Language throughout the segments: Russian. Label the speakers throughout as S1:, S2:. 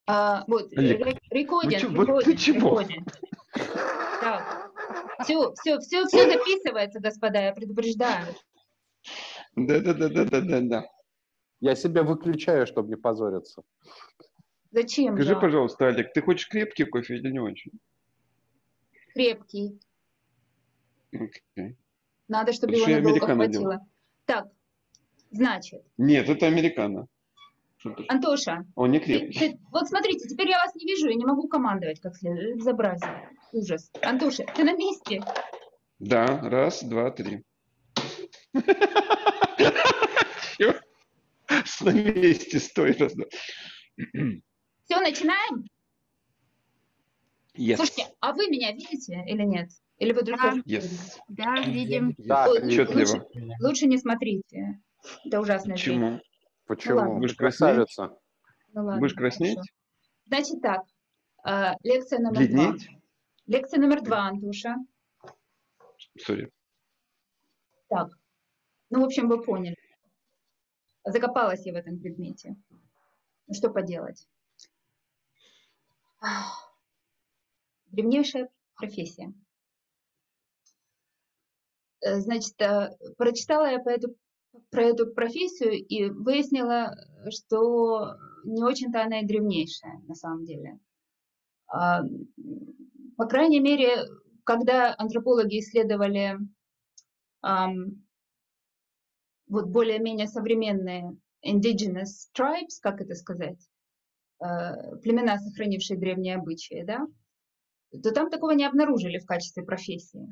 S1: Вот,
S2: Олег,
S1: рекодинг,
S2: вот ты чего?
S1: рекодинг. Так, все записывается, господа, я предупреждаю.
S2: Да.
S3: Я себя выключаю, чтобы не позориться.
S1: Зачем
S2: Скажи,
S1: же?
S2: пожалуйста, Олег, ты хочешь крепкий кофе или не очень?
S1: Крепкий.
S2: Окей.
S1: Надо, чтобы
S2: Лучше
S1: его
S2: я
S1: надолго
S2: американо
S1: хватило.
S2: делаю.
S1: Так, значит,
S2: Нет, это американо.
S1: Антоша,
S2: Он не крепкий.
S1: вот смотрите, теперь я вас не вижу, я не могу командовать как следует. Безобразие. Ужас. Антоша, ты на месте?
S2: Да, раз, два, три. Чё? На месте стой, раз, два.
S1: Все, начинаем?
S2: Yes.
S1: Слушайте, а вы меня видите или нет? Или вы друг друга?
S2: Yes.
S4: Да, видим.
S3: Да,
S1: Ой,
S2: Отчетливо.
S1: лучше не смотрите. Это ужасное зрение.
S2: Почему?
S3: Почему?
S1: ладно.
S2: Будешь
S3: Ты красавица.
S1: Ну ладно,
S2: Будешь краснеть?
S1: хорошо. Значит так, лекция номер
S2: Бледнеть?
S1: 2. Лекция номер 2, Антоша.
S2: Сори.
S1: Так, ну, в общем, вы поняли. Закопалась я в этом предмете. Ну, что поделать? Древнейшая профессия. Значит, прочитала я про эту профессию и выяснила, что не очень-то она и древнейшая, на самом деле. По крайней мере, когда антропологи исследовали вот более-менее современные indigenous tribes, как это сказать, племена, сохранившие древние обычаи, да, то там такого не обнаружили в качестве профессии.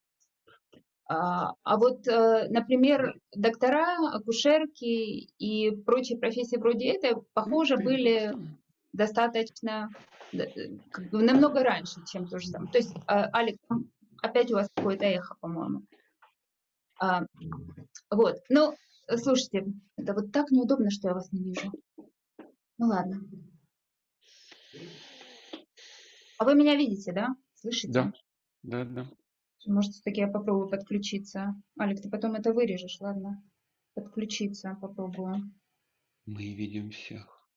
S1: А вот, например, доктора, акушерки и прочие профессии вроде этой, похоже, были достаточно, как бы намного раньше, чем то же самое. То есть, Алекс, опять у вас какое-то эхо, по-моему. Вот, ну, слушайте, это вот так неудобно, что я вас не вижу. Ну ладно. А вы меня видите, да? Слышите?
S2: Да.
S1: Может, все-таки я попробую подключиться. Алекс, ты потом это вырежешь, ладно? Подключиться попробую.
S2: Мы видим всех.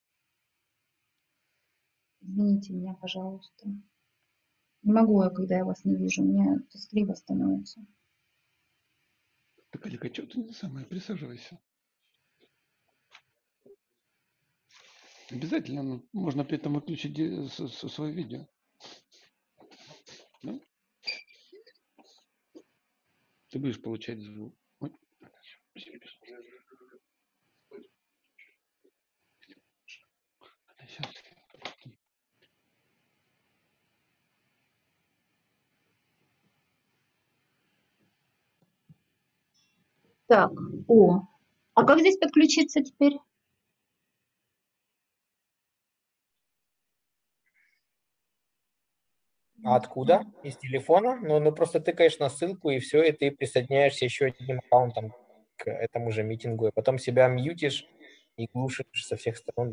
S1: Извините меня, пожалуйста. Не могу я, когда я вас не вижу. Мне тоскливо становится.
S2: Так, Олег, а что ты не самое? Присаживайся. Обязательно можно при этом выключить свое видео. Да? Ты будешь получать звук. Ой. Сейчас.
S1: Так, а как здесь подключиться теперь?
S5: А откуда? Из телефона? Ну просто тыкаешь на ссылку, и все, и ты присоединяешься еще одним аккаунтом к этому же митингу, и потом себя мьютишь и глушишь со всех сторон.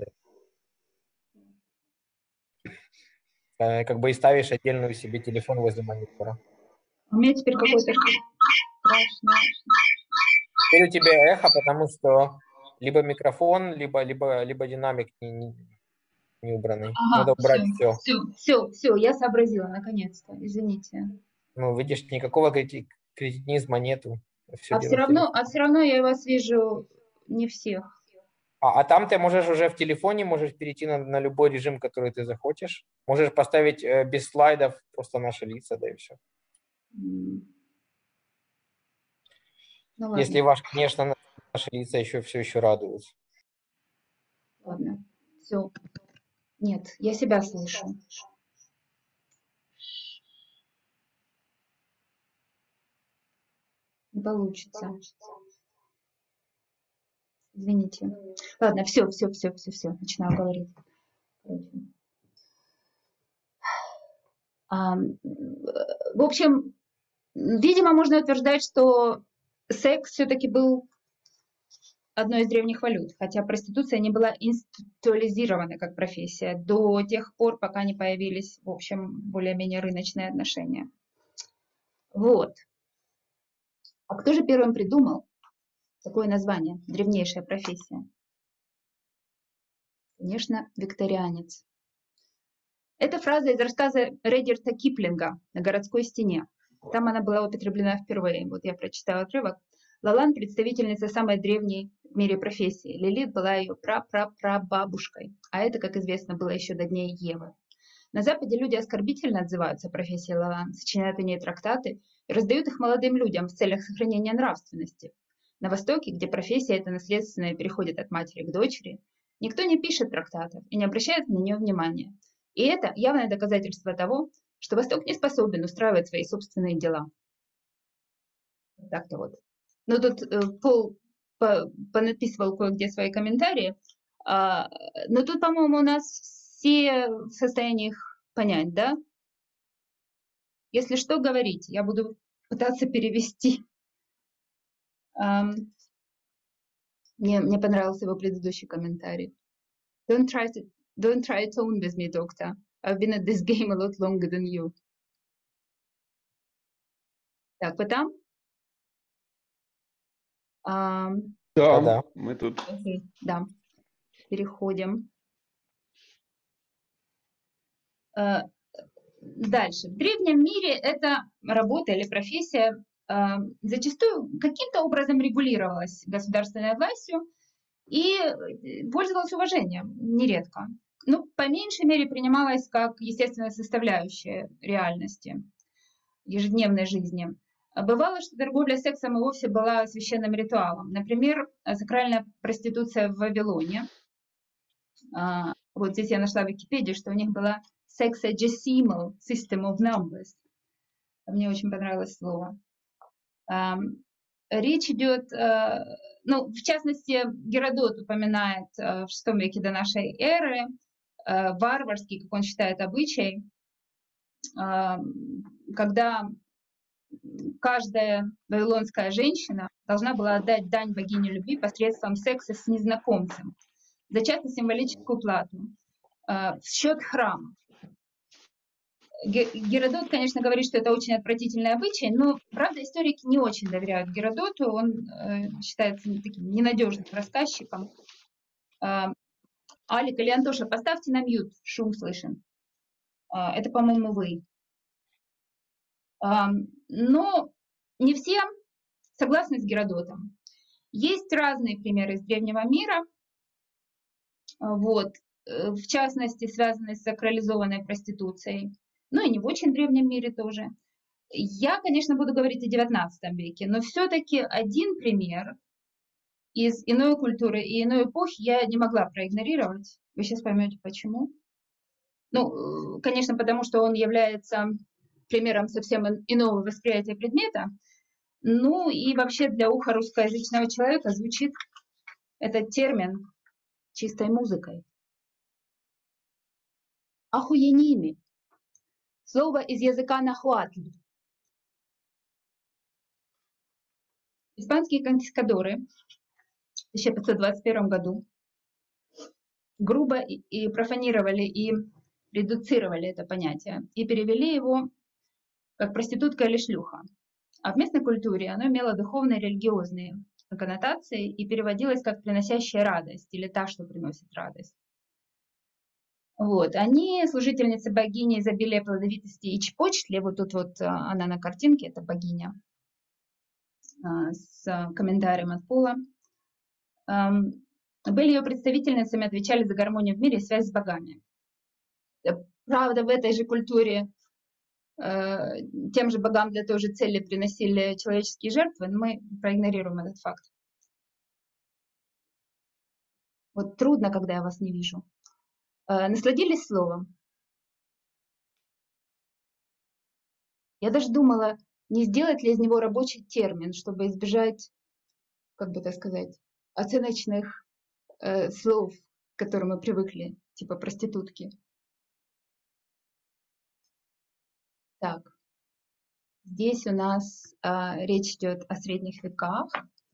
S5: Да. Как бы и ставишь отдельную себе телефон возле монитора.
S1: У меня теперь какой-то страшный.
S5: Теперь у тебя эхо, потому что либо микрофон, либо динамик не убранный.
S1: Ага,
S5: Надо убрать
S1: все, я сообразила, наконец-то, извините.
S5: Ну, видишь, никакого кретинизма нету.
S1: А все равно я вас вижу не всех.
S5: А там ты можешь уже в телефоне, можешь перейти на любой режим, который ты захочешь. Можешь поставить без слайдов просто наши лица, да и все.
S1: Ну, ладно.
S5: Если, конечно, наши лица все еще радуют.
S1: Ладно, все. Нет, я себя слышу. Не получится. Извините. Ладно, все. Начинаю говорить. В общем, видимо, можно утверждать, что секс все-таки был одной из древних валют, хотя проституция не была институализирована как профессия до тех пор, пока не появились, в общем, более-менее рыночные отношения. Вот. А кто же первым придумал такое название, древнейшая профессия? Конечно, викторианец. Это фраза из рассказа Редерта Киплинга «На городской стене». Там она была употреблена впервые. Вот я прочитала отрывок. Лалан – представительница самой древней в мире профессии. Лилит была ее прапрапрабабушкой. А это, как известно, было еще до дней Евы. На Западе люди оскорбительно отзываются о профессии Лалан, сочиняют о ней трактаты и раздают их молодым людям в целях сохранения нравственности. На Востоке, где профессия эта наследственная переходит от матери к дочери, никто не пишет трактатов и не обращает на нее внимания. И это явное доказательство того, что Восток не способен устраивать свои собственные дела. Так-то вот. Но тут Пол понаписывал кое-где свои комментарии, но тут, по-моему, у нас все в состоянии их понять, да? Если что, говорить, я буду пытаться перевести. Мне понравился его предыдущий комментарий. Don't try it on with me, doctor. I've been at this game a lot longer than you. Так, вы там?
S2: Да, мы тут.
S1: Да, переходим. Дальше. В древнем мире эта работа или профессия зачастую каким-то образом регулировалась государственной властью и пользовалась уважением нередко. Ну, по меньшей мере, принималась как естественная составляющая реальности, ежедневной жизни. Бывало, что торговля сексом и вовсе была священным ритуалом. Например, сакральная проституция в Вавилоне. Вот здесь я нашла в Википедии, что у них была sexagesimal system of numbers. Мне очень понравилось слово. Речь идет, ну, в частности, Геродот упоминает в VI веке до нашей эры варварский, как он считает, обычай, когда каждая вавилонская женщина должна была отдать дань богине любви посредством секса с незнакомцем за часто символическую плату в счет храма. Геродот, конечно, говорит, что это очень отвратительный обычай, но, правда, историки не очень доверяют Геродоту, он считается таким ненадежным рассказчиком. Алик или Антоша, поставьте на мьют, шум слышен. Это, по-моему, вы. Но не все согласны с Геродотом. Есть разные примеры из древнего мира, вот, в частности, связанные с сакрализованной проституцией, ну и не в очень древнем мире тоже. Я, конечно, буду говорить о XIX веке, но все-таки один пример из иной культуры и иной эпохи я не могла проигнорировать. Вы сейчас поймете, почему. Ну, конечно, потому что он является примером совсем иного восприятия предмета. Ну и вообще для уха русскоязычного человека звучит этот термин чистой музыкой. Ахуеними. Слово из языка нахуатль. Испанские конкистадоры в 1521 году грубо и профанировали и редуцировали это понятие и перевели его как проститутка или шлюха. А в местной культуре оно имело духовные и религиозные коннотации и переводилось как приносящая радость или та, что приносит радость. Вот. Они служительницы богини изобилия, плодовитости и чпочтли. Вот тут вот она на картинке, это богиня с комментарием от Пола. Были ее представительницами, отвечали за гармонию в мире и связь с богами. Правда, в этой же культуре тем же богам для той же цели приносили человеческие жертвы, но мы проигнорируем этот факт. Вот трудно, когда я вас не вижу. Насладились словом? Я даже думала, не сделать ли из него рабочий термин, чтобы избежать, как бы так сказать, оценочных слов, к которым мы привыкли, типа проститутки. Так, здесь у нас речь идет о средних веках.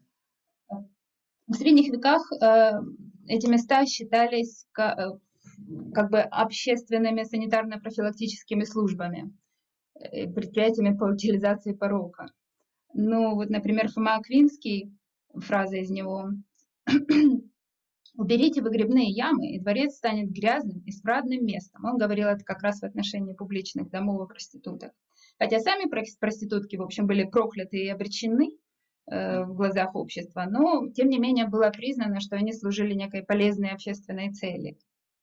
S1: В средних веках эти места считались как бы общественными санитарно-профилактическими службами, предприятиями по утилизации порока. Ну, вот, например, Фома Аквинский, фраза из него, Уберите выгребные ямы, и дворец станет грязным и смрадным местом. Он говорил это как раз в отношении публичных домов и проституток. Хотя сами проститутки, в общем, были прокляты и обречены в глазах общества, но, тем не менее, было признано, что они служили некой полезной общественной цели.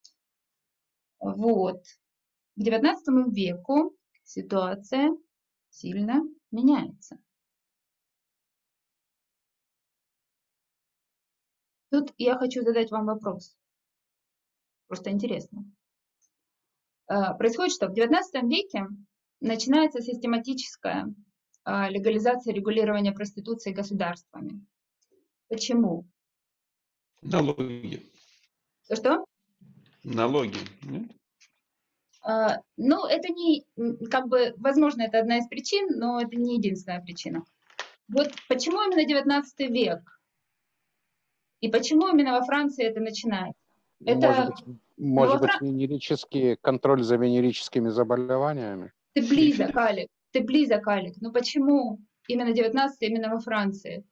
S1: Вот. К XIX веку ситуация сильно меняется. Тут я хочу задать вам вопрос. Просто интересно. Происходит что? В XIX веке начинается систематическая легализация регулирования проституции государствами. Почему?
S2: Налоги.
S1: Что?
S2: Налоги. Нет?
S1: Ну, это не, как бы, возможно, это одна из причин, но это не единственная причина. Вот почему именно 19 век? И почему именно во Франции это начинается?
S3: Может быть, венерический контроль за венерическими заболеваниями?
S1: Ты близок, Алик. Но почему именно 19 именно во Франции?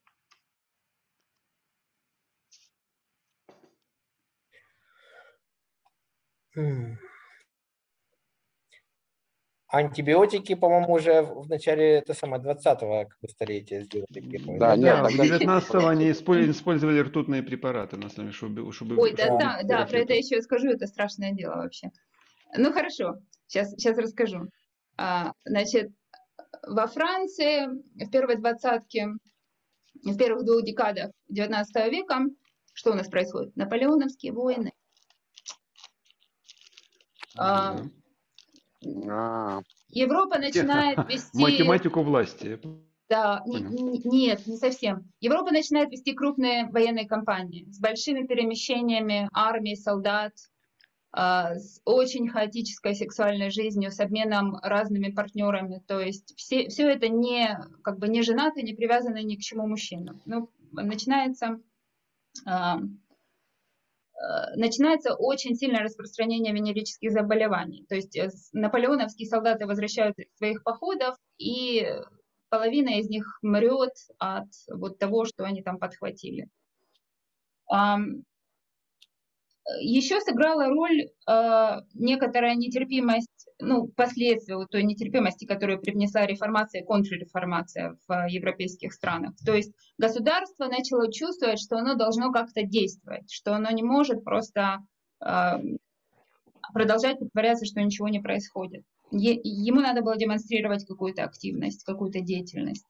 S5: Антибиотики, по-моему, уже в начале 20-го столетия сделали.
S2: Да, нет, в 19-го они использовали ртутные препараты, на самом деле, чтобы...
S1: Ой, да, про это еще скажу, это страшное дело вообще. Ну, хорошо, сейчас расскажу. Значит, во Франции в первой двадцатке, в первых 2 декадах 19 века, что у нас происходит? Наполеоновские войны. Европа начинает вести...
S2: Математику власти.
S1: Да, нет, не совсем. Европа начинает вести крупные военные кампании с большими перемещениями армии, солдат, с очень хаотической сексуальной жизнью, с обменом разными партнерами. То есть все это не женатые, не привязанные ни к чему мужчинам. Ну, начинается очень сильное распространение венерических заболеваний. То есть наполеоновские солдаты возвращаются из своих походов, и половина из них мрет от вот того, что они там подхватили. Еще сыграла роль некоторая нетерпимость, последствия той нетерпимости, которую привнесла реформация и контрреформация в европейских странах. То есть государство начало чувствовать, что оно должно как-то действовать, что оно не может просто продолжать притворяться, что ничего не происходит. Ему надо было демонстрировать какую-то активность, какую-то деятельность.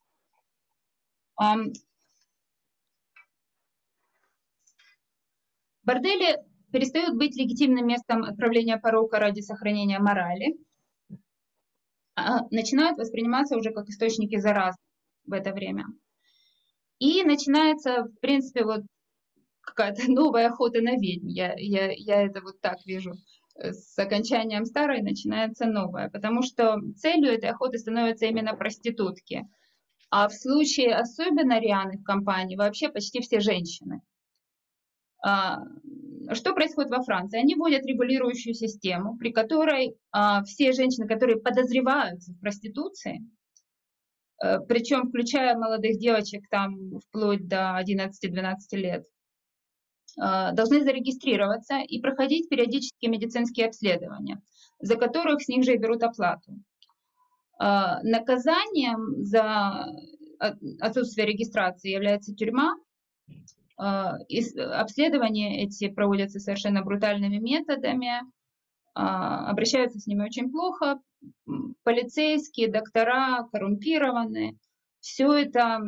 S1: Бордели перестают быть легитимным местом отправления порока ради сохранения морали, начинают восприниматься уже как источники заразы в это время. И начинается, в принципе, вот какая-то новая охота на ведьм. Я это вот так вижу. С окончанием старой начинается новая, потому что целью этой охоты становятся именно проститутки. А в случае особенно рьяных компаний вообще почти все женщины. Что происходит во Франции? Они вводят регулирующую систему, при которой все женщины, которые подозреваются в проституции, причем включая молодых девочек там вплоть до 11-12 лет, должны зарегистрироваться и проходить периодические медицинские обследования, за которых с них же и берут оплату. Наказанием за отсутствие регистрации является тюрьма. Обследования эти проводятся совершенно брутальными методами, обращаются с ними очень плохо, полицейские, доктора коррумпированы, все это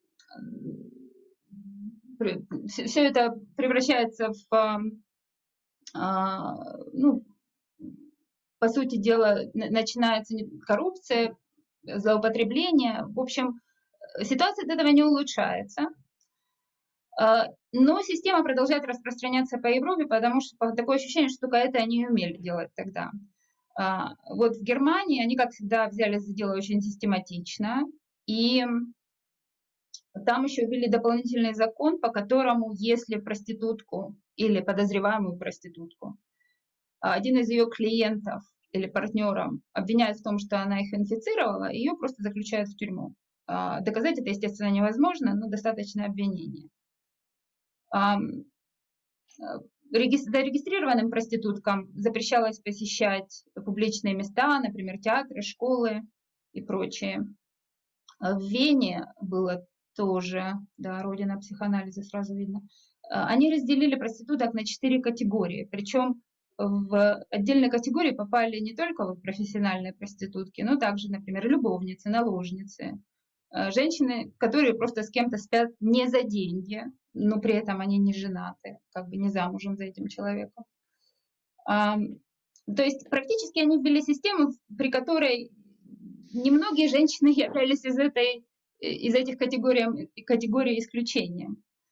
S1: превращается в, по сути дела, начинается коррупция, злоупотребление. В общем, ситуация от этого не улучшается. Но система продолжает распространяться по Европе, потому что такое ощущение, что только это они и умели делать тогда. Вот в Германии они, как всегда, взяли за дело очень систематично, и там еще ввели дополнительный закон, по которому, если проститутку или подозреваемую проститутку, один из ее клиентов или партнеров обвиняет в том, что она их инфицировала, ее просто заключают в тюрьму. Доказать это, естественно, невозможно, но достаточно обвинения. Зарегистрированным проституткам запрещалось посещать публичные места, например, театры, школы и прочее. В Вене было тоже, да, родина психоанализа, сразу видно. Они разделили проституток на 4 категории, причем в отдельные категории попали не только вот профессиональные проститутки, но также, например, любовницы, наложницы, женщины, которые просто с кем-то спят не за деньги, но при этом они не женаты, как бы не замужем за этим человеком. То есть практически они ввели систему, при которой немногие женщины являлись из этих категорий исключения.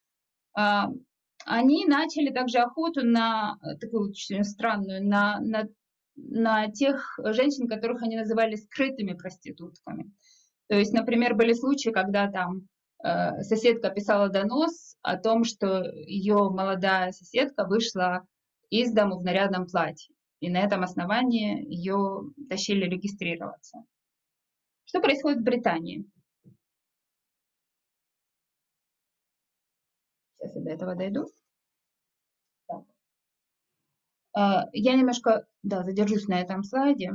S1: Они начали также охоту на такую очень странную, на тех женщин, которых они называли скрытыми проститутками. То есть, например, были случаи, когда там соседка писала донос о том, что ее молодая соседка вышла из дому в нарядном платье. И на этом основании ее тащили регистрироваться. Что происходит в Британии? Сейчас я до этого дойду. Так. Я немножко задержусь на этом слайде.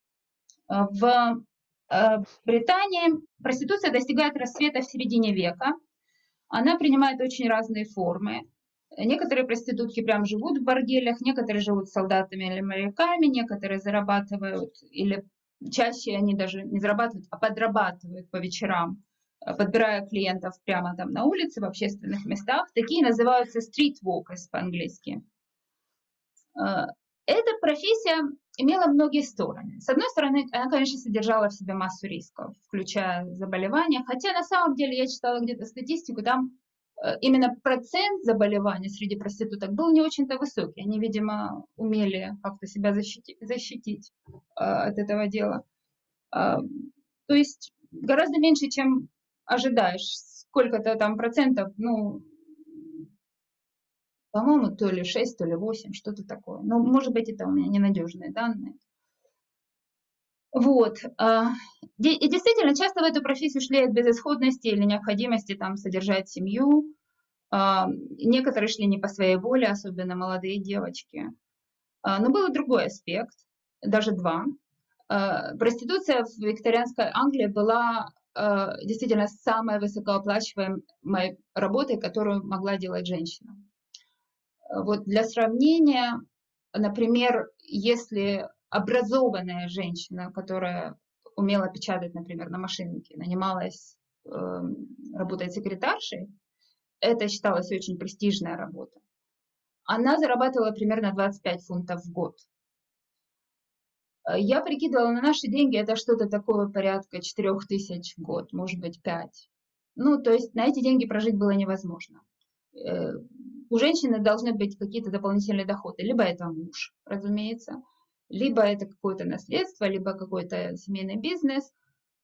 S1: В Британии проституция достигает расцвета в середине века. Она принимает очень разные формы. Некоторые проститутки прям живут в борделях, некоторые живут с солдатами или моряками, некоторые зарабатывают, или чаще они даже не зарабатывают, а подрабатывают по вечерам, подбирая клиентов прямо там на улице, в общественных местах. Такие называются streetwalkers по-английски. Эта профессия имела многие стороны. С одной стороны, она, конечно, содержала в себе массу рисков, включая заболевания, хотя на самом деле я читала где-то статистику, там именно процент заболеваний среди проституток был не очень-то высокий. Они, видимо, умели как-то себя защитить от этого дела. То есть гораздо меньше, чем ожидаешь. Сколько-то там процентов, по-моему, то ли 6, то ли 8, что-то такое. Но, может быть, это у меня ненадежные данные. Вот. И действительно, часто в эту профессию шли от безысходности или необходимости там содержать семью. Некоторые шли не по своей воле, особенно молодые девочки. Но был и другой аспект, даже два. Проституция в викторианской Англии была действительно самой высокооплачиваемой работой, которую могла делать женщина. Вот для сравнения, например, если образованная женщина, которая умела печатать, например, на машинке, нанималась работать секретаршей, это считалось очень престижная работа. Она зарабатывала примерно 25 фунтов в год. Я прикидывала, на наши деньги это что-то такое порядка 4000 в год, может быть 5. То есть на эти деньги прожить было невозможно. У женщины должны быть какие-то дополнительные доходы. Либо это муж, разумеется, либо это какое-то наследство, либо какой-то семейный бизнес.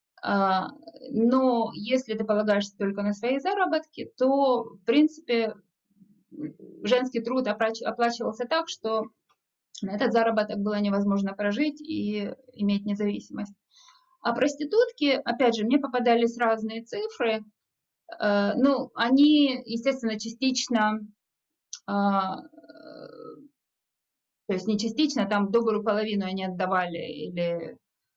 S1: Но если ты полагаешься только на свои заработки, то, в принципе, женский труд оплачивался так, что на этот заработок было невозможно прожить и иметь независимость. А проститутки, опять же, мне попадались разные цифры. Они, естественно, частично, то есть не частично, там добрую половину они отдавали или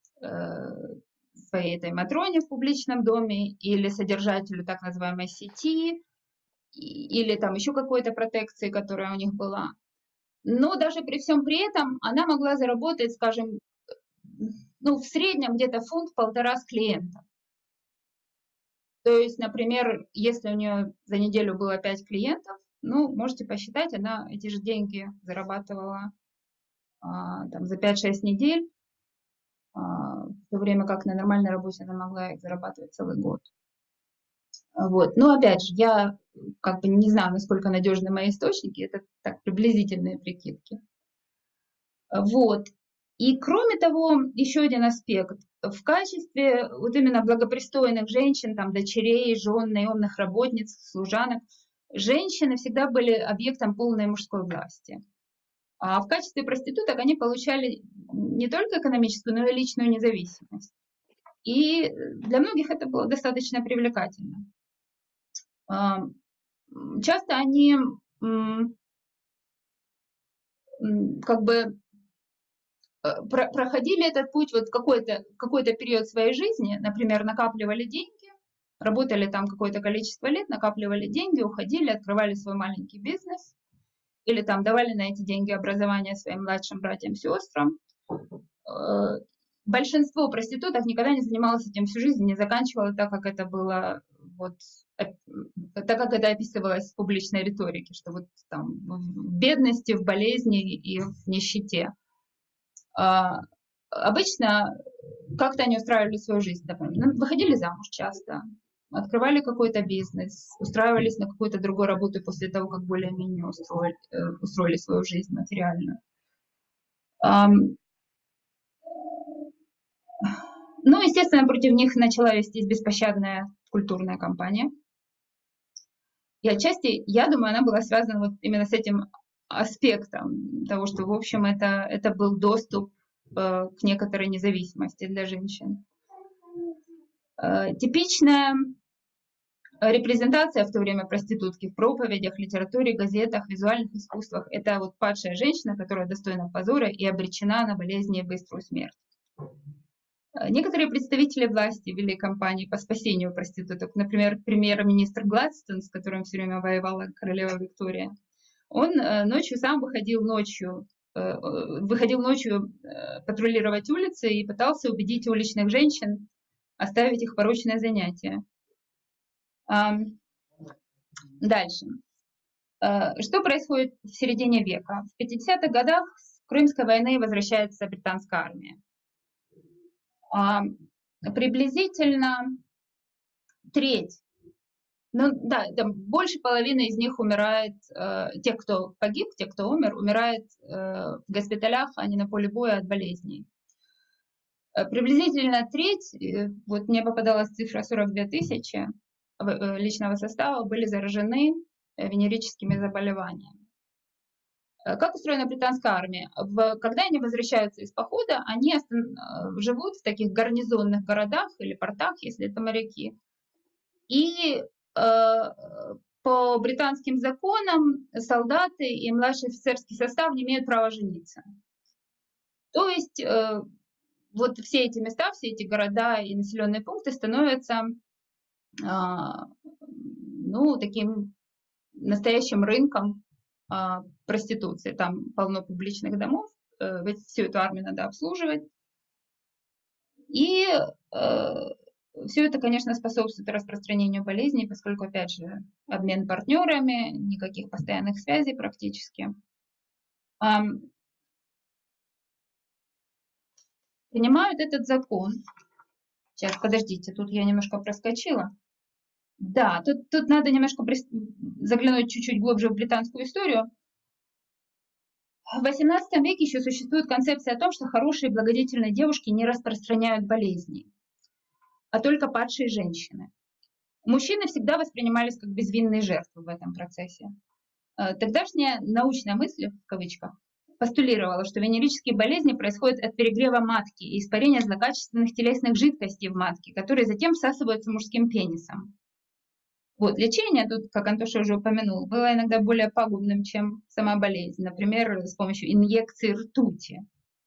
S1: своей этой матроне в публичном доме, или содержателю так называемой сети, или там еще какой-то протекции, которая у них была. Но даже при всем при этом она могла заработать, скажем, в среднем где-то фунт-полтора с клиента. То есть, например, если у нее за неделю было 5 клиентов, можете посчитать, она эти же деньги зарабатывала там, за 5-6 недель, в то время как на нормальной работе она могла их зарабатывать целый год. Вот. Но опять же, я не знаю, насколько надежны мои источники, это так приблизительные прикидки. Вот. И кроме того, еще один аспект. В качестве вот именно благопристойных женщин, там, дочерей, жен, наемных работниц, служанок, женщины всегда были объектом полной мужской власти. А в качестве проституток они получали не только экономическую, но и личную независимость. И для многих это было достаточно привлекательно. Часто они как бы проходили этот путь вот какой-то период своей жизни, например, накапливали деньги, работали там какое-то количество лет, накапливали деньги, уходили, открывали свой маленький бизнес, или там давали на эти деньги образование своим младшим братьям, сестрам. Большинство проституток никогда не занималось этим всю жизнь, не заканчивало так, как это было, вот, так как это описывалось в публичной риторике, что вот там в бедности, в болезни и в нищете. Обычно как-то они устраивали свою жизнь, например, выходили замуж часто, открывали какой-то бизнес, устраивались на какую-то другую работу после того, как более-менее устроили свою жизнь материальную. Ну, естественно, против них начала вестись беспощадная культурная кампания. И отчасти, я думаю, она была связана вот именно с этим аспектом того, что, в общем, это был доступ к некоторой независимости для женщин. Типичная репрезентация в то время проститутки в проповедях, литературе, газетах, визуальных искусствах – это вот падшая женщина, которая достойна позора и обречена на болезни и быструю смерть. Некоторые представители власти вели кампании по спасению проституток. Например, премьер-министр Гладстон, с которым все время воевала королева Виктория, он ночью сам выходил ночью патрулировать улицы и пытался убедить уличных женщин оставить их порочное занятие. Дальше. Что происходит в середине века? В 50-х годах с Крымской войны возвращается британская армия. Приблизительно треть, больше половины из них умирает, тех, кто погиб, тех, кто умер, умирает в госпиталях, а не на поле боя от болезней. Приблизительно треть, вот мне попадалась цифра 42 тысячи личного состава, были заражены венерическими заболеваниями. Как устроена британская армия? Когда они возвращаются из похода, они живут в таких гарнизонных городах или портах, если это моряки. И по британским законам солдаты и младший офицерский состав не имеют права жениться. То есть вот все эти места, все эти города и населенные пункты становятся таким настоящим рынком проституции. Там полно публичных домов, ведь всю эту армию надо обслуживать. И все это, конечно, способствует распространению болезней, поскольку, опять же, обмен партнерами, никаких постоянных связей практически. Принимают этот закон. Сейчас, подождите, тут я немножко проскочила. Да, тут надо немножко заглянуть чуть-чуть глубже в британскую историю. В XVIII веке еще существует концепция о том, что хорошие и благодетельные девушки не распространяют болезни, а только падшие женщины. Мужчины всегда воспринимались как безвинные жертвы в этом процессе. Тогдашняя научная мысль, в кавычках, постулировала, что венерические болезни происходят от перегрева матки и испарения злокачественных телесных жидкостей в матке, которые затем всасываются мужским пенисом. Вот, лечение, тут, как Антоша уже упомянул, было иногда более пагубным, чем сама болезнь. Например, с помощью инъекции ртути.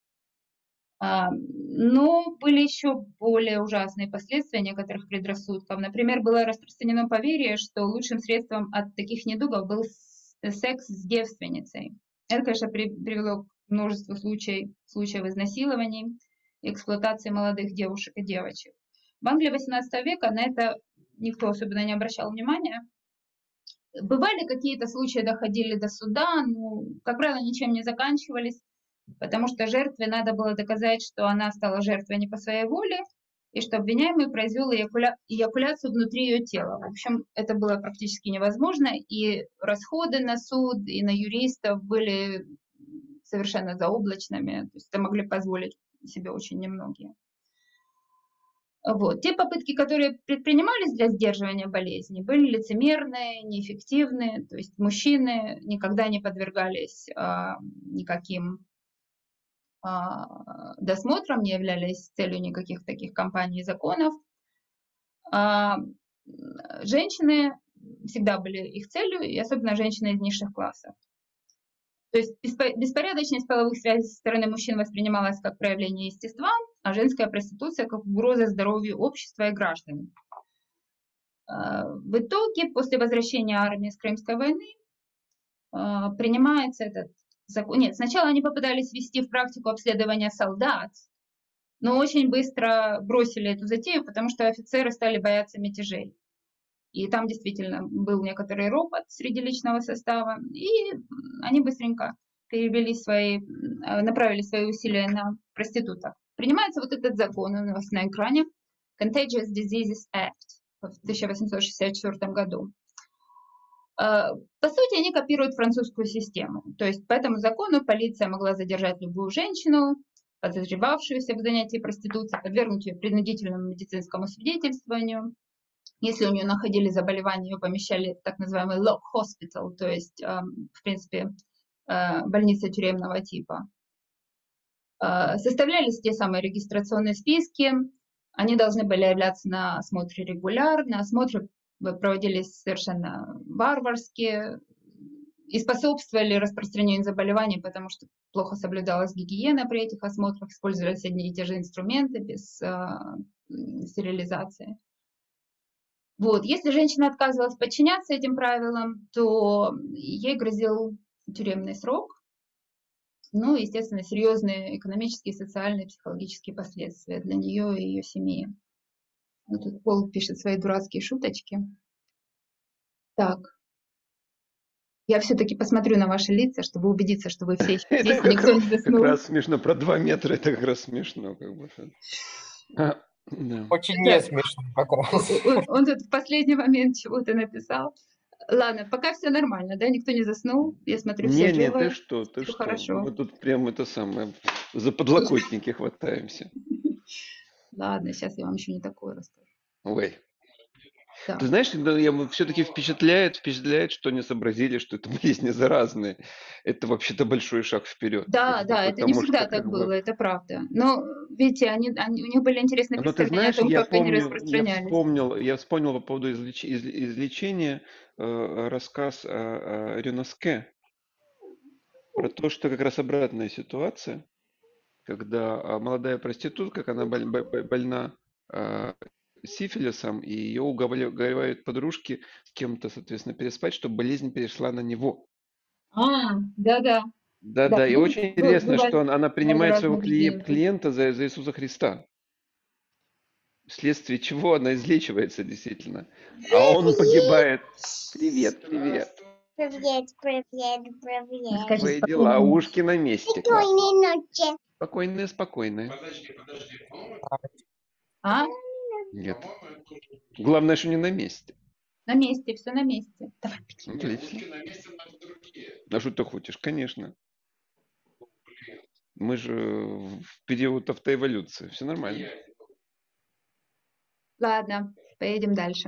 S1: Но были еще более ужасные последствия некоторых предрассудков. Например, было распространено поверье, что лучшим средством от таких недугов был секс с девственницей. Это, конечно, привело к множеству случаев изнасилований и эксплуатации молодых девушек и девочек. В Англии XVIII века на это никто особенно не обращал внимания. Бывали какие-то случаи, доходили до суда, но, как правило, ничем не заканчивались, потому что жертве надо было доказать, что она стала жертвой не по своей воле, и что обвиняемый произвел эякуляцию внутри ее тела. В общем, это было практически невозможно, и расходы на суд и на юристов были совершенно заоблачными, то есть это могли позволить себе очень немногие. Вот. Те попытки, которые предпринимались для сдерживания болезни, были лицемерные, неэффективные, то есть мужчины никогда не подвергались никаким досмотрам, не являлись целью никаких таких кампаний и законов. Женщины всегда были их целью, и особенно женщины из низших классов. То есть беспорядочность половых связей со стороны мужчин воспринималась как проявление естества, а женская проституция как угроза здоровью общества и граждан. В итоге, после возвращения армии с Крымской войны, принимается этот закон. Нет, сначала они попытались ввести в практику обследования солдат, но очень быстро бросили эту затею, потому что офицеры стали бояться мятежей. И там действительно был некоторый ропот среди личного состава, и они быстренько направили свои усилия на проституток. Принимается вот этот закон, у вас на экране, Contagious Diseases Act в 1864 году. По сути, они копируют французскую систему. То есть по этому закону полиция могла задержать любую женщину, подозревавшуюся в занятии проституцией, подвергнуть ее принудительному медицинскому свидетельствованию. Если у нее находили заболевание, ее помещали в так называемый lock hospital, то есть, в принципе, больница тюремного типа. Составлялись те самые регистрационные списки, они должны были являться на осмотре регулярно, осмотры проводились совершенно варварски и способствовали распространению заболеваний, потому что плохо соблюдалась гигиена при этих осмотрах, использовались одни и те же инструменты без стерилизации. Вот. Если женщина отказывалась подчиняться этим правилам, то ей грозил тюремный срок, ну, естественно, серьезные экономические, социальные, психологические последствия для нее и ее семьи. Вот тут Пол пишет свои дурацкие шуточки. Так. Я все-таки посмотрю на ваши лица, чтобы убедиться, что вы все еще здесь, никто не заснул.
S2: Как раз смешно. Про 2 метра это как раз смешно. Как бы. Да.
S5: Очень не смешно как раз.
S1: Он тут в последний момент чего-то написал. Ладно, пока все нормально, да? Никто не заснул. Я смотрю, все живы.
S2: Не, ты что?
S1: Хорошо.
S2: Мы тут прям это самое, за подлокотники хватаемся.
S1: Ладно, сейчас я вам еще не такое расскажу.
S2: Ой.
S1: Да.
S2: Ты знаешь, все-таки впечатляет, что они сообразили, что это болезни заразные. Это вообще-то большой шаг вперед.
S1: Да, это не всегда так было, это правда. Но, видите, у них были интересные представления о том, как они распространялись.
S2: Я вспомнил по поводу излечения рассказ о Реноске. Про то, что как раз обратная ситуация, когда молодая проститутка, как она больна сифилисом, и ее уговаривают подружки с кем-то, соответственно, переспать, чтобы болезнь перешла на него.
S1: Да.
S2: Да, и очень интересно, что она принимает своего клиента за Иисуса Христа. Вследствие чего она излечивается действительно. А он погибает. Привет.
S4: Привет.
S2: Твои дела, ушки на месте.
S4: Спокойной ночи.
S2: Спокойные. Нет. Главное, что не на месте.
S1: На месте, все на месте. Давай.
S2: Отлично. А что ты хочешь? Конечно. Мы же в период автоэволюции. Все нормально.
S1: Ладно, поедем дальше.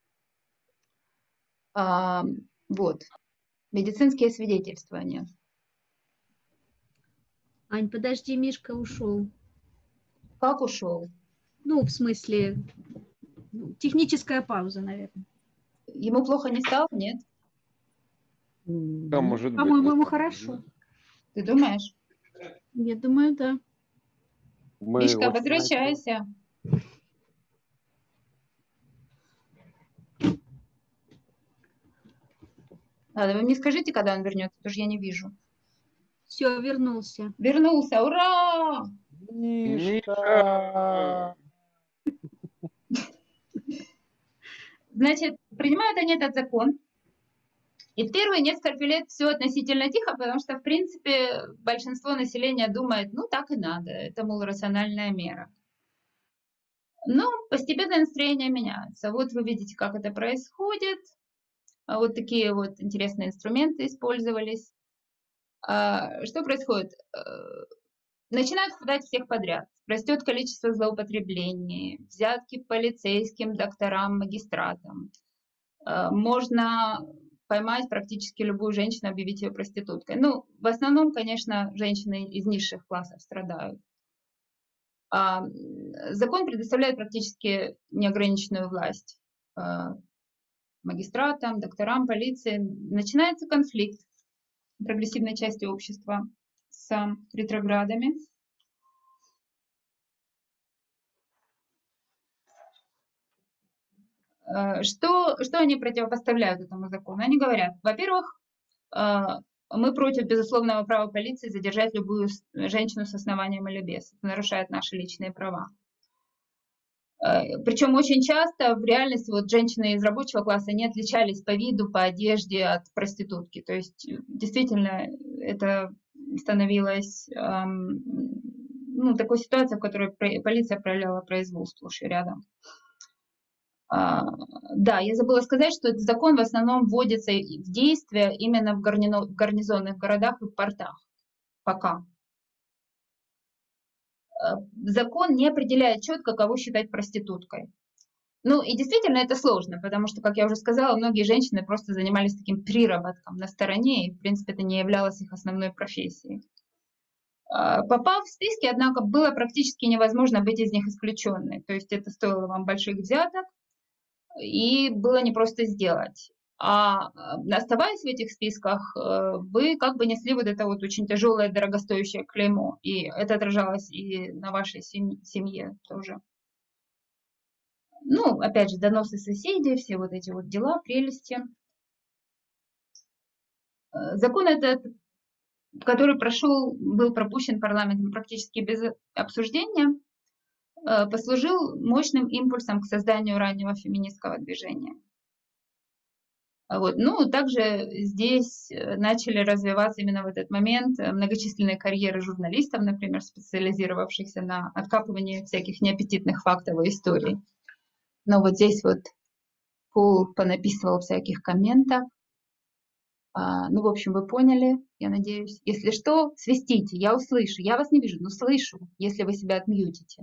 S1: Вот. Медицинские свидетельствования.
S6: Ань, подожди, Мишка ушел.
S1: Как ушел?
S6: Ну, в смысле, техническая пауза, наверное.
S1: Ему плохо не стало, нет?
S2: Да, может быть.
S6: По-моему, ему хорошо.
S1: Ты думаешь?
S6: Я думаю, да.
S1: Мишка, возвращайся. Ладно, вы мне скажите, когда он вернется, потому что я не вижу.
S6: Все, вернулся.
S1: Вернулся, ура!
S3: Мишка!
S1: Значит, принимают они этот закон. И в первые несколько лет все относительно тихо, потому что, в принципе, большинство населения думает, ну, так и надо, это, мол, рациональная мера. Но постепенно настроение меняется. Вот вы видите, как это происходит. Вот такие вот интересные инструменты использовались. Что происходит? Начинают хватать всех подряд. Растет количество злоупотреблений, взятки полицейским, докторам, магистратам. Можно поймать практически любую женщину, объявить ее проституткой. Ну, в основном, конечно, женщины из низших классов страдают. Закон предоставляет практически неограниченную власть магистратам, докторам, полиции. Начинается конфликт. прогрессивной части общества с ретроградами. Что они противопоставляют этому закону? Они говорят, во-первых, мы против безусловного права полиции задержать любую женщину с основанием или без. Это нарушает наши личные права. Причем очень часто в реальности вот женщины из рабочего класса не отличались по виду, по одежде от проститутки. То есть действительно это становилось такой ситуацией, в которой полиция проявляла произвол сплошь и рядом. Да, я забыла сказать, что этот закон в основном вводится в действие именно в гарнизонных городах и в портах. Пока. Закон не определяет четко, кого считать проституткой. Ну и действительно это сложно, потому что, как я уже сказала, многие женщины просто занимались таким приработком на стороне, и в принципе это не являлось их основной профессией. Попав в списки, однако, было практически невозможно быть из них исключенной. То есть это стоило вам больших взяток, и было непросто сделать. А оставаясь в этих списках, вы как бы несли вот это вот очень тяжелое, дорогостоящее клеймо. И это отражалось и на вашей семье тоже. Ну, опять же, доносы соседей, все вот эти вот дела, прелести. Закон этот, который был пропущен парламентом практически без обсуждения, послужил мощным импульсом к созданию раннего феминистского движения. Вот. Ну, также здесь начали развиваться именно в этот момент многочисленные карьеры журналистов, например, специализировавшихся на откапывании всяких неаппетитных фактов и историй. Но вот здесь вот Пол понаписывал всяких комментов. Ну, в общем, вы поняли, я надеюсь. Если что, свистите, я услышу. Я вас не вижу, но слышу, если вы себя отмьютите.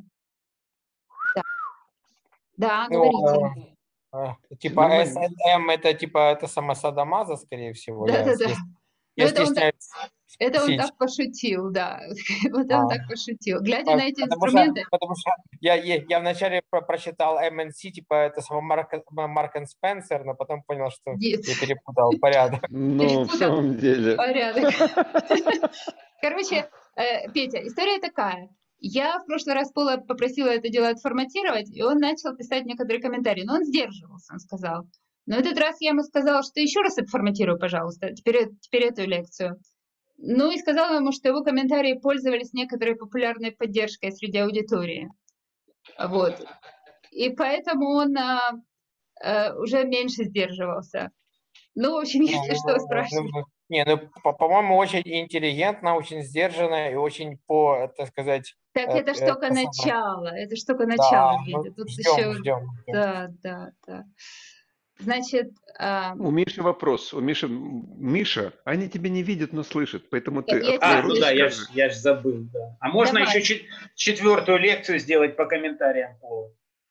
S1: Да, говорите.
S5: Типа СМ это типа это самосадомаза, скорее всего.
S1: Да.
S5: Я стесняюсь.
S1: Это он так пошутил, да. Вот он так пошутил. Глядя на эти инструменты...
S5: Потому что я вначале прочитал MNC, типа это Марк энд Спенсер, но потом понял, что я перепутал порядок.
S2: Ну, в самом деле.
S1: Порядок. Короче, Петя, история такая. Я в прошлый раз Пола попросила это дело отформатировать, и он начал писать некоторые комментарии. Но он сдерживался, он сказал. Но в этот раз я ему сказала, что еще раз отформатируй, пожалуйста, теперь эту лекцию. Ну и сказала ему, что его комментарии пользовались некоторой популярной поддержкой среди аудитории. Вот. И поэтому он уже меньше сдерживался. Ну, в общем, если что, спрашивай.
S5: По-моему, очень интеллигентно, очень сдержанно и очень так сказать...
S1: Так это ж только начало, это ж только начало. Тут
S5: ждем.
S1: Да. Значит...
S2: У Миши вопрос. Миша, они тебя не видят, но слышат, поэтому ты...
S7: я ж забыл, да. А можно еще четвертую лекцию сделать по комментариям Пола?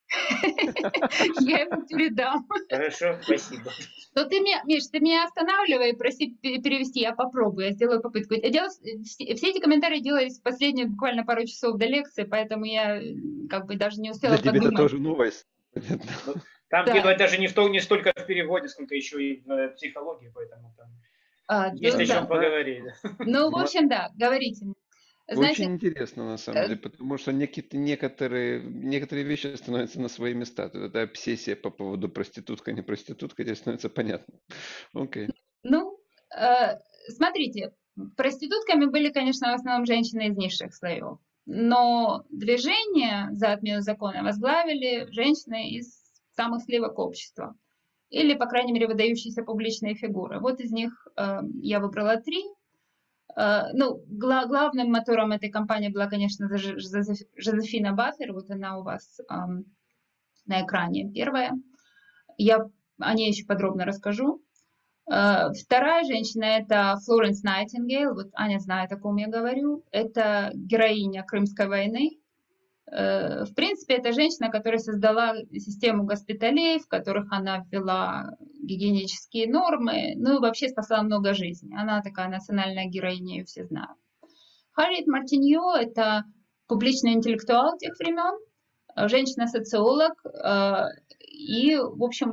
S1: Я ему передам.
S7: Хорошо, спасибо.
S1: Но Миш, ты меня останавливай, проси перевести, я попробую, я сделаю попытку. Все эти комментарии делались в последние буквально пару часов до лекции, поэтому я как бы даже не успела подумать.
S2: Для тебя это тоже новость.
S7: Там дело даже не столько в переводе, сколько еще и в психологии, поэтому там есть о чем поговорить.
S1: Ну, в общем, да, говорите.
S2: Знаете, очень интересно, на самом деле, потому что некоторые вещи становятся на свои места. Эта обсессия по поводу проститутка, не проститутка, здесь становится понятно. Окей.
S1: Ну, смотрите, проститутками были, конечно, в основном женщины из низших слоев. Но движение за отмену закона возглавили женщины из самых сливок общества. Или, по крайней мере, выдающиеся публичные фигуры. Вот из них я выбрала 3. Ну, главным мотором этой кампании была, конечно, Жозефина Батлер. Вот она у вас на экране первая. Я о ней еще подробно расскажу. Вторая женщина – это Флоренс Найтингейл. Вот Аня знает, о ком я говорю. Это героиня Крымской войны. В принципе, это женщина, которая создала систему госпиталей, в которых она ввела гигиенические нормы, ну и вообще спасла много жизней. Она такая национальная героиня, ее все знают. Харриет Мартиньо – это публичный интеллектуал тех времен, женщина-социолог, и, в общем,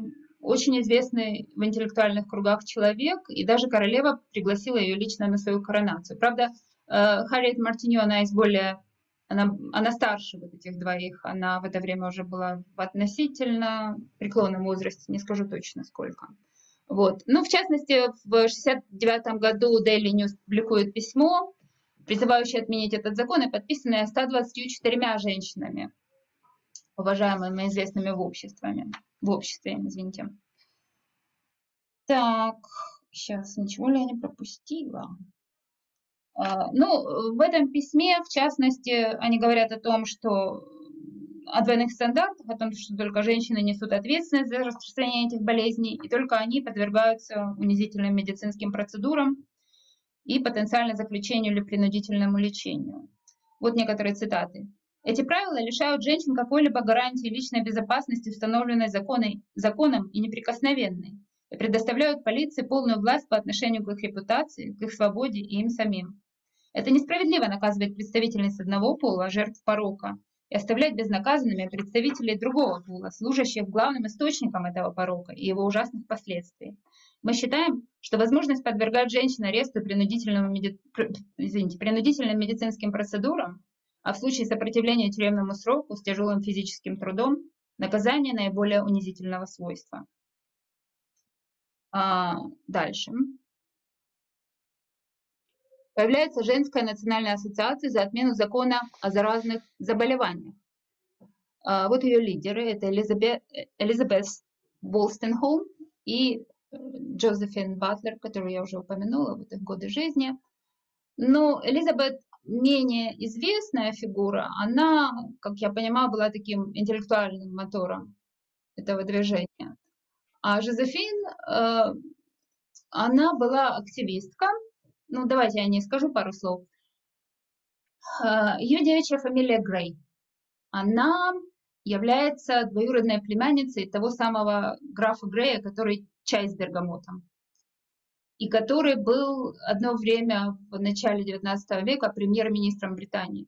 S1: очень известный в интеллектуальных кругах человек, и даже королева пригласила ее лично на свою коронацию. Правда, Харриет Мартинью, она она старше вот этих двоих, она в это время уже была в относительно преклонном возрасте, не скажу точно сколько. Вот. Ну, в частности, в 1969 году Daily News публикует письмо, призывающее отменить этот закон, и подписанное 124 женщинами, уважаемыми и известными в обществе, извините. Так, сейчас, ничего ли я не пропустила? Ну, в этом письме, в частности, они говорят о том, что о двойных стандартах, о том, что только женщины несут ответственность за распространение этих болезней, и только они подвергаются унизительным медицинским процедурам и потенциально заключению или принудительному лечению. Вот некоторые цитаты. Эти правила лишают женщин какой-либо гарантии личной безопасности, установленной законом и неприкосновенной, и предоставляют полиции полную власть по отношению к их репутации, к их свободе и им самим. Это несправедливо наказывать представительниц одного пола, жертв порока, и оставлять безнаказанными представителей другого пола, служащих главным источником этого порока и его ужасных последствий. Мы считаем, что возможность подвергать женщин аресту и принудительным медицинским процедурам, а в случае сопротивления тюремному сроку с тяжелым физическим трудом, наказание наиболее унизительного свойства. Дальше. Появляется Женская национальная ассоциация за отмену закона о заразных заболеваниях. Вот ее лидеры. Это Элизабет Волстенхолм и Джозефин Батлер, которую я уже упомянула в их годы жизни. Но Элизабет менее известная фигура. Она, как я понимаю, была таким интеллектуальным мотором этого движения. А Жозефин, она была активистка. Ну, давайте я о ней скажу пару слов. Ее девичья фамилия Грей. Она является двоюродной племянницей того самого графа Грея, который чай с бергамотом, и который был одно время в начале XIX века премьер-министром Британии.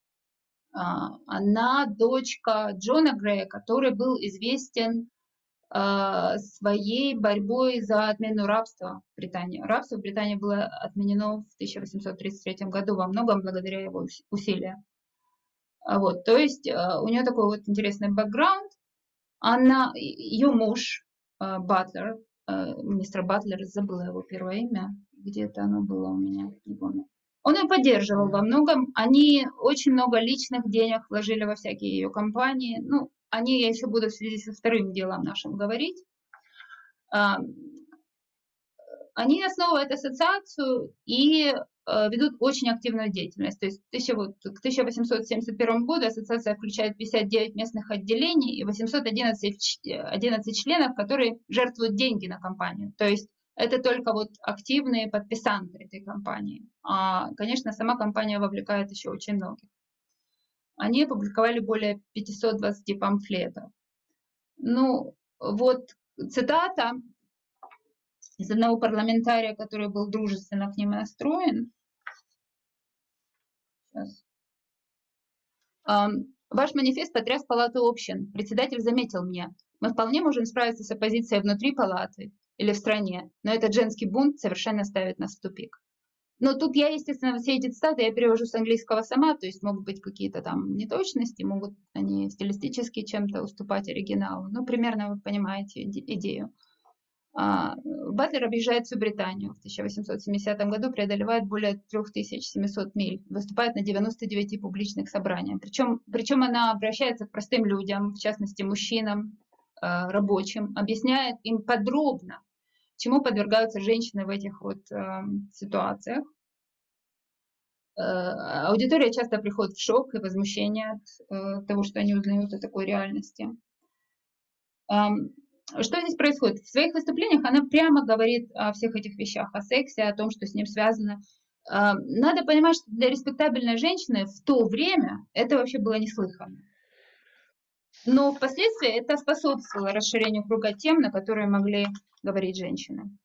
S1: Она дочка Джона Грея, который был известен своей борьбой за отмену рабства в Британии. Рабство в Британии было отменено в 1833 году во многом благодаря его усилиям. Вот, то есть у нее такой вот интересный бэкграунд. Ее муж Батлер, мистер Батлер, забыла его первое имя, где-то оно было у меня, не помню. Он ее поддерживал во многом. Они очень много личных денег вложили во всякие ее компании. Ну, о ней я еще буду в связи со вторым делом нашим говорить. Они основывают ассоциацию и ведут очень активную деятельность. То есть к 1871 году ассоциация включает 59 местных отделений и 811 членов, которые жертвуют деньги на кампанию. То есть это только вот активные подписанты этой кампании. А, конечно, сама кампания вовлекает еще очень многих. Они опубликовали более 520 памфлетов. Ну, вот цитата из одного парламентария, который был дружественно к ним настроен. Сейчас. Ваш манифест потряс палату общин. Председатель заметил мне, мы вполне можем справиться с оппозицией внутри палаты или в стране, но этот женский бунт совершенно ставит нас в тупик. Но тут я, естественно, все эти цитаты я перевожу с английского сама, то есть могут быть какие-то там неточности, могут они стилистически чем-то уступать оригиналу. Ну, примерно вы понимаете идею. Батлер объезжает всю Британию в 1870 году, преодолевает более 3700 миль, выступает на 99 публичных собраниях. Причем она обращается к простым людям, в частности мужчинам, рабочим, объясняет им подробно, чему подвергаются женщины в этих вот ситуациях. Аудитория часто приходит в шок и возмущение от того, что они узнают о такой реальности. Что здесь происходит? В своих выступлениях она прямо говорит о всех этих вещах, о сексе, о том, что с ним связано. Надо понимать, что для респектабельной женщины в то время это вообще было неслыханно. Но впоследствии это способствовало расширению круга тем, на которые могли говорить женщины.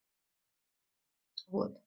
S1: Вот.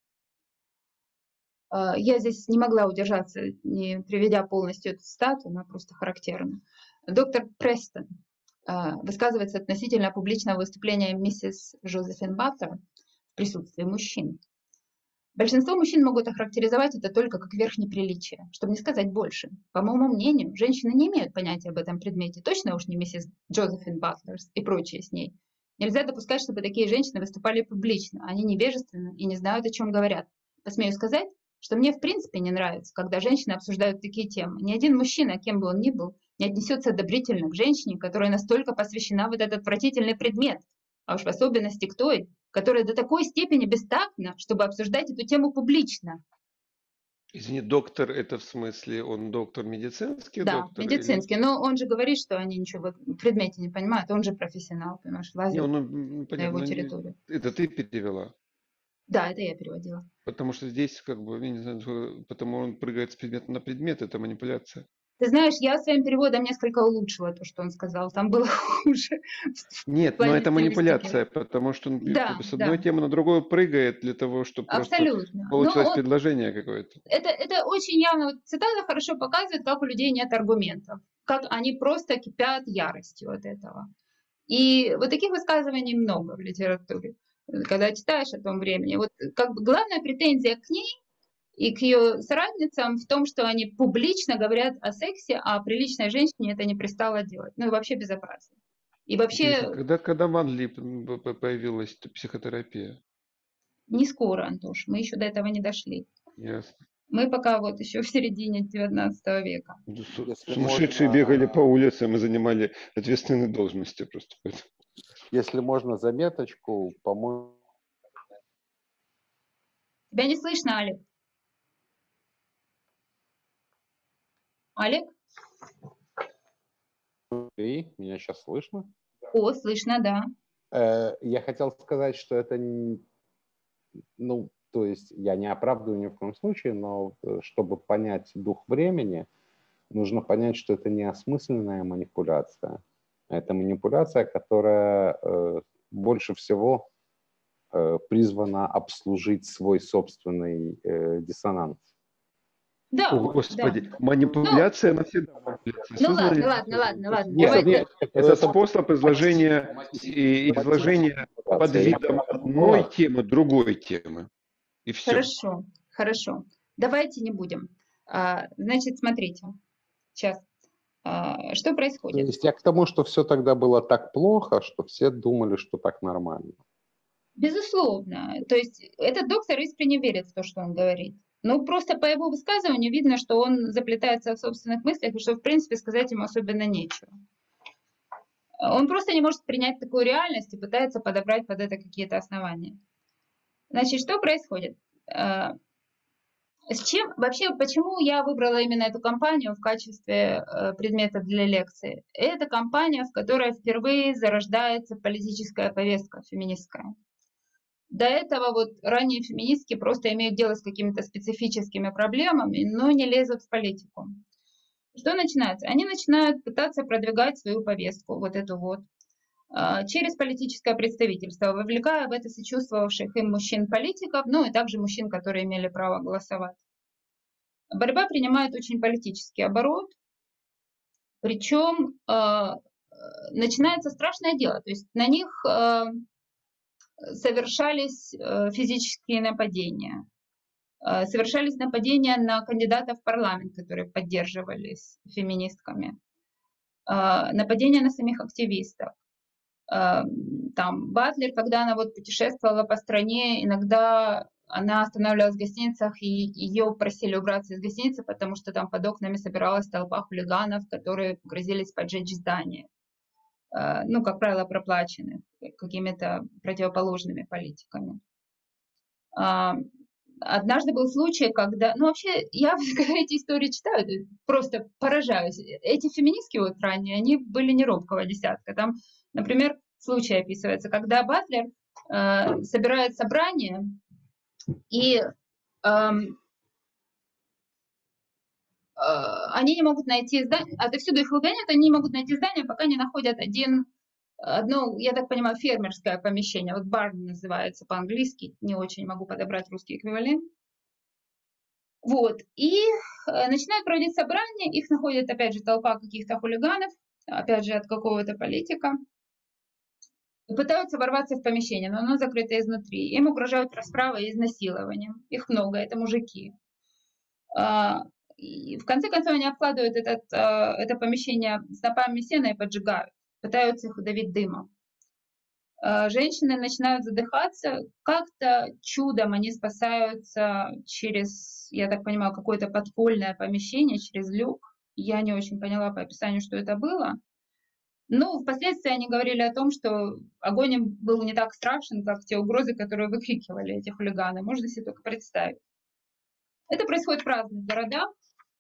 S1: Я здесь не могла удержаться, не приведя полностью эту цитату, она просто характерна. Доктор Престон. высказывается относительно публичного выступления миссис Джозефин Батлер в присутствии мужчин. Большинство мужчин могут охарактеризовать это только как верх неприличия, чтобы не сказать больше. По моему мнению, женщины не имеют понятия об этом предмете, точно уж не миссис Джозефин Батлер и прочие с ней. Нельзя допускать, чтобы такие женщины выступали публично. Они невежественны и не знают, о чем говорят. Посмею сказать, что мне в принципе не нравится, когда женщины обсуждают такие темы. Ни один мужчина, кем бы он ни был, не отнесется одобрительно к женщине, которая настолько посвящена в этот отвратительный предмет, а уж в особенности к той, которая до такой степени бестактна, чтобы обсуждать эту тему публично.
S2: Извини, доктор, это в смысле он доктор медицинский?
S1: Да,
S2: доктор,
S1: медицинский, или... но он же говорит, что они ничего в предмете не понимают, он же профессионал, понимаешь, лазит на его территорию.
S2: Это ты перевела?
S1: Да, это я переводила.
S2: Потому что здесь, как бы, я не знаю, потому он прыгает с предмета на предмет, это манипуляция.
S1: Ты знаешь, я своим переводом несколько улучшила то, что он сказал. Там было хуже.
S2: Нет, но это манипуляция, потому что он с одной темы на другую прыгает для того, чтобы просто получилось предложение какое-то.
S1: Это очень явно. Вот цитата хорошо показывает, как у людей нет аргументов. Как они просто кипят яростью от этого. И вот таких высказываний много в литературе. Когда читаешь о том времени. Вот как бы главная претензия к ней и к ее соратницам в том, что они публично говорят о сексе, а приличной женщине это не пристало делать. Ну и вообще безобразие. И вообще...
S2: Когда в Англии появилась психотерапия?
S1: Не скоро, Антош, мы еще до этого не дошли.
S2: Ясно.
S1: Мы пока вот еще в середине 19 века.
S2: Сумасшедшие бегали по улицам и занимали ответственные должности просто.
S3: Если можно заметочку, по-моему...
S1: Тебя не слышно, Олег? Олег?
S3: И меня сейчас слышно?
S1: О, слышно, да.
S3: Я хотел сказать, что это, ну, то есть я не оправдываю ни в коем случае, но чтобы понять дух времени, нужно понять, что это не осмысленная манипуляция. Это манипуляция, которая больше всего призвана обслужить свой собственный диссонанс.
S1: Да,
S2: о, Господи, да. Манипуляция навсегда.
S1: Ну ладно.
S2: Это способ изложения под видом одной темы, другой темы. И все.
S1: Хорошо. Давайте не будем. Значит, смотрите. Сейчас. Что происходит?
S3: То есть я к тому, что все тогда было так плохо, что все думали, что так нормально.
S1: Безусловно. То есть этот доктор искренне верит в то, что он говорит. Но просто по его высказыванию видно, что он заплетается в собственных мыслях, и что, в принципе, сказать ему особенно нечего. Он просто не может принять такую реальность и пытается подобрать под это какие-то основания. Значит, что происходит? Вообще, почему я выбрала именно эту кампанию в качестве предмета для лекции? Это кампания, в которой впервые зарождается политическая повестка феминистская. До этого вот ранние феминистки просто имеют дело с какими-то специфическими проблемами, но не лезут в политику. Что начинается? Они начинают пытаться продвигать свою повестку, вот эту вот, через политическое представительство, вовлекая в это сочувствовавших им мужчин-политиков, ну и также мужчин, которые имели право голосовать. Борьба принимает очень политический оборот, причем начинается страшное дело, то есть на них совершались физические нападения, совершались нападения на кандидатов в парламент, которые поддерживались феминистками, нападения на самих активистов. Там Батлер, когда она вот путешествовала по стране, иногда она останавливалась в гостиницах, и ее просили убраться из гостиницы, потому что там под окнами собиралась толпа хулиганов, которые грозились поджечь здание. Ну, как правило, проплаченных какими-то противоположными политиками. Однажды был случай, когда... Ну, вообще, я, когда эти истории читаю, просто поражаюсь. Эти феминистки вот ранние, они были не робкого десятка. Там, например, случай описывается, когда Батлер собирает собрание, и они не могут найти здание, отовсюду их выгоняют, они не могут найти здание, пока не находят одно, я так понимаю, фермерское помещение. Вот барн называется по-английски, не очень могу подобрать русский эквивалент. Вот, и начинают проводить собрания, их находит опять же толпа каких-то хулиганов, опять же, от какого-то политика, и пытаются ворваться в помещение, но оно закрыто изнутри. Им угрожают расправой и изнасилованием. Их много, это мужики. И в конце концов они обкладывают это помещение снопами сена и поджигают. Пытаются их удавить дымом. Женщины начинают задыхаться. Как-то чудом они спасаются через, я так понимаю, какое-то подпольное помещение, через люк. Я не очень поняла по описанию, что это было. Но впоследствии они говорили о том, что огонь был не так страшен, как те угрозы, которые выкрикивали эти хулиганы. Можно себе только представить. Это происходит в разных городах.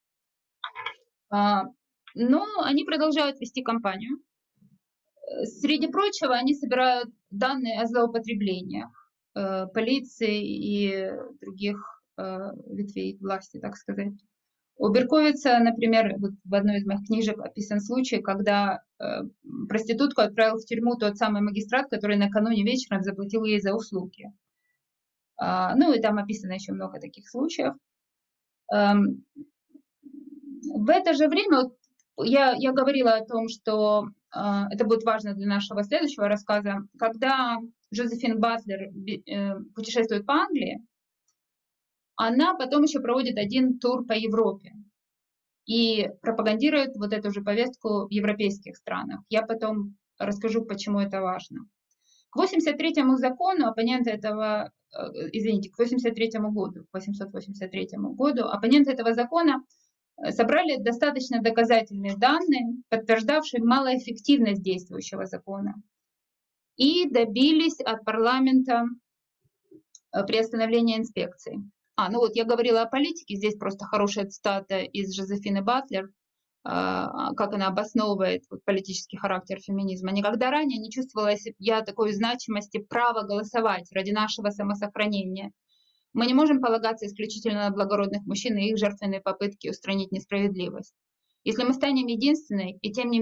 S1: Но они продолжают вести кампанию. Среди прочего, они собирают данные о злоупотреблениях полиции и других ветвей власти, так сказать. У Берковица, например, вот в одной из моих книжек описан случай, когда проститутку отправил в тюрьму тот самый магистрат, который накануне вечером заплатил ей за услуги. Ну и там описано еще много таких случаев. В это же время я говорила о том, что это будет важно для нашего следующего рассказа. Когда Джозефин Батлер путешествует по Англии, она потом еще проводит один тур по Европе и пропагандирует вот эту же повестку в европейских странах. Я потом расскажу, почему это важно. К 883 закону оппоненты этого, извините, к 883 году оппоненты этого закона собрали достаточно доказательные данные, подтверждавшие малоэффективность действующего закона, и добились от парламента приостановления инспекций. Ну вот я говорила о политике, здесь просто хорошая цитата из Жозефины Батлер, как она обосновывает политический характер феминизма. «Никогда ранее не чувствовала я такой значимости права голосовать ради нашего самосохранения. Мы не можем полагаться исключительно на благородных мужчин и их жертвенные попытки устранить несправедливость. Если мы станем единственной и тем не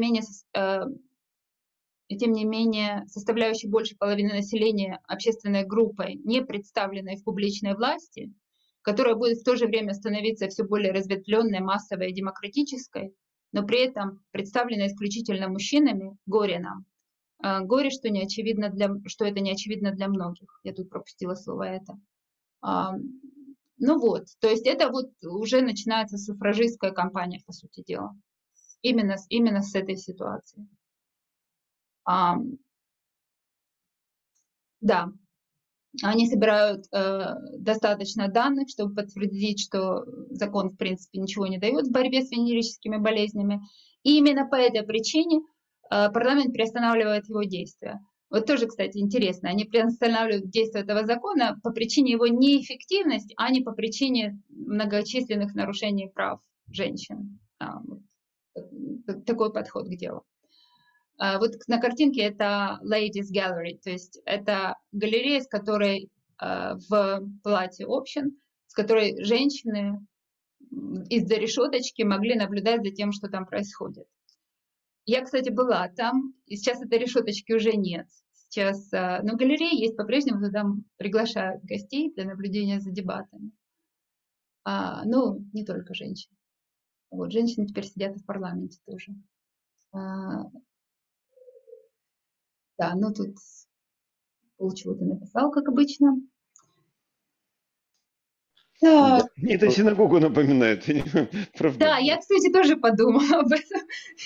S1: менее составляющей больше половины населения общественной группой, не представленной в публичной власти, которая будет в то же время становиться все более разветвленной, массовой и демократической, но при этом представленной исключительно мужчинами, горе нам. Горе, что это не очевидно для многих». Я тут пропустила слово «это». Ну вот, то есть это вот уже начинается суфражистская кампания, по сути дела, именно с этой ситуации. Да, они собирают достаточно данных, чтобы подтвердить, что закон, в принципе, ничего не дает в борьбе с венерическими болезнями. И именно по этой причине парламент приостанавливает его действия. Вот тоже, кстати, интересно, они приостанавливают действие этого закона по причине его неэффективности, а не по причине многочисленных нарушений прав женщин. Такой подход к делу. Вот на картинке это Ladies Gallery, то есть это галерея, с которой в палате общин, с которой женщины из-за решеточки могли наблюдать за тем, что там происходит. Я, кстати, была там, и сейчас этой решеточки уже нет. Сейчас, но галерея есть по-прежнему, туда приглашают гостей для наблюдения за дебатами. Ну, не только женщин. Вот, женщины теперь сидят и в парламенте тоже. Да, ну тут чего-то написал, как обычно.
S2: Так. Мне это синагогу напоминает.
S1: Да, я, кстати, тоже подумала об этом.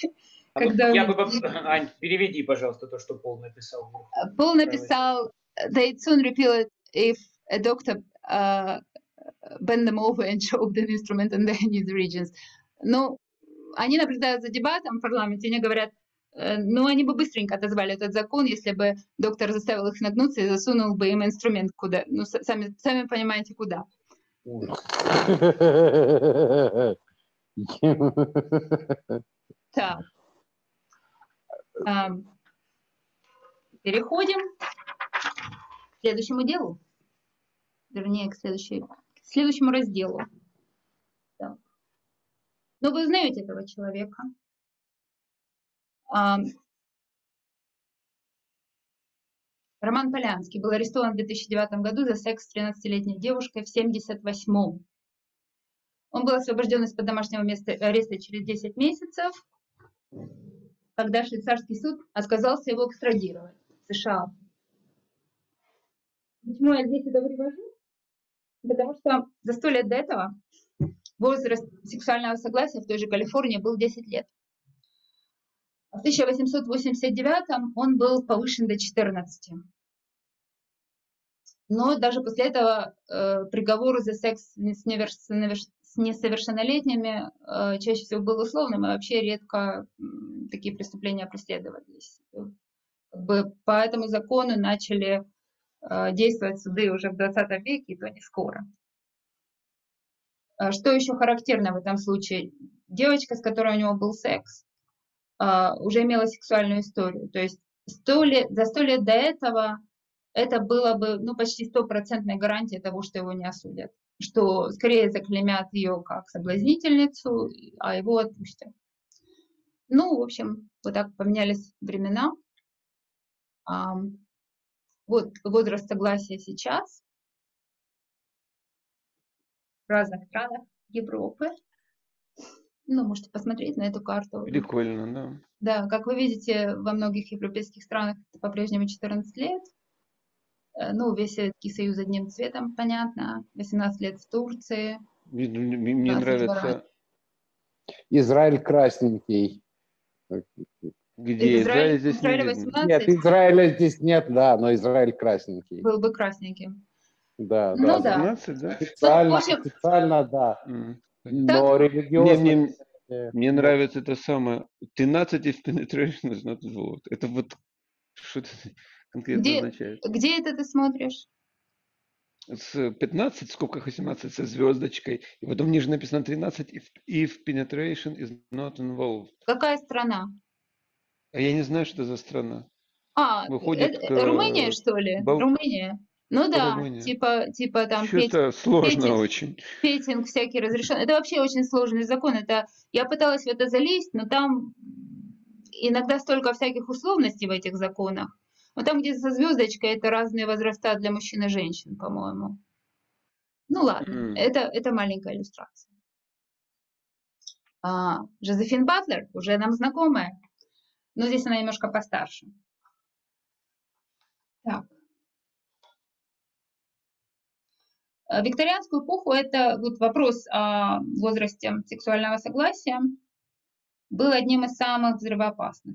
S7: Ань, переведи, пожалуйста, то, что Пол написал.
S1: Пол написал, they'd soon repeal it if a doctor bend them over and showed an instrument in their needs regions. Ну, они наблюдают за дебатом в парламенте, они говорят, ну, они бы быстренько отозвали этот закон, если бы доктор заставил их нагнуться и засунул бы им инструмент куда. Ну, сами понимаете, куда. Так. Переходим к следующему делу. Вернее, к следующему разделу. Так. Ну, вы узнаете этого человека. Роман Полянский был арестован в 2009 году за секс с 13-летней девушкой в 1978. Он был освобожден из-под домашнего ареста через 10 месяцев. когда швейцарский суд отказался его экстрадировать в США. Почему я здесь это привожу? Потому что за 100 лет до этого возраст сексуального согласия в той же Калифорнии был 10 лет. В 1889 он был повышен до 14. Но даже после этого приговор за секс с несовершеннолетними чаще всего был условным, и вообще редко такие преступления преследовались. По этому закону начали действовать суды уже в 20 веке, и то не скоро. Что еще характерно в этом случае? Девочка, с которой у него был секс, уже имела сексуальную историю. То есть за 100 лет до этого это было бы почти 100% гарантия того, что его не осудят. Что скорее заклеймят ее как соблазнительницу, а его отпустят. В общем, вот так поменялись времена. Вот возраст согласия сейчас в разных странах Европы. Можете посмотреть на эту карту.
S2: Прикольно, да.
S1: Да, как вы видите, во многих европейских странах это по-прежнему 14 лет. Весь Советский Союз одним цветом, понятно. 18 лет в Турции.
S2: Мне нравится...
S3: Израиль красненький.
S2: Где Израиль здесь
S1: Израиль
S2: не видно.
S1: 18.
S3: Нет, Израиля здесь нет, да, но Израиль красненький.
S1: Был бы красненьким.
S3: Да,
S1: Да.
S2: 18, да?
S3: Официально, да. Но религиозно...
S2: Мне нравится это самое. 13 if penetration is not involved. Это вот что это конкретно означает?
S1: Где это ты смотришь?
S2: С 15 в скобках 18 со звездочкой. И потом ниже написано 13 if penetration is not involved.
S1: Какая страна?
S2: А я не знаю, что это за страна. Выходит
S1: Румыния, что ли? Румыния. Да,
S2: Румыния.
S1: типа там
S2: Что-то сложно очень.
S1: Петинг всякий разрешен. Это вообще очень сложный закон. Я пыталась в это залезть, но там иногда столько всяких условностей в этих законах. Но там, где со звездочкой, это разные возраста для мужчин и женщин, по-моему. Ладно, это маленькая иллюстрация. Жозефин Батлер, уже нам знакомая, но здесь она немножко постарше. Так. В викторианскую эпоху это вопрос о возрасте сексуального согласия был одним из самых взрывоопасных.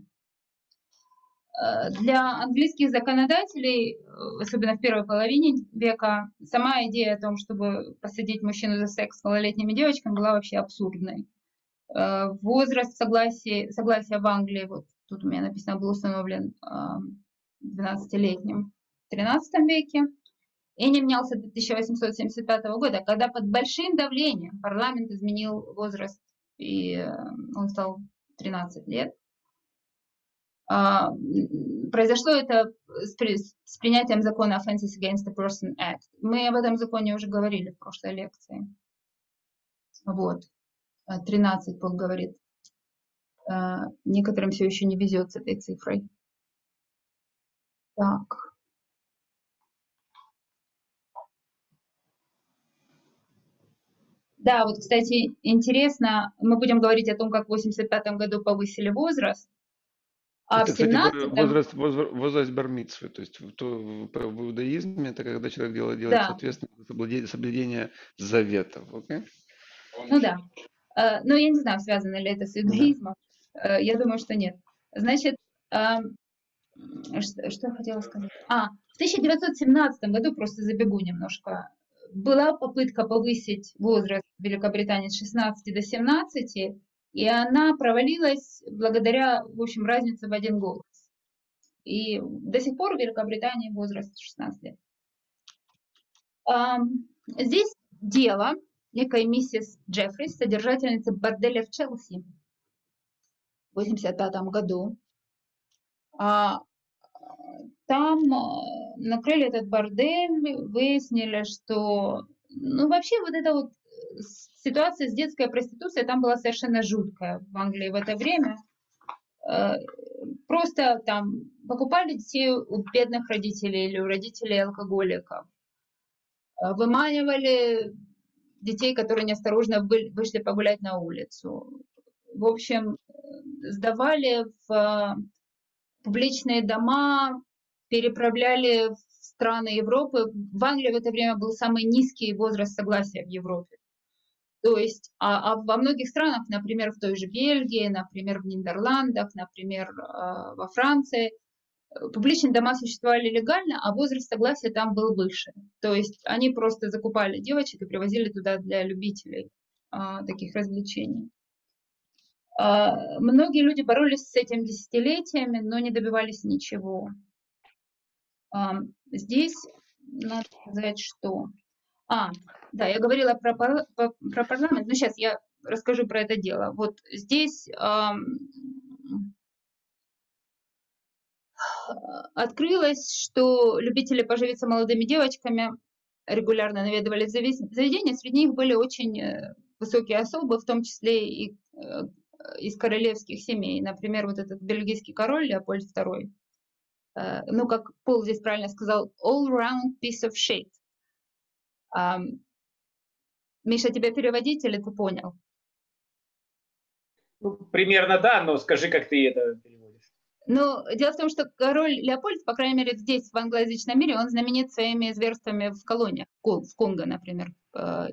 S1: Для английских законодателей, особенно в первой половине века, сама идея о том, чтобы посадить мужчину за секс с малолетними девочками, была вообще абсурдной. Возраст согласия в Англии, вот тут у меня написано, был установлен 12-летним в 13 веке и не менялся до 1875 года, когда под большим давлением парламент изменил возраст, и он стал 13 лет. Произошло это с принятием закона Offenses Against a Person Act. Мы об этом законе уже говорили в прошлой лекции. 13, Пол говорит. Некоторым все еще не везет с этой цифрой. Так. Да, кстати, интересно, мы будем говорить о том, как в 1985 году повысили возраст.
S2: Это, кстати, возраст бар-мицвы, то есть в иудаизме это когда человек делает соответственно соблюдение заветов. Okay?
S1: Да. Но я не знаю, связано ли это с иудаизмом. Я думаю, что нет. Значит, что я хотела сказать? В 1917 году, просто забегу немножко, была попытка повысить возраст в Великобритании с 16 до 17, и она провалилась благодаря, в общем, разнице в один голос. И до сих пор в Великобритании возраст 16 лет. Здесь дело некой миссис Джеффрис, содержательницы борделя в Челси в 1985 году. Там накрыли этот бордель, выяснили, что вообще эта ситуация с детской проституцией там была совершенно жуткая в Англии в это время. Просто там покупали детей у бедных родителей или у родителей алкоголиков. Выманивали детей, которые неосторожно вышли погулять на улицу. В общем, сдавали в публичные дома, переправляли в страны Европы. В Англии в это время был самый низкий возраст согласия в Европе. То есть, во многих странах, например, в той же Бельгии, например, в Нидерландах, например, во Франции, публичные дома существовали легально, а возраст согласия там был выше. То есть они просто закупали девочек и привозили туда для любителей таких развлечений. Многие люди боролись с этим десятилетиями, но не добивались ничего. Здесь надо сказать, что... Да, я говорила про парламент, но сейчас я расскажу про это дело. Вот здесь открылось, что любители поживиться молодыми девочками регулярно наведывались в заведения. Среди них были очень высокие особы, в том числе и из королевских семей. Например, вот этот бельгийский король Леопольд II. Ну, как Пол здесь правильно сказал, all-round piece of shit. Миша, тебе переводить или ты понял?
S7: Ну, примерно да, но скажи, как ты это переводишь.
S1: Ну, дело в том, что король Леопольд, по крайней мере, здесь, в англоязычном мире, он знаменит своими зверствами в колониях, в Конго, например. А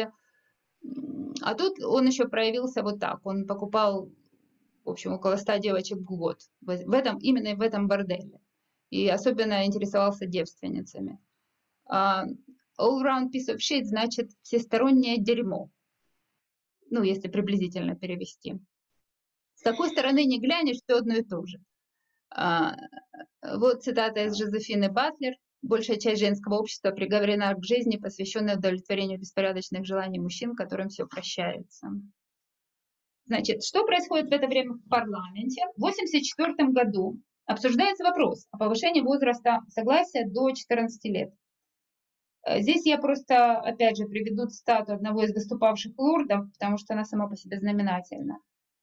S1: тут он еще проявился вот так. Он покупал, в общем, около 100 девочек в год. Именно в этом борделе. И особенно интересовался девственницами. All-round piece of shit значит всестороннее дерьмо. Ну, если приблизительно перевести. С какой стороны не глянешь, все одно и то же. Вот цитата из Жозефины Батлер. Большая часть женского общества приговорена к жизни, посвященной удовлетворению беспорядочных желаний мужчин, которым все прощается. Значит, что происходит в это время в парламенте? В 1984 году обсуждается вопрос о повышении возраста согласия до 14 лет. Здесь я просто, опять же, приведу цитату одного из выступавших лордов, потому что она сама по себе знаменательна.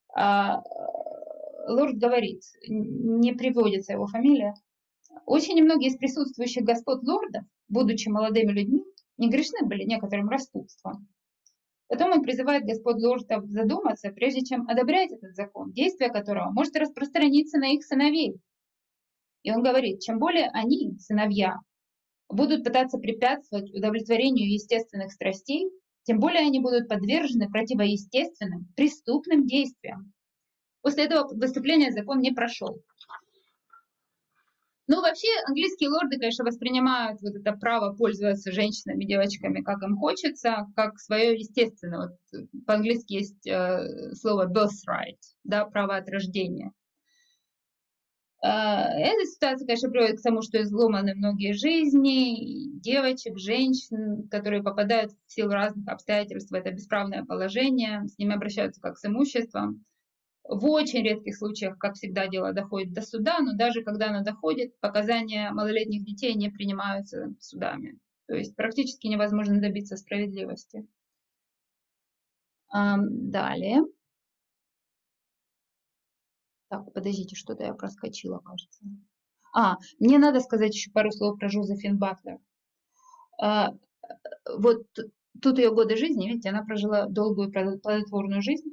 S1: Лорд говорит, не приводится его фамилия, очень немногие из присутствующих господ лордов, будучи молодыми людьми, не грешны были некоторым распутством. Потом он призывает господ лордов задуматься, прежде чем одобрять этот закон, действие которого может распространиться на их сыновей. И он говорит, чем более они, сыновья, будут пытаться препятствовать удовлетворению естественных страстей, тем более они будут подвержены противоестественным, преступным действиям. После этого выступления закон не прошел. Ну, вообще, английские лорды, конечно, воспринимают вот это право пользоваться женщинами, девочками, как им хочется, как свое естественное. Вот, по-английски есть слово birthright, да, право от рождения. Эта ситуация, конечно, приводит к тому, что изломаны многие жизни девочек, женщин, которые попадают в силу разных обстоятельств в это бесправное положение, с ними обращаются как с имуществом. В очень редких случаях, как всегда, дело доходит до суда, но даже когда оно доходит, показания малолетних детей не принимаются судами. То есть практически невозможно добиться справедливости. Далее. Так, подождите, что-то я проскочила, кажется. Мне надо сказать еще пару слов про Жозефин Батлер. Вот тут ее годы жизни, видите, она прожила долгую плодотворную жизнь.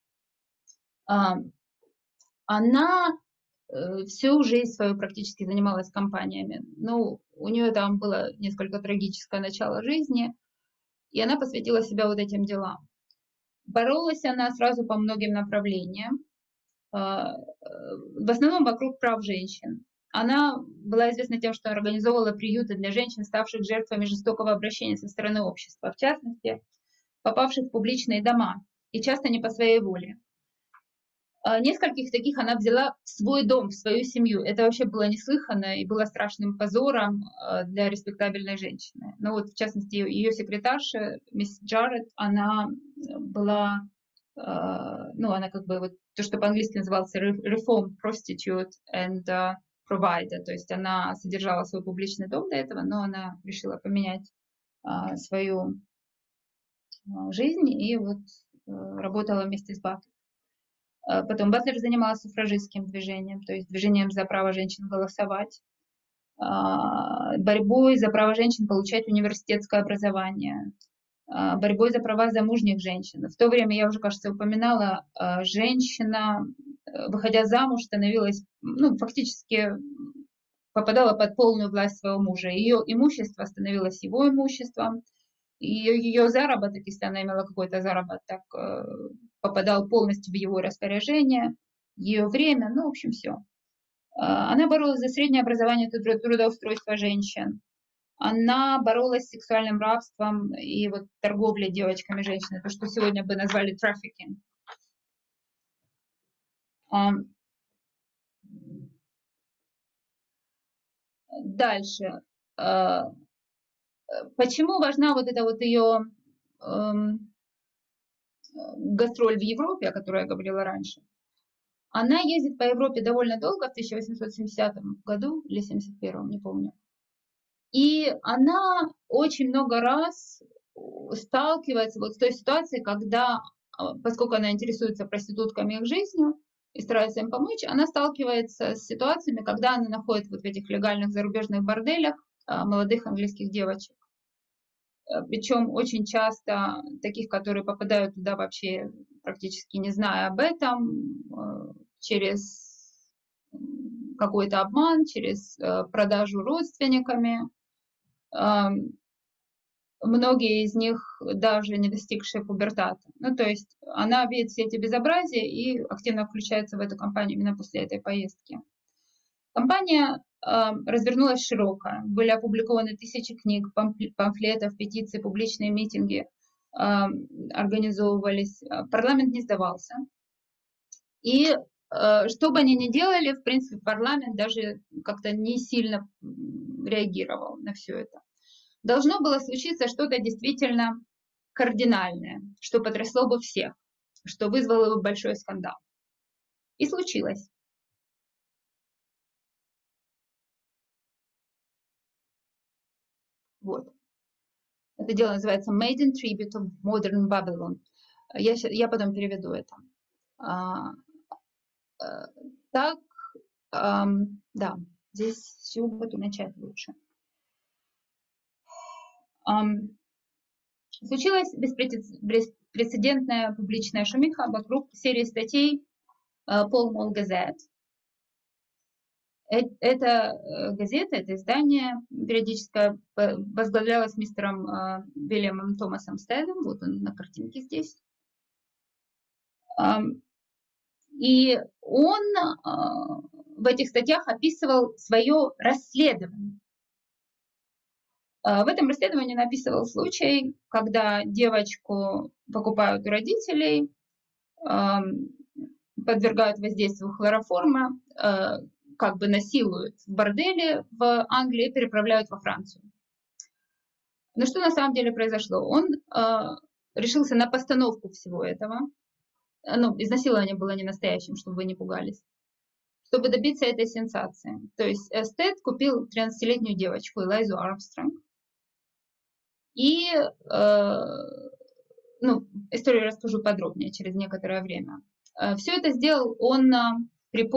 S1: Она всю жизнь свою практически занималась компаниями. Ну, у нее там было несколько трагическое начало жизни, и она посвятила себя вот этим делам. Боролась она сразу по многим направлениям, в основном вокруг прав женщин. Она была известна тем, что организовывала приюты для женщин, ставших жертвами жестокого обращения со стороны общества, в частности, попавших в публичные дома, и часто не по своей воле. Нескольких таких она взяла в свой дом, в свою семью. Это вообще было неслыханно и было страшным позором для респектабельной женщины. Но вот, в частности, ее секретарша, мисс Джаред, она была, ну, она как бы вот то, что по-английски назывался reformed prostitute and provider. То есть она содержала свой публичный дом до этого, но она решила поменять свою жизнь и вот работала вместе с Батлер. Потом Батлер занималась суфражистским движением, то есть движением за право женщин голосовать, борьбой за право женщин получать университетское образование, борьбой за права замужних женщин. В то время, я уже, кажется, упоминала, женщина выходя замуж, становилась, ну, фактически попадала под полную власть своего мужа. Ее имущество становилось его имуществом, и ее заработок, если она имела какой-то заработок, попадал полностью в его распоряжение, ее время, ну, в общем, все. Она боролась за среднее образование и трудоустройство женщин. Она боролась с сексуальным рабством и вот торговлей девочками, женщинами, то, что сегодня бы назвали трафикинг. Дальше. Почему важна вот эта вот ее гастроль в Европе, о которой я говорила раньше? Она ездит по Европе довольно долго, в 1870 году или 71, не помню. И она очень много раз сталкивается вот с той ситуацией, когда, поскольку она интересуется проститутками и их жизнью и старается им помочь, она сталкивается с ситуациями, когда она находит вот в этих легальных зарубежных борделях молодых английских девочек. Причем очень часто таких, которые попадают туда вообще практически не зная об этом, через какой-то обман, через продажу родственниками. Многие из них даже не достигшие пубертата. Ну, то есть она видит все эти безобразия и активно включается в эту кампанию именно после этой поездки. Кампания развернулась широко. Были опубликованы тысячи книг, памфлетов, петиций, публичные митинги организовывались. Парламент не сдавался. И что бы они ни делали, в принципе, парламент даже как-то не сильно реагировал на все это. Должно было случиться что-то действительно кардинальное, что потрясло бы всех, что вызвало бы большой скандал. И случилось. Вот. Это дело называется Made in Tribute of Modern Babylon. Я потом переведу это. Так, да, здесь все буду начать лучше. Случилась беспрецедентная публичная шумиха вокруг серии статей Pall Mall Gazette. Эта газета, это издание периодически возглавлялось мистером Вильямом Томасом Стедом, вот он на картинке здесь. И он в этих статьях описывал свое расследование. В этом расследовании он описывал случай, когда девочку покупают у родителей, подвергают воздействию хлороформа, как бы насилуют в борделе в Англии и переправляют во Францию. Но что на самом деле произошло? Он решился на постановку всего этого. Ну, изнасилование было не настоящим, чтобы вы не пугались. Чтобы добиться этой сенсации. То есть Стед купил 13-летнюю девочку Элайзу Армстронг. И историю расскажу подробнее через некоторое время. Все это сделал он при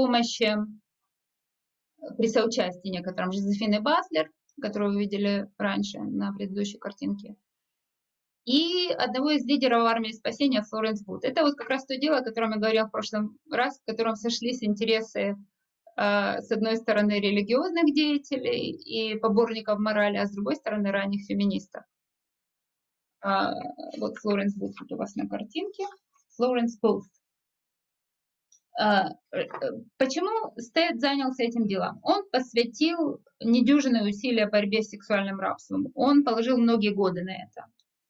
S1: соучастии некоторым Жозефины Батлер, которую вы видели раньше на предыдущей картинке, и одного из лидеров армии спасения Флоренс Вуд. Это вот как раз то дело, о котором я говорила в прошлый раз, в котором сошлись интересы с одной стороны религиозных деятелей и поборников морали, а с другой стороны ранних феминистов. Вот Флоренс Вуд у вас на картинке. Флоренс Вуд. Почему Стед занялся этим делом? Он посвятил недюжинные усилия борьбе с сексуальным рабством. Он положил многие годы на это.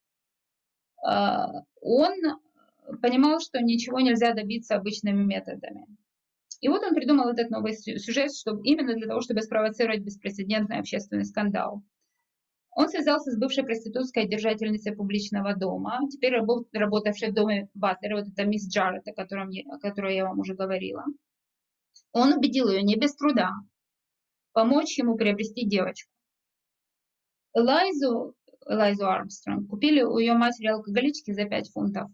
S1: Он понимал, что ничего нельзя добиться обычными методами. И вот он придумал этот новый сюжет, именно для того, чтобы спровоцировать беспрецедентный общественный скандал. Он связался с бывшей проститутской держательницей публичного дома, теперь работавшей в доме Батлера, вот это мисс Джарретт, о которой я вам уже говорила. Он убедил ее не без труда помочь ему приобрести девочку. Элайзу Армстронг купили у ее матери-алкоголички за 5 фунтов.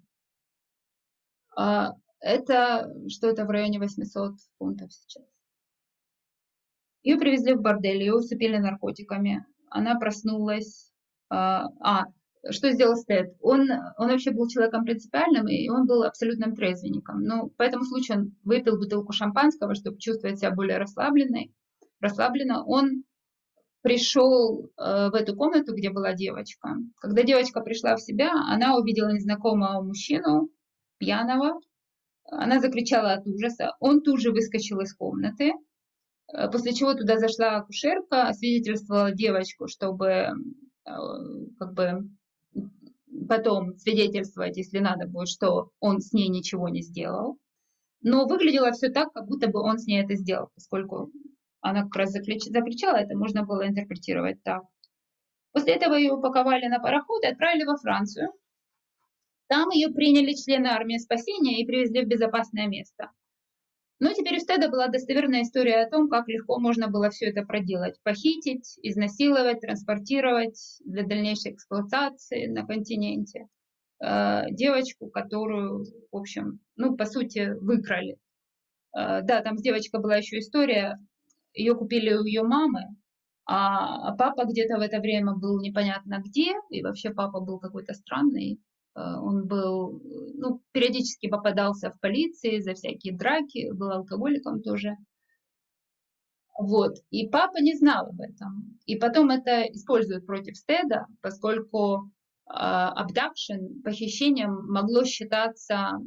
S1: Это что-то в районе 800 фунтов сейчас. Ее привезли в бордель, ее усыпили наркотиками. Она проснулась. что сделал Стэд? Он вообще был человеком принципиальным, и он был абсолютным трезвенником. Но по этому случаю он выпил бутылку шампанского, чтобы чувствовать себя более расслабленно. Он пришел в эту комнату, где была девочка. Когда девочка пришла в себя, она увидела незнакомого мужчину, пьяного. Она закричала от ужаса. Он тут же выскочил из комнаты, после чего туда зашла акушерка, освидетельствовала девочку, чтобы как бы потом свидетельствовать, если надо будет, что он с ней ничего не сделал. Но выглядело все так, как будто бы он с ней это сделал, поскольку она как раз закричала, это можно было интерпретировать так. После этого ее упаковали на пароход и отправили во Францию. Там ее приняли члены армии спасения и привезли в безопасное место. Но теперь у Стэда была достоверная история о том, как легко можно было все это проделать. Похитить, изнасиловать, транспортировать для дальнейшей эксплуатации на континенте. Девочку, которую, в общем, по сути, выкрали. Да, там с девочкой была еще история. Ее купили у ее мамы, а папа где-то в это время был непонятно где. И вообще папа был какой-то странный. Он был, периодически попадался в полиции за всякие драки, был алкоголиком тоже. Вот. И папа не знал об этом. И потом это используют против Стэда, поскольку abduction, похищением, могла считаться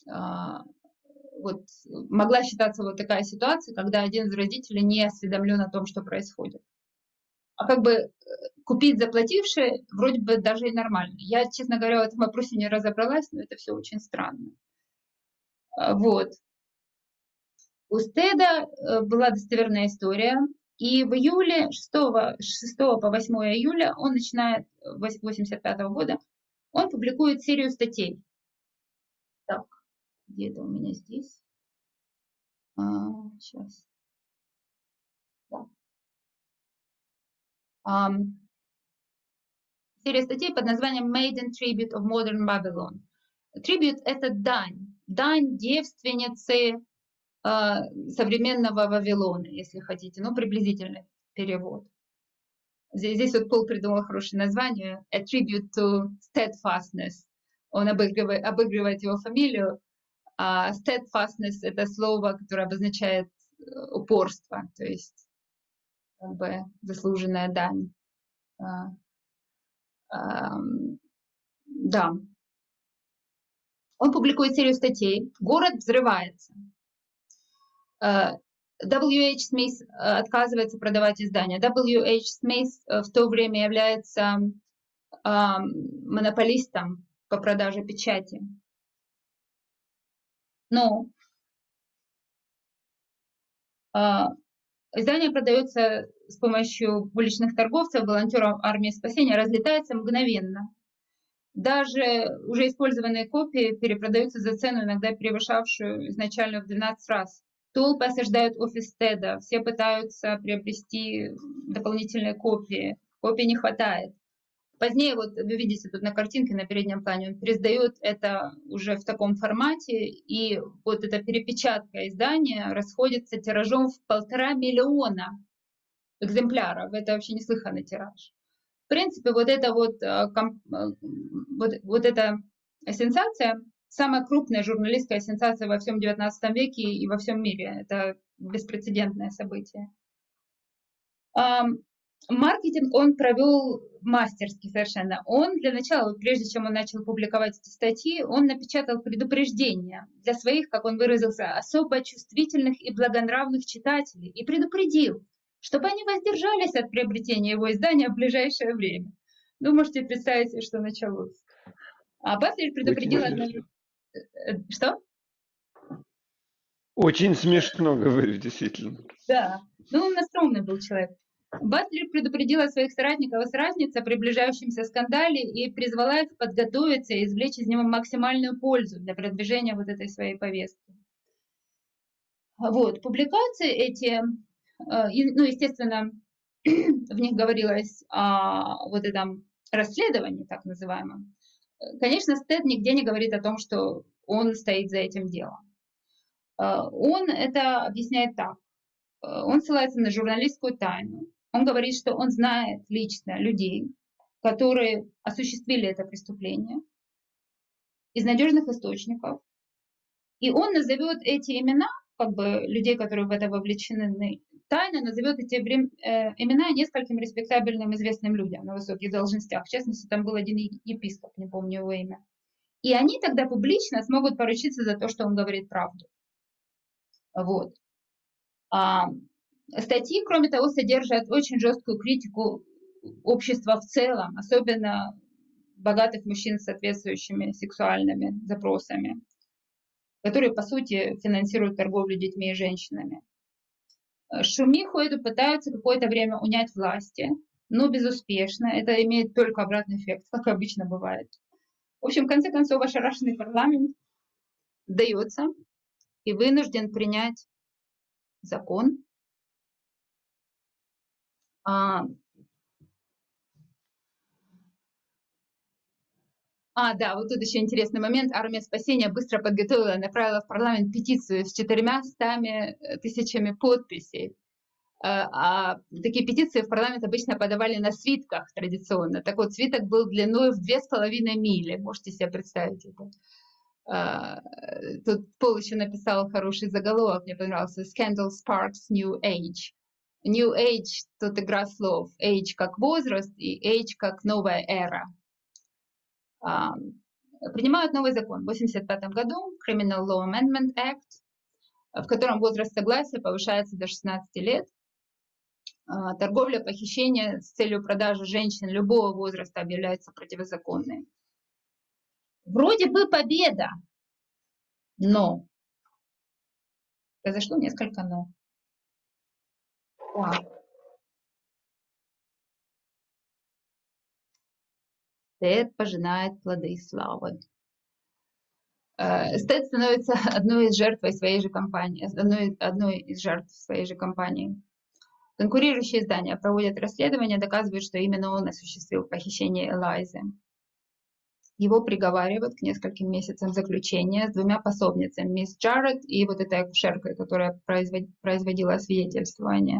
S1: вот такая ситуация, когда один из родителей не осведомлен о том, что происходит. А как бы купить заплативший вроде бы даже и нормально. Я, честно говоря, в этом вопросе не разобралась, но это все очень странно. Вот. У Стэда была достоверная история, и в июле, 6 по 8 июля, он начинает, 1985 года, он публикует серию статей. Так, где это у меня здесь? Сейчас. Да. Серия статей под названием Maiden Tribute of Modern Babylon. Tribute – это дань девственницы современного Вавилона, если хотите, приблизительный перевод. Здесь вот Пол придумал хорошее название A Tribute to Steadfastness. Он обыгрывает его фамилию. А steadfastness – это слово, которое обозначает упорство, то есть как бы заслуженная дань. Да. Он публикует серию статей. Город взрывается. W.H. Smith отказывается продавать издания. W.H. Smith в то время является монополистом по продаже печати. Но издание продается с помощью уличных торговцев, волонтеров армии спасения, разлетается мгновенно. Даже уже использованные копии перепродаются за цену, иногда превышавшую изначально в 12 раз. Толпы осаждают офис Стэда, все пытаются приобрести дополнительные копии. Копий не хватает. Позднее, вот вы видите тут на картинке на переднем плане, он пересдает это уже в таком формате, и вот эта перепечатка издания расходится тиражом в 1,5 миллиона экземпляров. Это вообще неслыханный тираж. В принципе, вот эта сенсация, самая крупная журналистская сенсация во всем XIX веке и во всем мире. Это беспрецедентное событие. Маркетинг он провел мастерски совершенно. Он для начала, прежде чем он начал публиковать эти статьи, он напечатал предупреждения для своих, как он выразился, особо чувствительных и благонравных читателей и предупредил, чтобы они воздержались от приобретения его издания в ближайшее время. Вы можете представить себе, что началось. А Батлер предупредил... Что?
S2: Очень смешно, говорю, действительно.
S1: Да, он настроенный был человек. Батлер предупредила своих соратников и соратниц о приближающемся скандале и призвала их подготовиться и извлечь из него максимальную пользу для продвижения вот этой своей повестки. Вот, публикации эти, естественно, в них говорилось о вот этом расследовании, так называемом. Конечно, Стэд нигде не говорит о том, что он стоит за этим делом. Он это объясняет так. Он ссылается на журналистскую тайну. Он говорит, что он знает лично людей, которые осуществили это преступление, из надежных источников. И он назовет эти имена, как бы людей, которые в это вовлечены тайно, назовет эти имена нескольким респектабельным известным людям на высоких должностях. В частности, там был один епископ, не помню его имя. И они тогда публично смогут поручиться за то, что он говорит правду. Вот. Статьи, кроме того, содержат очень жесткую критику общества в целом, особенно богатых мужчин с соответствующими сексуальными запросами, которые, по сути, финансируют торговлю детьми и женщинами. Шумиху эту пытаются какое-то время унять власти, но безуспешно. Это имеет только обратный эффект, как обычно бывает. В общем, в конце концов, ошарашенный парламент сдается и вынужден принять закон. Да, вот тут еще интересный момент. Армия спасения быстро подготовила и направила в парламент петицию с 400 тысячами подписей. Такие петиции в парламент обычно подавали на свитках традиционно. Так вот, свиток был длиной в 2,5 мили. Можете себе представить это. Тут Пол еще написал хороший заголовок, мне понравился. Scandal sparks new age. New age — тут игра слов. Age как возраст и age как новая эра. Принимают новый закон в 1985 году, Criminal Law Amendment Act, в котором возраст согласия повышается до 16 лет. Торговля, похищение с целью продажи женщин любого возраста объявляется противозаконной. Вроде бы победа, но произошло несколько но. Стед пожинает плоды славы. Стед становится одной из жертв своей же компании, одной из жертв своей же компании. Конкурирующие издания проводят расследование, доказывают, что именно он осуществил похищение Элайзы. Его приговаривают к нескольким месяцам заключения с 2 пособницами, мисс Джаред и вот этой акушеркой, которая производила свидетельствование.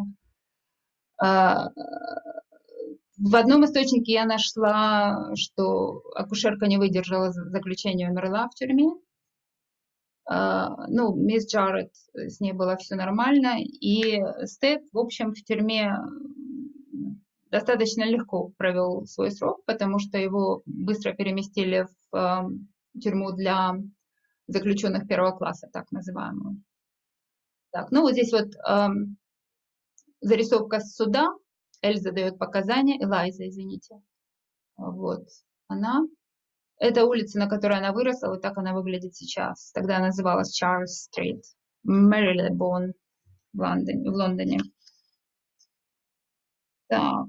S1: В одном источнике я нашла, что акушерка не выдержала заключения и умерла в тюрьме. Мисс Джаред, с ней было все нормально. И Стед, в общем, в тюрьме достаточно легко провел свой срок, потому что его быстро переместили в тюрьму для заключенных 1-го класса, так называемую. Так, вот здесь вот зарисовка с суда. Эльза дает показания, Элайза, извините. Вот она. Это улица, на которой она выросла, вот так она выглядит сейчас. Тогда она называлась Чарльз-стрит, Марилебон в Лондоне. Так.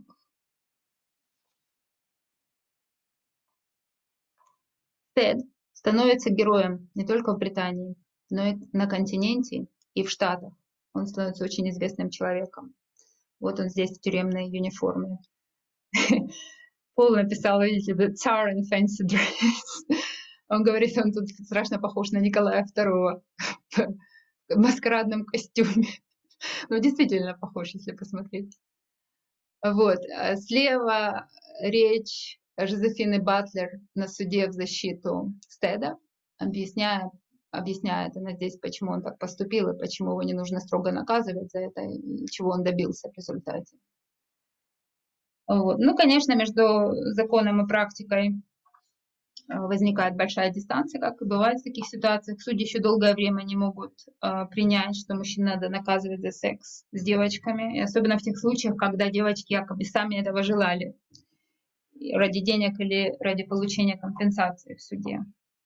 S1: Стед становится героем не только в Британии, но и на континенте и в Штатах. Он становится очень известным человеком. Вот он здесь в тюремной униформе. Пол написал, видите, the Tsar in fancy dress. Он говорит, он тут страшно похож на Николая II в маскарадном костюме. Действительно похож, если посмотреть. Вот. Слева речь Жозефины Батлер на суде в защиту Стеда, объясняет она здесь, почему он так поступил и почему его не нужно строго наказывать за это, и чего он добился в результате. Вот. Конечно, между законом и практикой возникает большая дистанция, как и бывает в таких ситуациях. Судьи еще долгое время не могут принять, что мужчин надо наказывать за секс с девочками, и особенно в тех случаях, когда девочки якобы сами этого желали, ради денег или ради получения компенсации в суде.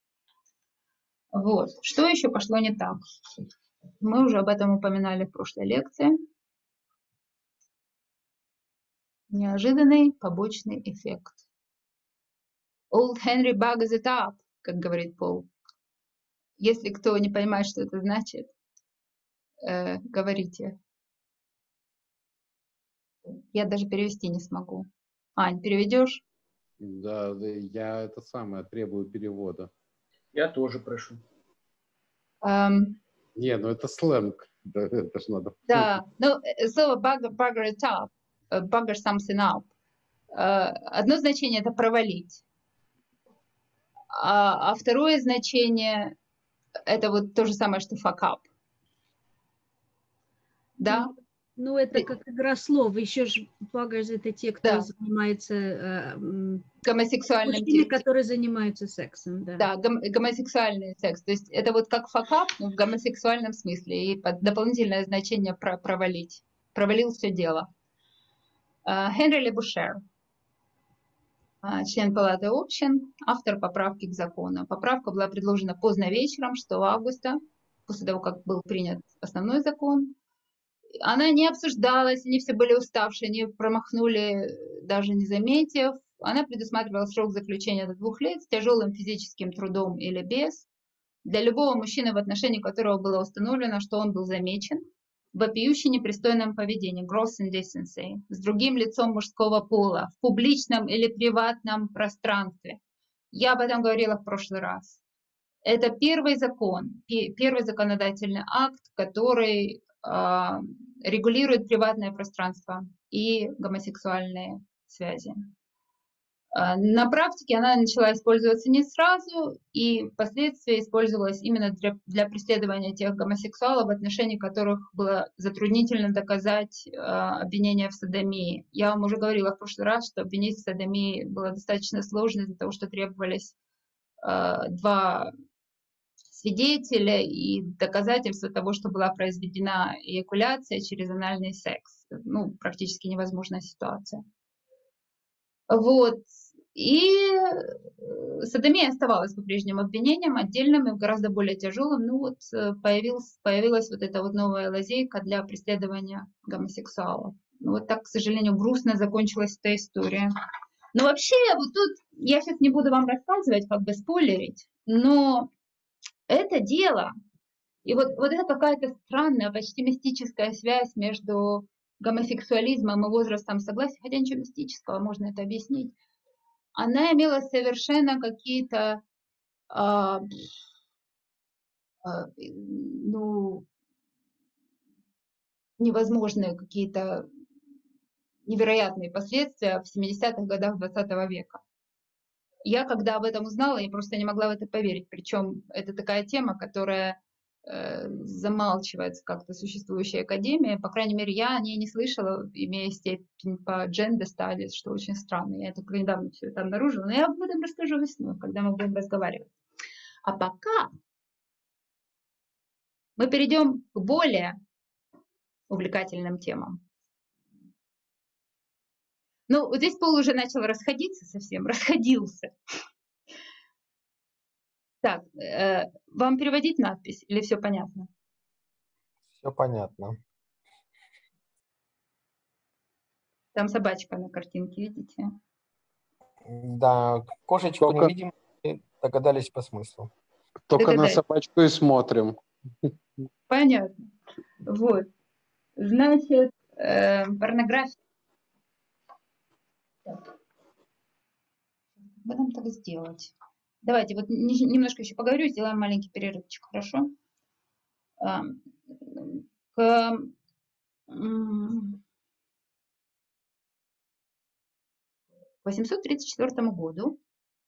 S1: Вот. Что еще пошло не так? Мы уже об этом упоминали в прошлой лекции. Неожиданный побочный эффект. Old Henry buggers it up, как говорит Пол. Если кто не понимает, что это значит, говорите. Я даже перевести не смогу. Ань, переведешь?
S3: Да, я это самое требую перевода.
S7: Я тоже прошу.
S3: Это сленг. Да, это ж надо.
S1: Да, слово bugger it up, bugger something up. Одно значение – это провалить, а второе значение – это вот то же самое, что fuck up. Да?
S6: Ну, это как игра слов. Еще же buggers — это те, кто занимается
S1: гомосексуальным
S6: мужчины, которые занимаются сексом. Да,
S1: гомосексуальный секс. То есть это вот как fuck up, но в гомосексуальном смысле. И дополнительное значение провалить. Провалил все дело. Генри Лебушер, член Палаты общин, автор поправки к закону. Поправка была предложена поздно вечером, 6 августа, после того, как был принят основной закон. Она не обсуждалась, они все были уставшие, они промахнули, даже не заметив. Она предусматривала срок заключения до 2 лет с тяжелым физическим трудом или без. Для любого мужчины, в отношении которого было установлено, что он был замечен в вопиюще непристойном поведении, gross indecency, с другим лицом мужского пола, в публичном или приватном пространстве. Я об этом говорила в прошлый раз. Это первый закон, первый законодательный акт, который регулирует приватное пространство и гомосексуальные связи. На практике она начала использоваться не сразу, и впоследствии использовалась именно для преследования тех гомосексуалов, в отношении которых было затруднительно доказать обвинение в содомии. Я вам уже говорила в прошлый раз, что обвинить в содомии было достаточно сложно из-за того, что требовались 2 свидетеля и доказательства того, что была произведена эякуляция через анальный секс. Ну, практически невозможная ситуация. Вот. И содомия оставалась по-прежнему обвинением, отдельным и гораздо более тяжелым. Ну вот появилась вот эта вот новая лазейка для преследования гомосексуалов. Ну, вот так, к сожалению, грустно закончилась эта история. Но вообще, вот тут я сейчас не буду вам рассказывать, как бы спойлерить, но это дело, и вот это какая-то странная, почти мистическая связь между гомосексуализмом и возрастом согласия, хотя ничего мистического, можно это объяснить, она имела совершенно какие-то невозможные, какие-то невероятные последствия в 70-х годах 20 века. Я, когда об этом узнала, я просто не могла в это поверить. Причем это такая тема, которая замалчивается как-то существующей академией. По крайней мере, я о ней не слышала, имея степень по gender studies, что очень странно. Я только недавно все это обнаружила. Но я об этом расскажу весной, когда мы будем разговаривать. А пока мы перейдем к более увлекательным темам. Ну, вот здесь Пол уже начал расходиться совсем, расходился. Так, вам переводить надпись или все понятно?
S5: Все понятно.
S1: Там собачка на картинке, видите?
S5: Да, кошечку не видим, догадались по смыслу.
S3: Только на собачку и смотрим.
S1: Понятно. Вот. Значит, порнография. Как бы нам так сделать? Давайте вот немножко еще поговорю, сделаем маленький перерывчик, хорошо? К 834 году,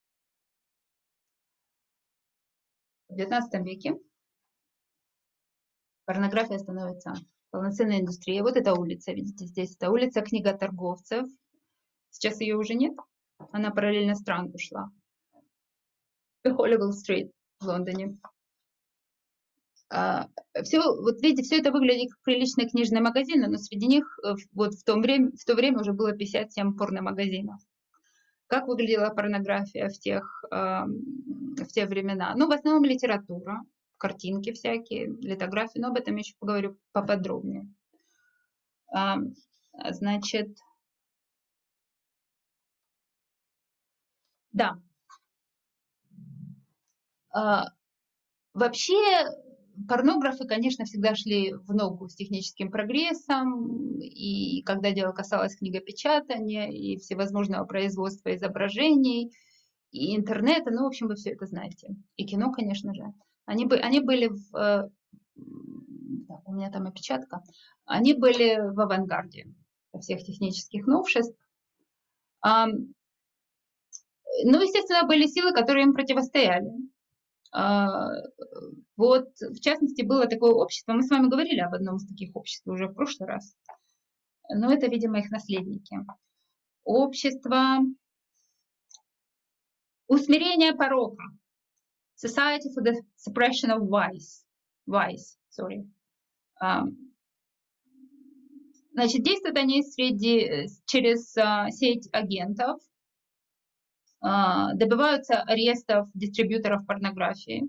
S1: в 19 веке, порнография становится полноценной индустрией. Вот эта улица, видите, здесь это улица книготорговцев. Сейчас ее уже нет, она параллельно Странду шла. Холливилл-стрит в Лондоне. Все, вот видите, все это выглядит как приличные книжные магазины, но среди них вот в то время уже было 57 порномагазинов. Как выглядела порнография в те времена? Ну, в основном литература, картинки всякие, литографии, но об этом я еще поговорю поподробнее. Значит, да. Вообще, порнографы, конечно, всегда шли в ногу с техническим прогрессом, и когда дело касалось книгопечатания и всевозможного производства изображений, и интернета, ну, в общем, вы все это знаете. И кино, конечно же. Они были так, у меня там опечатка. Они были в авангарде всех технических новшеств. Ну, естественно, были силы, которые им противостояли. Вот, в частности, было такое общество, мы с вами говорили об одном из таких обществ уже в прошлый раз, но это, видимо, их наследники. Общество усмирения порока. Society for the Suppression of Vice. Значит, действуют они через сеть агентов, добиваются арестов дистрибьюторов порнографии.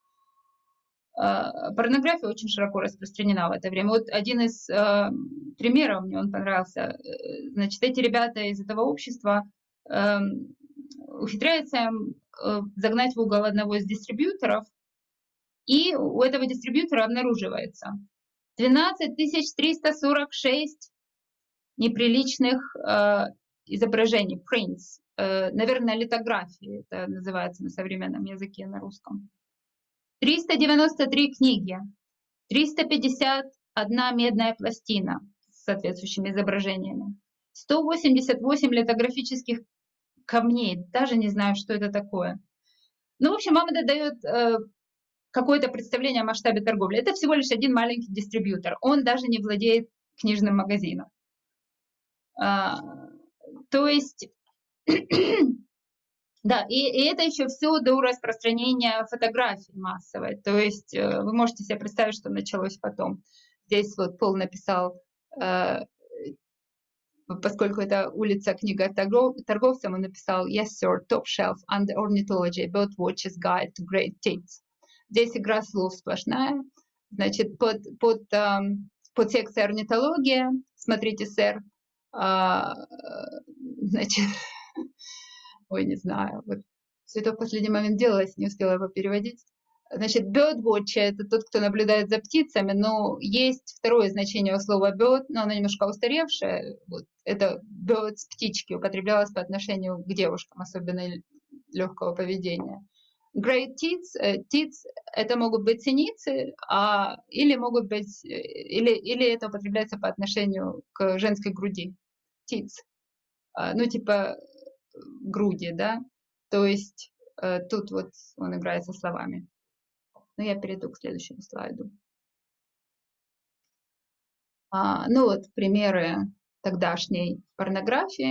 S1: Порнография очень широко распространена в это время. Вот один из примеров, мне он понравился. Значит, эти ребята из этого общества ухитряются загнать в угол одного из дистрибьюторов, и у этого дистрибьютора обнаруживается 12 346 неприличных изображений, prints, наверное, литографии, это называется на современном языке, на русском. 393 книги, 351 медная пластина с соответствующими изображениями, 188 литографических камней, даже не знаю, что это такое. Ну, в общем, вам это дает какое-то представление о масштабе торговли. Это всего лишь один маленький дистрибьютор, он даже не владеет книжным магазином. То есть, да, и это еще все до распространения фотографий массовой. То есть вы можете себе представить, что началось потом. Здесь вот Пол написал, поскольку это улица книга торговцам, он написал Yes, sir, top shelf under ornithology, bird watchers guide to great tits. Здесь игра слов сплошная. Значит, под секцией орнитология, смотрите, сэр, значит, ой, не знаю, вот все это в последний момент делалось, не успела его переводить. Значит, bird watcher — это тот, кто наблюдает за птицами, но есть второе значение у слова bird, но оно немножко устаревшее. Вот, это birds, птички, употреблялось по отношению к девушкам, особенно легкого поведения. Great tits, tits это могут быть синицы, или могут быть, или это употребляется по отношению к женской груди. Tits. Ну, типа груди, да. То есть тут вот он играет со словами. Ну, я перейду к следующему слайду. Ну, вот примеры тогдашней порнографии.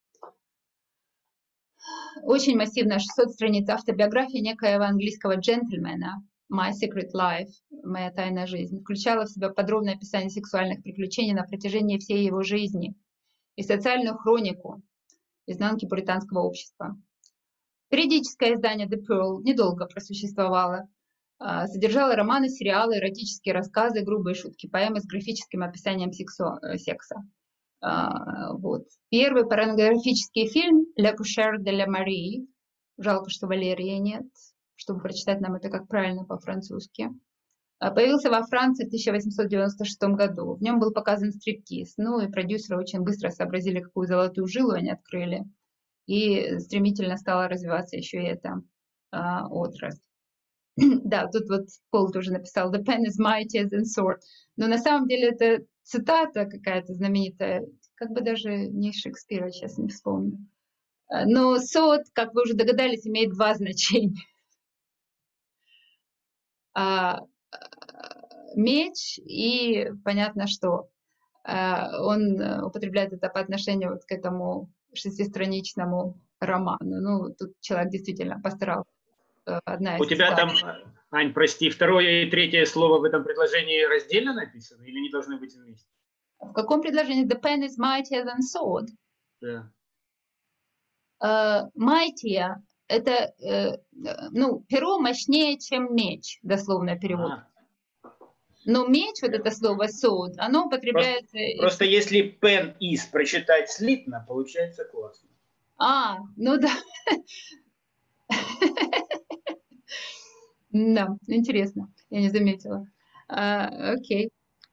S1: Очень массивная 600 страниц автобиографии некоего английского джентльмена «My Secret Life», «Моя тайная жизнь», включала в себя подробное описание сексуальных приключений на протяжении всей его жизни и социальную хронику изнанки пуританского общества. Периодическое издание The Pearl недолго просуществовало. Содержало романы, сериалы, эротические рассказы, грубые шутки, поэмы с графическим описанием секса. Вот. Первый порнографический фильм «La Couchère de la Marie», жалко, что Валерии нет, чтобы прочитать нам это как правильно по-французски, появился во Франции в 1896 году. В нем был показан стриптиз. Ну и продюсеры очень быстро сообразили, какую золотую жилу они открыли. И стремительно стала развиваться еще и эта отрасль. Да, тут вот Пол тоже написал «The pen is mightier than sword». Но на самом деле это цитата какая-то знаменитая, как бы даже не Шекспира, сейчас не вспомню. Но sword, как вы уже догадались, имеет два значения. Меч и понятно, что он употребляет это по отношению вот к этому 6-страничному роману. Ну, тут человек действительно постарался.
S7: У тебя там, Ань, прости, второе и третье слово в этом предложении раздельно написано или не должны быть вместе?
S1: В каком предложении? The pen is mightier than sword.
S7: Да.
S1: Mightier — это, ну, перо мощнее, чем меч, дословно перевод. Но меч, вот это слово sword, оно употребляется...
S7: Просто если pen is прочитать слитно, получается классно.
S1: Ну да. Да, интересно, я не заметила. Окей.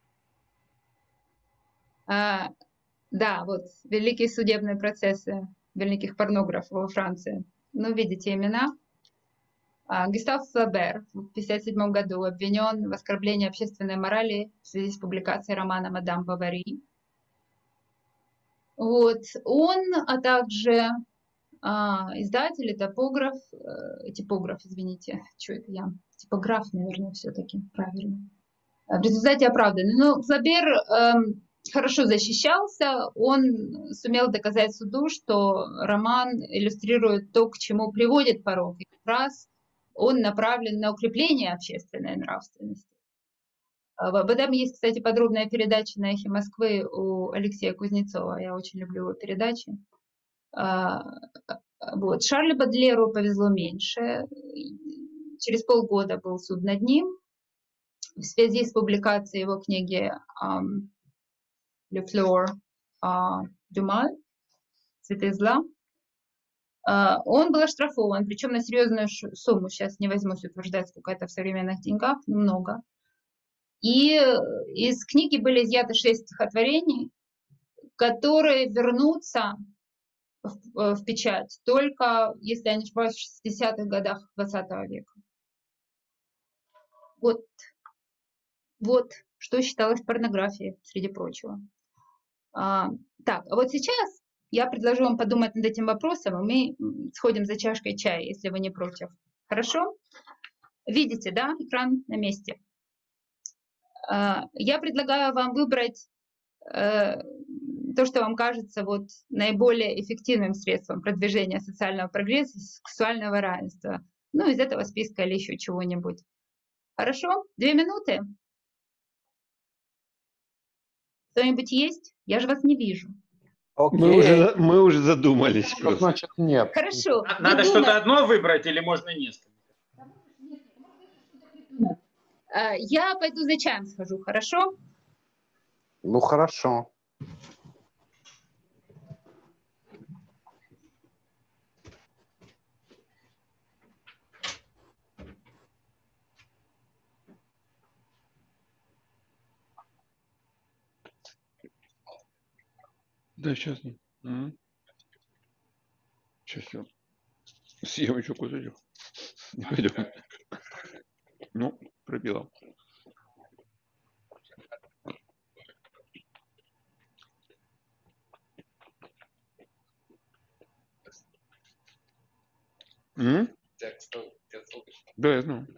S1: Да, вот, великие судебные процессы великих порнографов во Франции. Ну, видите имена. Гюстав Флабер в 1957 году обвинен в оскорблении общественной морали в связи с публикацией романа «Мадам Бовари». Вот. Он, а также издатель и типограф, извините, что это я? Типограф, наверное, все-таки правильно. В результате оправдан. Но Флабер хорошо защищался, он сумел доказать суду, что роман иллюстрирует то, к чему приводит порок. И как раз он направлен на укрепление общественной нравственности. Об этом есть, кстати, подробная передача на «Эхе Москвы» у Алексея Кузнецова. Я очень люблю его передачи. Вот. Шарлю Бадлеру повезло меньше. Через полгода был суд над ним в связи с публикацией его книги «Le Fleur du Mal» «Цветы зла». Он был оштрафован, причем на серьезную сумму. Сейчас не возьмусь утверждать, сколько это в современных деньгах, но много. И из книги были изъяты 6 стихотворений, которые вернутся в печать только, если я не ошибаюсь, в 60-х годах 20 века. Вот что считалось порнографией, среди прочего. Так, а вот сейчас я предложу вам подумать над этим вопросом, и мы сходим за чашкой чая, если вы не против. Хорошо? Видите, да, экран на месте. Я предлагаю вам выбрать то, что вам кажется вот наиболее эффективным средством продвижения социального прогресса, сексуального равенства. Ну, из этого списка или еще чего-нибудь. Хорошо? 2 минуты? Кто-нибудь есть? Я же вас не вижу.
S2: Мы уже задумались.
S3: Значит, нет.
S1: Хорошо.
S7: Надо что-то одно выбрать или можно несколько?
S1: Я пойду за чаем схожу, хорошо?
S3: Ну, хорошо.
S2: Да, сейчас. Сейчас я съем еще кусочек. Не пойдем. Ну, пробила. Да, я знаю.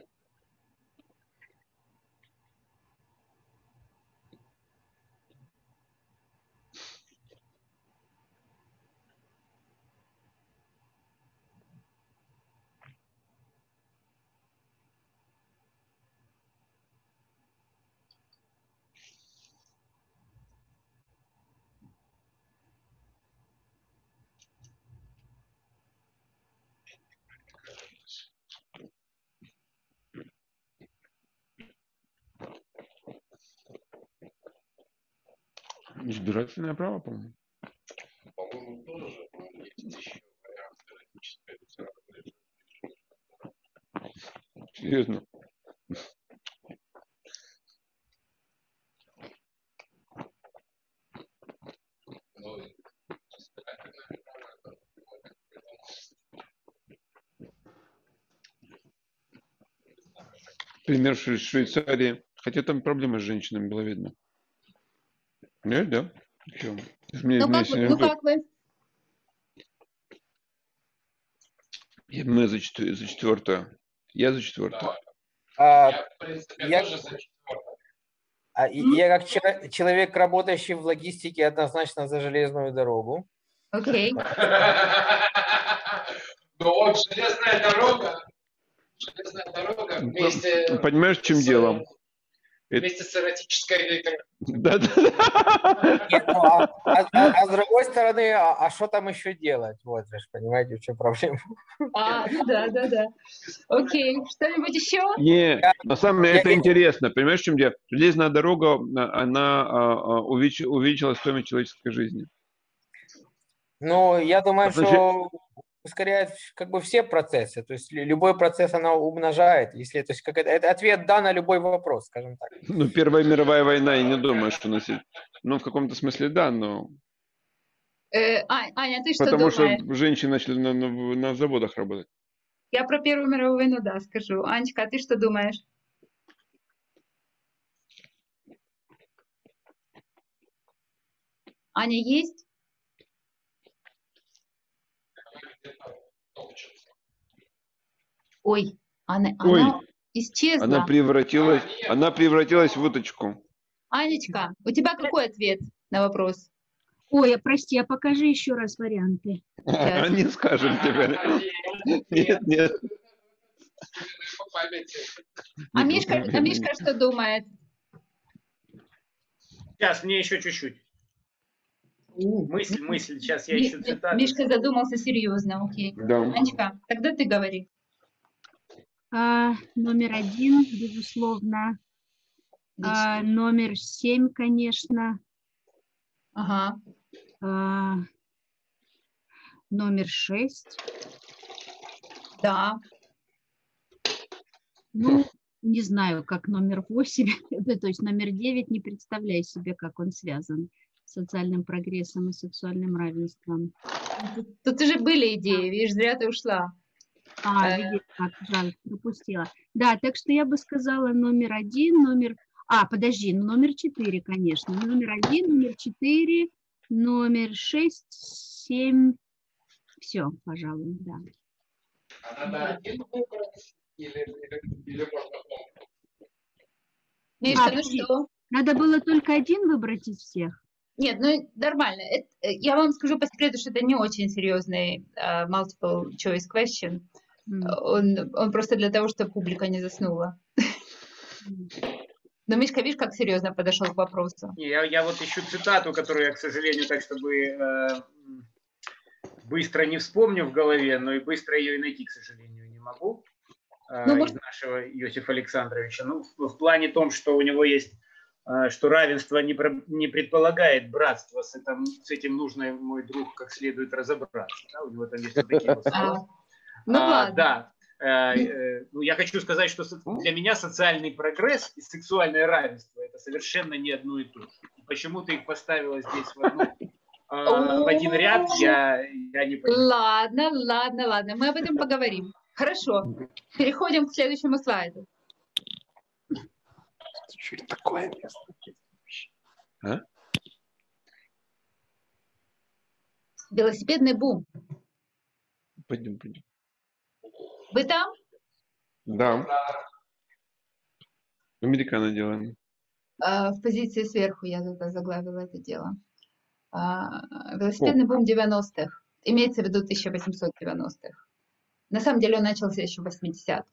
S2: Избирательное право, по-моему.
S8: По-моему, тоже есть еще варианты.
S2: Серьезно. Пример Швейцарии. Хотя там проблема с женщинами была видна. Нет, да?
S1: Как вы?
S2: Мы за 4-ю. Я за 4-ю.
S5: Я, в принципе, тоже за 4-ю. Я как человек, работающий в логистике, однозначно за железную дорогу.
S1: Окей.
S8: Ну вот железная дорога вместе...
S2: Понимаешь, в чем дело?
S8: Вместе с эротической литературой.
S2: Да.
S5: А с другой стороны, а что там еще делать? Вот же, понимаете, в чем проблема?
S1: Да. Окей. Что-нибудь еще?
S2: Не, на самом деле это интересно. Понимаешь, в чем дело? Железная дорога, она увеличила стоимость человеческой жизни.
S5: Ну, я думаю, что ускоряет как бы все процессы. То есть любой процесс она умножает. Если, то есть, это ответ да на любой вопрос, скажем так.
S2: Ну, Первая мировая война, я не думаю, что носит. Ну, в каком-то смысле да, но...
S1: Аня, ты что
S2: Потому
S1: думаешь?
S2: что женщины начали на заводах работать.
S1: Я про Первую мировую войну, да, скажу. Анечка, а ты что думаешь? Аня есть? Ой,
S2: Ой,
S1: она исчезла.
S2: она превратилась в уточку.
S1: Анечка, у тебя какой ответ на вопрос?
S6: Ой, прости, а покажи еще раз варианты.
S1: Сейчас.
S2: Не скажем тебе. Нет.
S8: По памяти.
S1: А Мишка что думает?
S7: Сейчас, мне еще чуть-чуть. Мысль, сейчас я ищу цитату.
S1: Мишка задумался серьезно, окей.
S2: Да.
S1: Анечка, тогда ты говори.
S6: Номер 1, безусловно. Номер 7, конечно.
S1: Ага.
S6: Номер 6.
S1: Да.
S6: Ну, не знаю, как номер 8, то есть номер 9, не представляю себе, как он связан с социальным прогрессом и сексуальным равенством.
S1: Тут уже были идеи, видишь, зря ты ушла.
S6: Видишь, как жаль, пропустила. Да, так что я бы сказала номер 1, номер... номер 4, конечно. Номер 1, номер 4, номер 6, 7. Все, пожалуй, да.
S8: А надо один выбрать или можно много?
S1: Мишка, ну что?
S6: Надо было только один выбрать из всех?
S1: Нет, ну нормально. Я вам скажу по секрету, что это не очень серьезный multiple choice question. Он просто для того, чтобы публика не заснула. Но Мишка, видишь, как серьезно подошел к вопросу.
S7: Я вот ищу цитату, которую я, к сожалению, так чтобы быстро не вспомню в голове, но и быстро ее и найти, к сожалению, не могу. Из нашего Иосифа Александровича. Ну, в плане том, что у него есть, что равенство не предполагает братство. С этим нужно, мой друг, как следует разобраться. Да? У него там есть вот такие вот слова.
S1: Ну ладно.
S7: Да. Ну, я хочу сказать, что для меня социальный прогресс и сексуальное равенство это совершенно не одно и то же. Почему ты их поставила здесь в один ряд, я не понимаю.
S1: Ладно, мы об этом поговорим. Хорошо, переходим к следующему слайду.
S3: Что это такое место?
S1: Велосипедный бум.
S2: Пойдем.
S1: Вы там?
S2: Да. Американо делаем.
S1: В позиции сверху я заглавила это дело. Велосипедный бум 90-х. Имеется в виду 1890-х. На самом деле он начался еще в 80-х.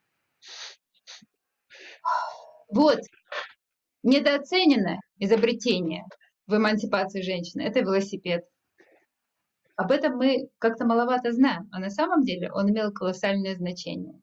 S1: Вот. Недооцененное изобретение в эмансипации женщины – это велосипед. Об этом мы как-то маловато знаем, а на самом деле он имел колоссальное значение.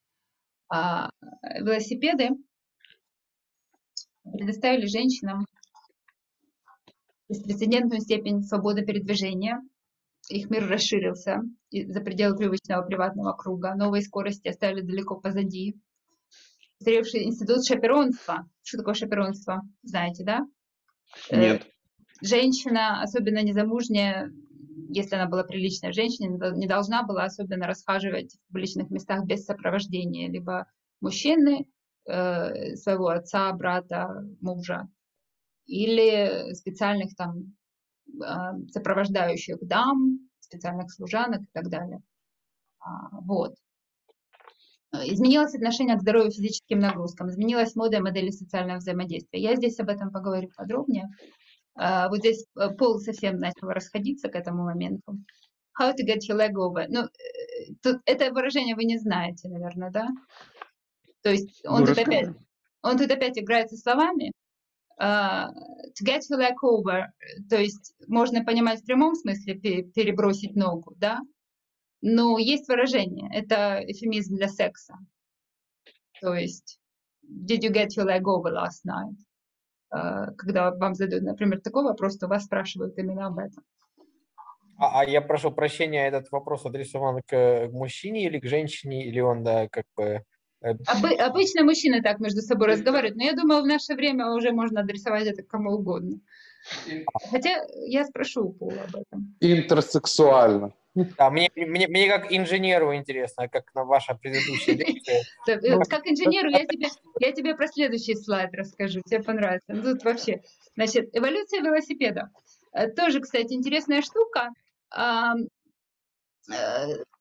S1: Велосипеды предоставили женщинам беспрецедентную степень свободы передвижения. Их мир расширился за пределы привычного приватного круга. Новые скорости оставили далеко позади. Зревший институт шаперонства. Что такое шаперонство? Знаете, да?
S2: Нет.
S1: Женщина, особенно незамужняя, если она была приличная женщина, не должна была особенно расхаживать в публичных местах без сопровождения либо мужчины, своего отца, брата, мужа, или специальных там сопровождающих дам, специальных служанок и так далее. Вот. Изменилось отношение к здоровью физическим нагрузкам, изменилась мода и модели социального взаимодействия. Я здесь об этом поговорю подробнее. Вот здесь Пол совсем начал расходиться к этому моменту. How to get your leg over. Ну, тут это выражение вы не знаете, наверное, да? То есть он тут опять играет со словами. To get your leg over, то есть можно понимать в прямом смысле перебросить ногу, да? Но есть выражение, это эвфемизм для секса. То есть did you get your leg over last night? Когда вам задают, например, такой вопрос, то вас спрашивают именно об этом.
S5: Я прошу прощения, этот вопрос адресован к мужчине или к женщине, или он, да, как бы...
S1: Обычно мужчины так между собой разговаривают, но я думаю, в наше время уже можно адресовать это кому угодно. Хотя я спрошу у Пола об этом.
S3: Интерсексуально.
S5: Да, мне как инженеру интересно, как на ваша предыдущая лекция.
S1: Как инженеру я тебе про следующий слайд расскажу, тебе понравится. Ну, тут вообще, значит, эволюция велосипеда. Тоже, кстати, интересная штука.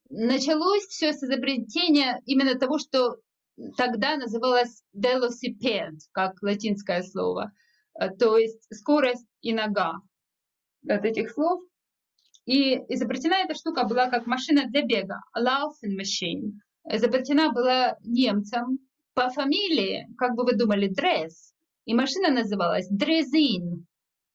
S1: началось все с изобретения именно того, что тогда называлось velociped, как латинское слово, то есть скорость и нога от этих слов. И изобретена эта штука была как машина для бега, laughing machine. Изобретена была немцем по фамилии, как бы вы думали, Дресс. И машина называлась Дрезин.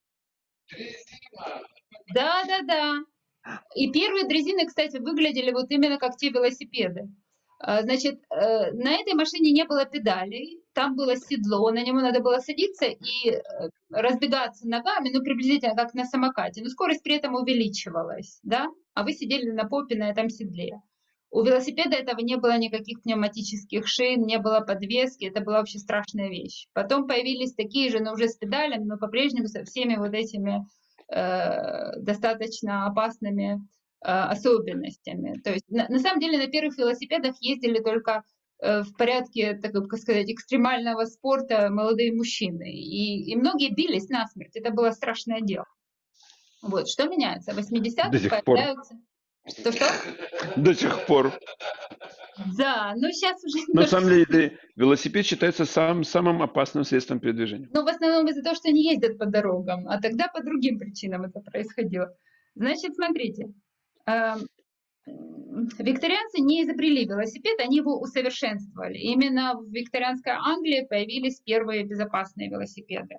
S1: Да. И первые дрезины, кстати, выглядели вот именно как те велосипеды. Значит, на этой машине не было педалей, там было седло, на него надо было садиться и разбегаться ногами, ну, приблизительно как на самокате, но скорость при этом увеличивалась, да, а вы сидели на попе на этом седле. У велосипеда этого не было никаких пневматических шин, не было подвески, это была вообще страшная вещь. Потом появились такие же, но уже с педалями, но по-прежнему со всеми вот этими достаточно опасными особенностями. То есть на самом деле на первых велосипедах ездили только в порядке, так как сказать, экстремального спорта молодые мужчины. И многие бились насмерть. Это было страшное дело. Вот. Что меняется? В 80-х появляются... Что-что?
S2: До сих пор.
S1: Да, но сейчас уже...
S2: На самом деле велосипед считается самым опасным средством передвижения.
S1: Но в основном из-за того, что они ездят по дорогам, а тогда по другим причинам это происходило. Значит, смотрите, викторианцы не изобрели велосипед, они его усовершенствовали. Именно в викторианской Англии появились первые безопасные велосипеды.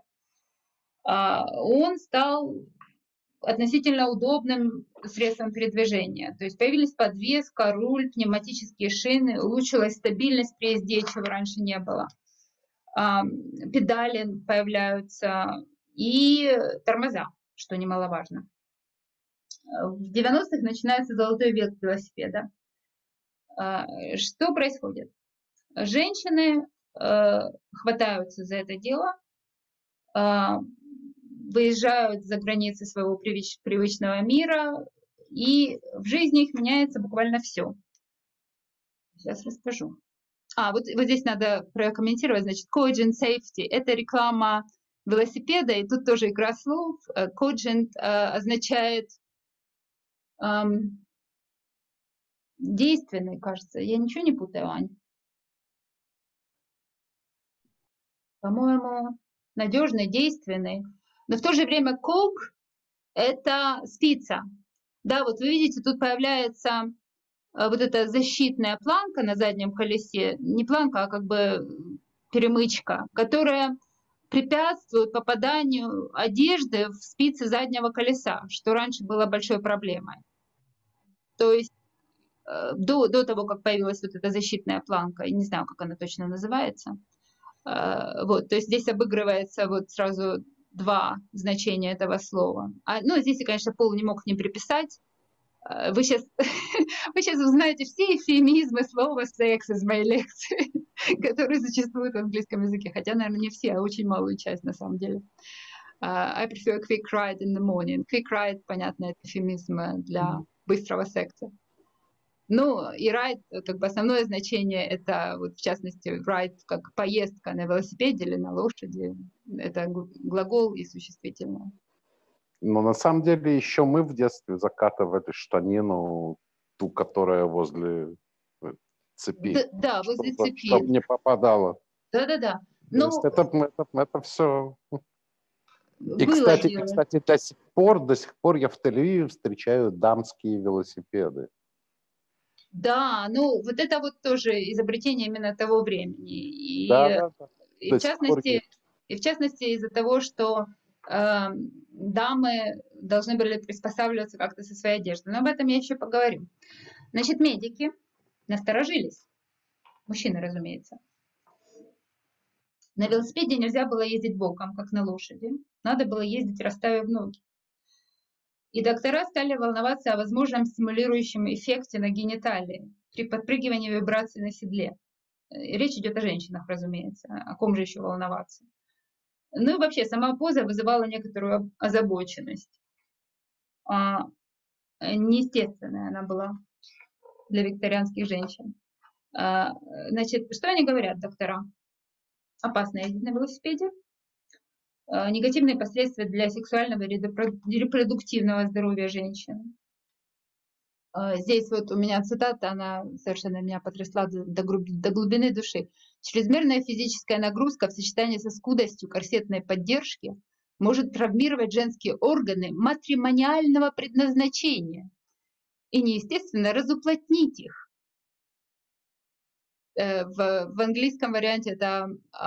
S1: Он стал относительно удобным средством передвижения. То есть появились подвеска, руль, пневматические шины, улучшилась стабильность при езде, чего раньше не было. Педали появляются и тормоза, что немаловажно. В 90-х начинается золотой век велосипеда. Что происходит? Женщины хватаются за это дело, выезжают за границы своего привычного мира, и в жизни их меняется буквально все. Сейчас расскажу. Вот здесь надо прокомментировать, значит, Cogent Safety – это реклама велосипеда, и тут тоже игра слов. Cogent означает действенный, кажется. Я ничего не путаю, Ань? По-моему, надежный, действенный. Но в то же время Cog – это спица. Да, вот вы видите, тут появляется вот эта защитная планка на заднем колесе, не планка, а как бы перемычка, которая препятствует попаданию одежды в спицы заднего колеса, что раньше было большой проблемой. То есть до того, как появилась вот эта защитная планка, я не знаю, как она точно называется, вот, то есть здесь обыгрывается вот сразу два значения этого слова. Здесь я, конечно, Пол не мог к ним приписать. Вы сейчас узнаете все эвфемизмы слова «секс» из моей лекции, которые существуют в английском языке, хотя, наверное, не все, а очень малую часть на самом деле. I prefer a quick ride in the morning. Quick ride, понятно, это эвфемизм для быстрого секса. Ну, и ride, как бы основное значение, это, вот, в частности, ride как поездка на велосипеде или на лошади. Это глагол и существительное.
S3: Но на самом деле еще мы в детстве закатывали штанину, ту, которая возле цепи.
S1: Да, возле цепи.
S3: Чтобы не попадало.
S1: Да.
S3: То есть это все... И,
S1: Было
S3: кстати, до сих пор я в Тель-Авиве встречаю дамские велосипеды.
S1: Да, ну вот это вот тоже изобретение именно того времени.
S3: Да.
S1: И в частности из-за того, что дамы должны были приспосабливаться как-то со своей одеждой. Но об этом я еще поговорю. Значит, медики насторожились. Мужчины, разумеется. На велосипеде нельзя было ездить боком, как на лошади. Надо было ездить, расставив ноги. И доктора стали волноваться о возможном стимулирующем эффекте на гениталии при подпрыгивании вибраций на седле. Речь идет о женщинах, разумеется. О ком же еще волноваться? Ну и вообще, сама поза вызывала некоторую озабоченность. Неестественная она была для викторианских женщин. Значит, что они говорят, доктора? Опасно ездить на велосипеде. Негативные последствия для сексуального и репродуктивного здоровья женщин. Здесь вот у меня цитата, она совершенно меня потрясла до глубины души. Чрезмерная физическая нагрузка в сочетании со скудостью корсетной поддержки может травмировать женские органы матримониального предназначения и неестественно разуплотнить их. В английском варианте это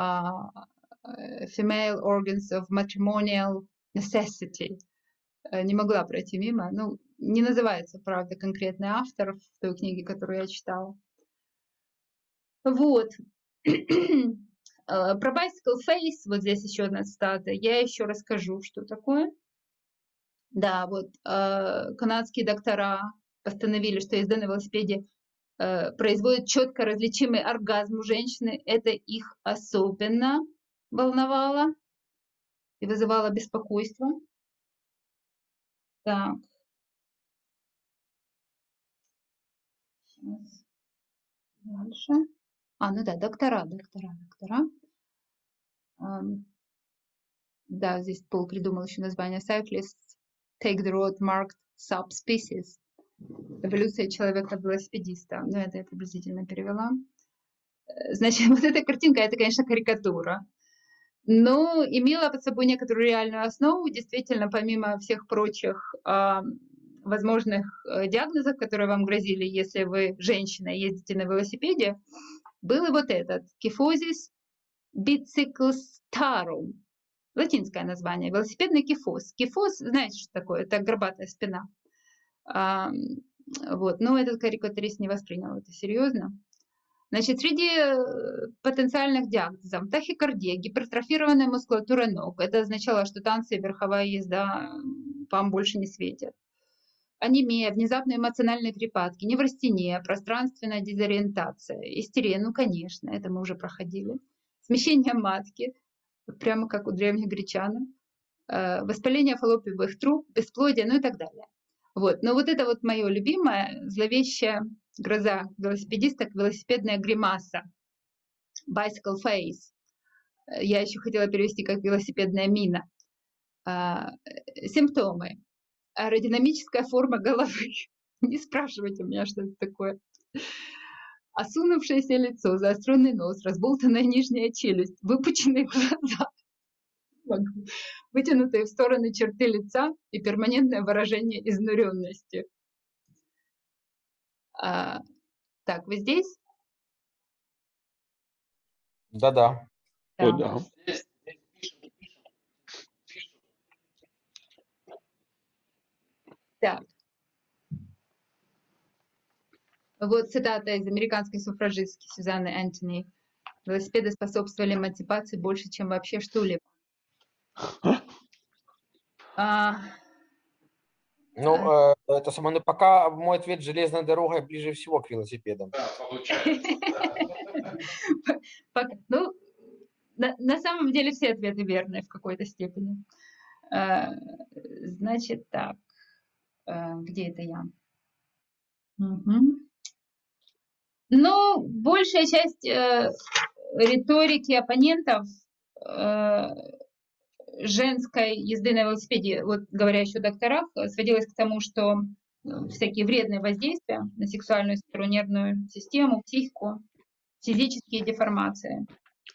S1: female organs of matrimonial necessity. Не могла пройти мимо. Ну, не называется, правда, конкретный автор в той книге, которую я читала. Вот. Про bicycle face, вот здесь еще одна цитата, я еще расскажу, что такое. Да, вот канадские доктора постановили, что езда на велосипеде производит четко различимый оргазм у женщины. Это их особенно волновало и вызывало беспокойство. Так. Сейчас. Дальше. Ну да, доктора. Да, здесь Пол придумал еще название Cyclists Take the Road Marked Subspecies. Эволюция человека-велосипедиста. Ну, это я приблизительно перевела. Значит, вот эта картинка, это, конечно, карикатура. Но имела под собой некоторую реальную основу. Действительно, помимо всех прочих возможных диагнозов, которые вам грозили, если вы женщина и ездите на велосипеде, был и вот этот кифозис bicistarum. Латинское название, велосипедный кифоз. Кифоз, знаете, что такое? Это горбатая спина. Вот. Но этот карикатурист не воспринял это серьезно. Значит, среди потенциальных диагнозов тахикардия, гипертрофированная мускулатура ног. Это означало, что танцы и верховая езда вам больше не светят. Анемия, внезапные эмоциональные припадки, неврастения, пространственная дезориентация, истерия, ну, конечно, это мы уже проходили. Смещение матки, прямо как у древних гречан, воспаление фаллопиевых труб, бесплодие, ну и так далее. Вот. Но вот это вот мое любимое, зловещая гроза велосипедисток, велосипедная гримаса, bicycle face. Я еще хотела перевести как велосипедная мина. Симптомы. Аэродинамическая форма головы. Не спрашивайте меня, что это такое. Осунувшееся лицо, заостренный нос, разболтанная нижняя челюсть, выпученные глаза, вытянутые в стороны черты лица и перманентное выражение изнуренности. Так, вы здесь?
S5: Да-да.
S2: О, да.
S1: Так. Вот цитата из американской суфражистки Сюзанны Энтони. Велосипеды способствовали эмансипации больше, чем вообще что-либо.
S5: Это самое, пока мой ответ железная дорога ближе всего к велосипедам.
S8: Да, получается.
S1: Ну, на самом деле все ответы верные в какой-то степени. Значит так, где это я? Но большая часть риторики оппонентов женской езды на велосипеде, вот говоря еще о докторах, сводилась к тому, что всякие вредные воздействия на сексуальную сферу, нервную систему, психику, физические деформации.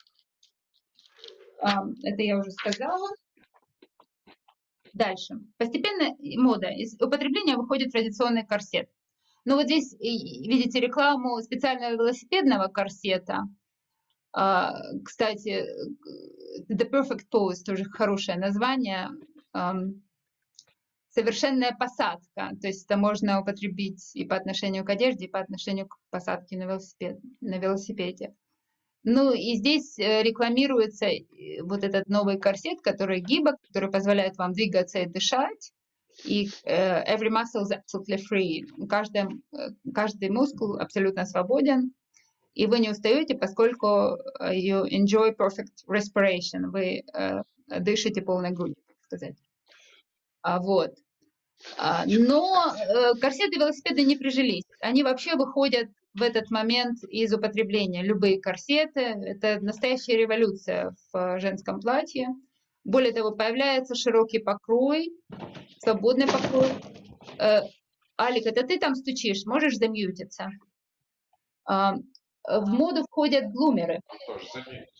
S1: Это я уже сказала. Дальше. Постепенно мода. Из употребления выходит традиционный корсет. Но вот здесь видите рекламу специального велосипедного корсета. Кстати, The Perfect Pose, тоже хорошее название. Совершенная посадка. То есть это можно употребить и по отношению к одежде, и по отношению к посадке на велосипеде. Ну и здесь рекламируется вот этот новый корсет, который гибок, который позволяет вам двигаться и дышать. И every muscle is absolutely free. Каждый мускул абсолютно свободен. И вы не устаете, поскольку you enjoy perfect respiration. Вы дышите полной грудью, так сказать. Вот. Но корсеты и велосипеды не прижились. Они вообще выходят в этот момент из употребления. Любые корсеты. Это настоящая революция в женском платье. Более того, появляется широкий покрой, свободный покрой. Алик, это ты там стучишь? Можешь замьютиться? В моду входят глумеры.
S8: Тоже заметьте.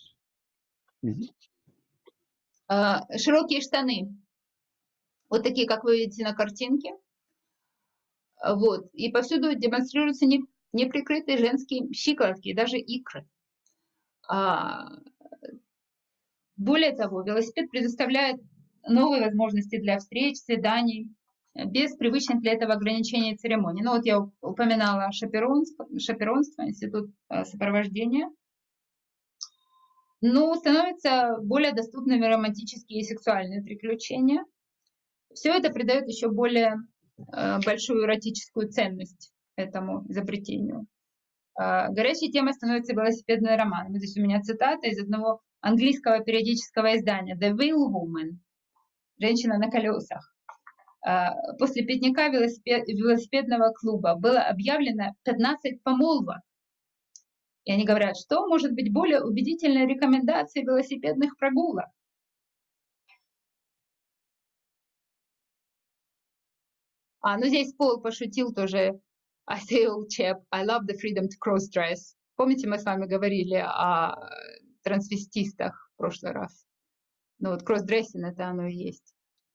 S1: Широкие штаны. Вот такие, как вы видите на картинке. Вот. И повсюду демонстрируются неприкрытые женские щиколотки, даже икры. Более того, велосипед предоставляет новые возможности для встреч, свиданий, без привычных для этого ограничений и церемоний. Ну вот я упоминала шаперонство, институт сопровождения. Но становятся более доступными романтические и сексуальные приключения. Все это придает еще более большую эротическую ценность этому изобретению. Горячей темой становится велосипедный роман. Вот здесь у меня цитата из одного английского периодического издания «The Wheel Woman» – «Женщина на колесах». После пикника велосипедного клуба было объявлено 15 помолвок. И они говорят, что может быть более убедительной рекомендацией велосипедных прогулок. Ну здесь Пол пошутил тоже. I say, old chap, I love the freedom to cross-dress. Помните, мы с вами говорили о трансвестистах в прошлый раз? Ну вот кросс-дрессинг это оно и есть.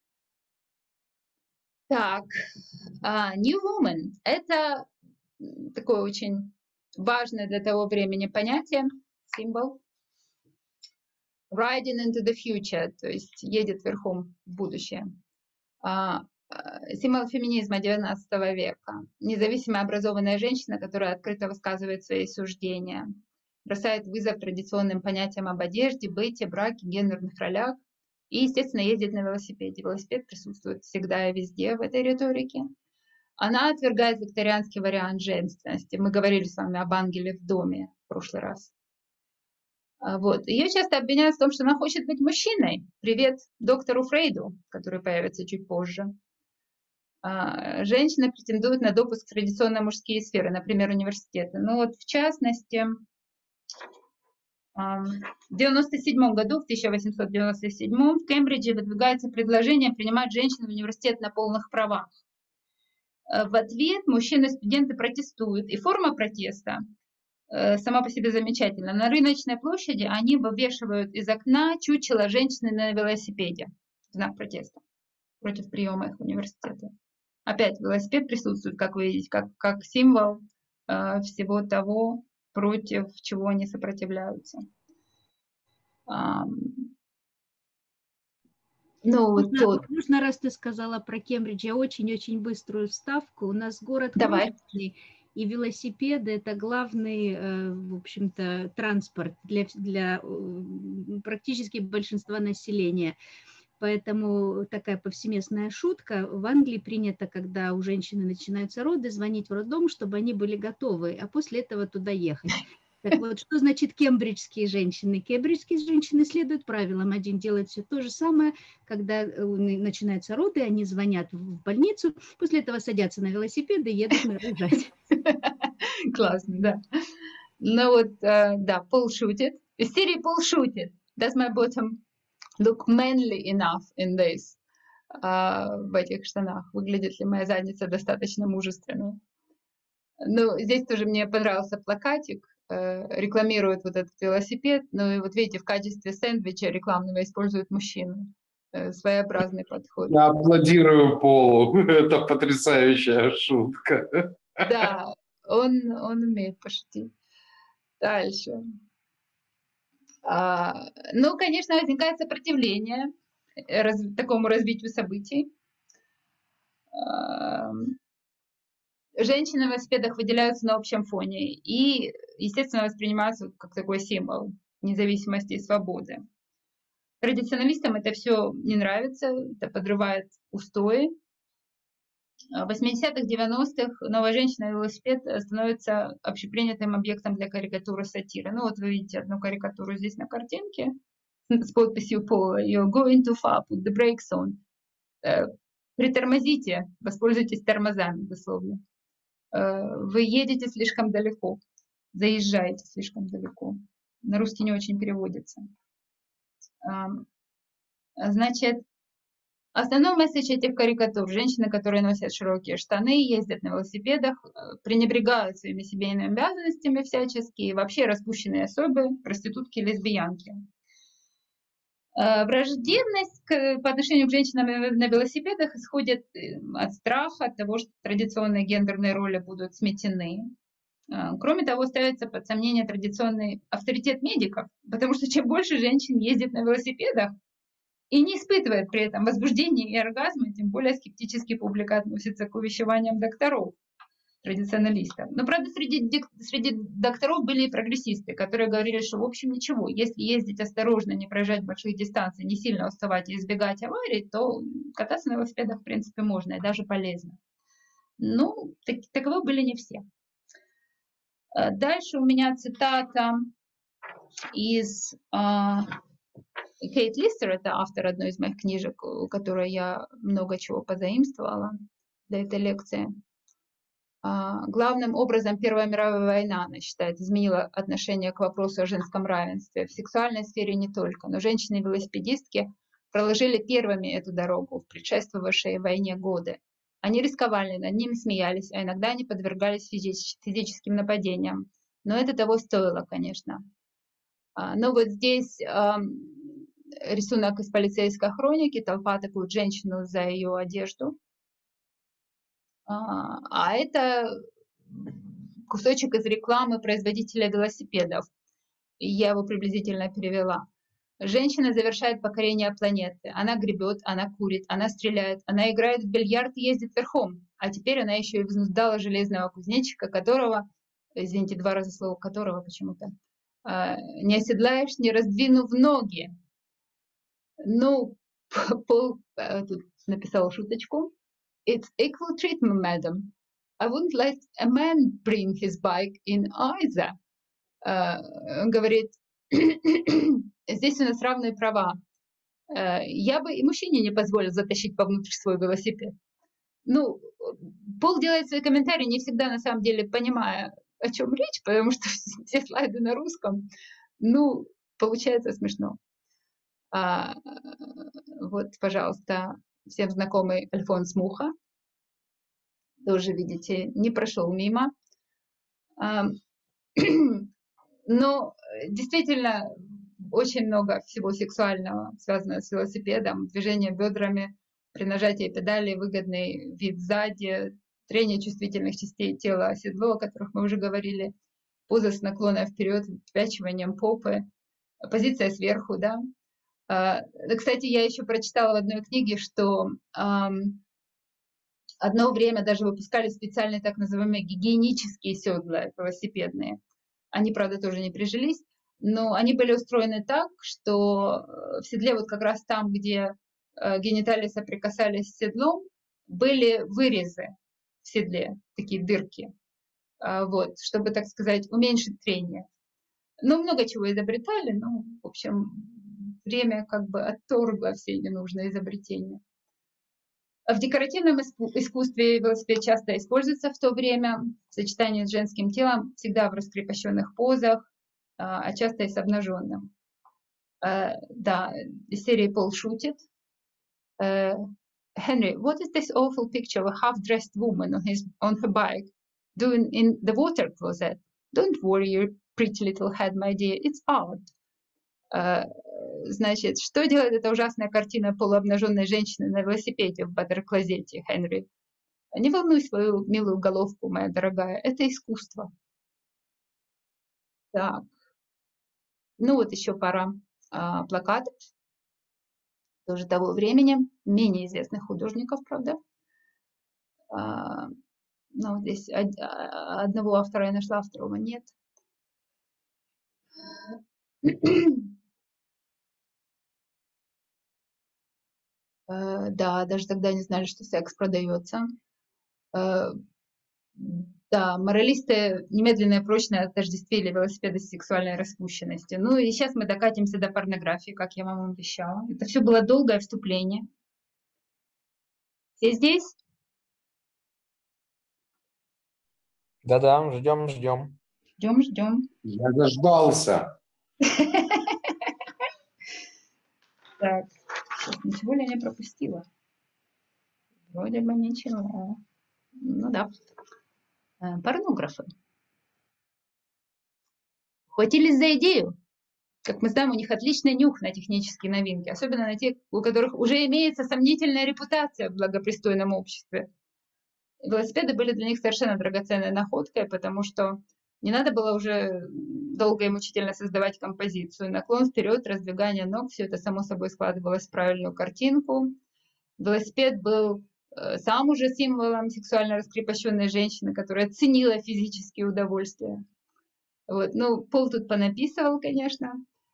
S1: Так, New Woman – это такое очень важное для того времени понятие, символ. Riding into the future, то есть едет верхом в будущее. Символ феминизма XIX века. Независимая образованная женщина, которая открыто высказывает свои суждения, бросает вызов традиционным понятиям об одежде, быте, браке, гендерных ролях и, естественно, ездит на велосипеде. Велосипед присутствует всегда и везде в этой риторике. Она отвергает викторианский вариант женственности. Мы говорили с вами об ангеле в доме в прошлый раз. Вот. Ее часто обвиняют в том, что она хочет быть мужчиной. Привет доктору Фрейду, который появится чуть позже. Женщины претендуют на допуск в традиционно мужские сферы, например, университеты. Ну вот в частности, в 1997 году, в 1897 в Кембридже выдвигается предложение принимать женщин в университет на полных правах. В ответ мужчины-студенты протестуют, и форма протеста сама по себе замечательна. На рыночной площади они вывешивают из окна чучело женщины на велосипеде в знак протеста против приема их в университеты. Опять велосипед присутствует, как вы видите, как символ всего того, против чего они сопротивляются.
S6: Можно, раз ты сказала про Кембридж, я очень-очень быструю вставку. У нас город крупный, и велосипеды – это главный, в общем-то, транспорт для практически большинства населения. Поэтому такая повсеместная шутка. В Англии принято, когда у женщины начинаются роды, звонить в роддом, чтобы они были готовы, а после этого туда ехать. Так вот, что значит кембриджские женщины? Кембриджские женщины следуют правилам. Один делает все то же самое, когда начинаются роды, они звонят в больницу, после этого садятся на велосипеды и едут рожать.
S1: Классно, да. Ну вот, да, Пол шутит. Из серии Пол шутит. Does my bottom look manly enough in this? В этих штанах. Выглядит ли моя задница достаточно мужественной? Ну, здесь тоже мне понравился плакатик. Рекламируют вот этот велосипед. Ну и вот видите, в качестве сэндвича рекламного используют мужчину. Своеобразный подход.
S3: Я аплодирую Полу. Это потрясающая шутка.
S1: Да, он умеет пошутить. Дальше. Ну, конечно, возникает сопротивление такому развитию событий. Женщины на велосипедах выделяются на общем фоне и, естественно, воспринимаются как такой символ независимости и свободы. Традиционалистам это все не нравится, это подрывает устои. В 80-х, 90-х новая женщина на велосипед становится общепринятым объектом для карикатуры сатиры. Ну вот вы видите одну карикатуру здесь на картинке с подписью Пола. You're going too far, put the brakes on. Притормозите, воспользуйтесь тормозами, дословно. Вы едете слишком далеко, заезжаете слишком далеко. На русский не очень переводится. Значит, Основной месседж этих карикатур: женщины, которые носят широкие штаны, ездят на велосипедах, пренебрегают своими семейными обязанностями всячески, и вообще распущенные особы, проститутки, лесбиянки. Враждебность по отношению к женщинам на велосипедах исходит от страха, от того, что традиционные гендерные роли будут сметены. Кроме того, ставится под сомнение традиционный авторитет медиков, потому что чем больше женщин ездит на велосипедах и не испытывает при этом возбуждения и оргазма, тем более скептически публика относится к увещеваниям докторов, традиционалистов. Но, правда, среди докторов были и прогрессисты, которые говорили, что, в общем, ничего, если ездить осторожно, не проезжать больших дистанций, не сильно уставать и избегать аварий, то кататься на велосипедах, в принципе, можно и даже полезно. Ну, таковы были не все. Дальше у меня цитата из Кейт Листер, это автор одной из моих книжек, у которой я много чего позаимствовала для этой лекции. Главным образом Первая мировая война, она считает, изменила отношение к вопросу о женском равенстве. В сексуальной сфере не только, но женщины-велосипедистки проложили первыми эту дорогу в предшествовавшей войне годы. Они рисковали, над ними смеялись, а иногда они подвергались физическим нападениям. Но это того стоило, конечно. Но вот здесь рисунок из полицейской хроники. Толпа атакует женщину за ее одежду. А это кусочек из рекламы производителя велосипедов. Я его приблизительно перевела. Женщина завершает покорение планеты. Она гребет, она курит, она стреляет, она играет в бильярд и ездит верхом. А теперь она еще и взнуздала железного кузнечика, которого, извините, два раза слово которого почему-то, не оседлаешь, не раздвинув ноги. Ну, Пол тут написал шуточку. It's equal treatment, madam. I wouldn't let a man bring his bike in either. Он говорит, здесь у нас равные права. Я бы и мужчине не позволил затащить повнутрь свой велосипед. Ну, Пол делает свои комментарии, не всегда на самом деле понимая, о чем речь, потому что все слайды на русском. Ну, получается смешно. Вот, пожалуйста, всем знакомый Альфонс Муха. Тоже, видите, не прошел мимо. Но действительно очень много всего сексуального, связанного с велосипедом, движение бедрами, при нажатии педали, выгодный вид сзади, трение чувствительных частей тела о седло, о которых мы уже говорили, поза с наклоном вперед, впячиванием попы, позиция сверху, да. Кстати, я еще прочитала в одной книге, что одно время даже выпускали специальные так называемые гигиенические седла велосипедные. Они, правда, тоже не прижились, но они были устроены так, что в седле, вот как раз там, где гениталии соприкасались с седлом, были вырезы в седле, такие дырки, вот, чтобы, так сказать, уменьшить трение. Ну, много чего изобретали, но, в общем, время как бы отторгло все ненужные изобретения. В декоративном искусстве велосипед часто используется в то время в сочетании с женским телом, всегда в раскрепощенных позах, а часто и с обнаженным. Да, из серии Пол шутит. Henry, what is this awful picture of a half-dressed woman on her bike doing in the water closet? Don't worry your pretty little head, my dear, it's art. Значит, что делает эта ужасная картина полуобнаженной женщины на велосипеде в батер-клозете, Хенри? Не волнуй свою милую головку, моя дорогая, это искусство. Так. Ну вот еще пара плакатов, тоже того времени, менее известных художников, правда. Ну, здесь одного автора я нашла, второго нет. Да, даже тогда не знали, что секс продается. Да, моралисты немедленно и прочно отождествили велосипеды с сексуальной распущенностью. Ну и сейчас мы докатимся до порнографии, как я вам обещала. Это все было долгое вступление. Все здесь?
S5: Да-да, ждем.
S1: Ждем.
S3: Я дождался.
S1: Так, ничего ли я не пропустила? Вроде бы ничего. Ну да. Порнографы. Хватились за идею. Как мы знаем, у них отличный нюх на технические новинки, особенно на тех, у которых уже имеется сомнительная репутация в благопристойном обществе. Велосипеды были для них совершенно драгоценной находкой, потому что не надо было уже долго и мучительно создавать композицию. Наклон вперед, раздвигание ног, все это само собой складывалось в правильную картинку. Велосипед был сам уже символом сексуально раскрепощенной женщины, которая ценила физические удовольствия. Вот. Ну, Пол тут понаписывал, конечно.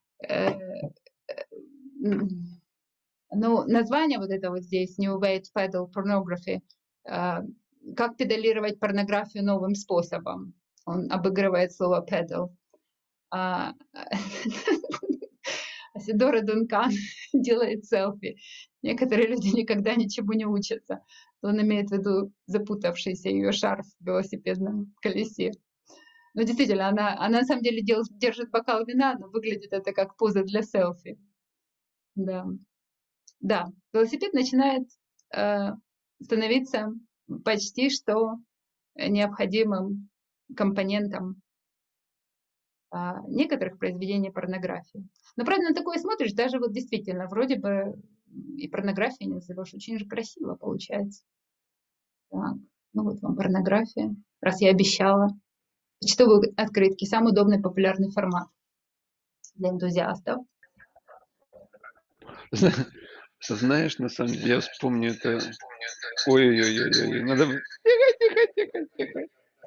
S1: Ну, название вот это вот здесь, New Way to Pedal Pornography, как педалировать порнографию новым способом. Он обыгрывает слово pedal. Асидора Дункан делает селфи. Некоторые люди никогда ничему не учатся. Он имеет в виду запутавшийся ее шарф в велосипедном колесе. Ну, действительно, она на самом деле держит бокал вина, но выглядит это как поза для селфи. Да, да, велосипед начинает становиться почти что необходимым компонентом некоторых произведений порнографии. Но, правда, на такое смотришь, даже вот действительно, вроде бы и порнография не назовешь, очень же красиво получается. Так, ну вот вам порнография, раз я обещала. Почтовые открытки, самый удобный популярный формат для энтузиастов.
S2: Знаешь, на самом деле, я вспомню это... Ой-ой-ой-ой, надо... Тихо.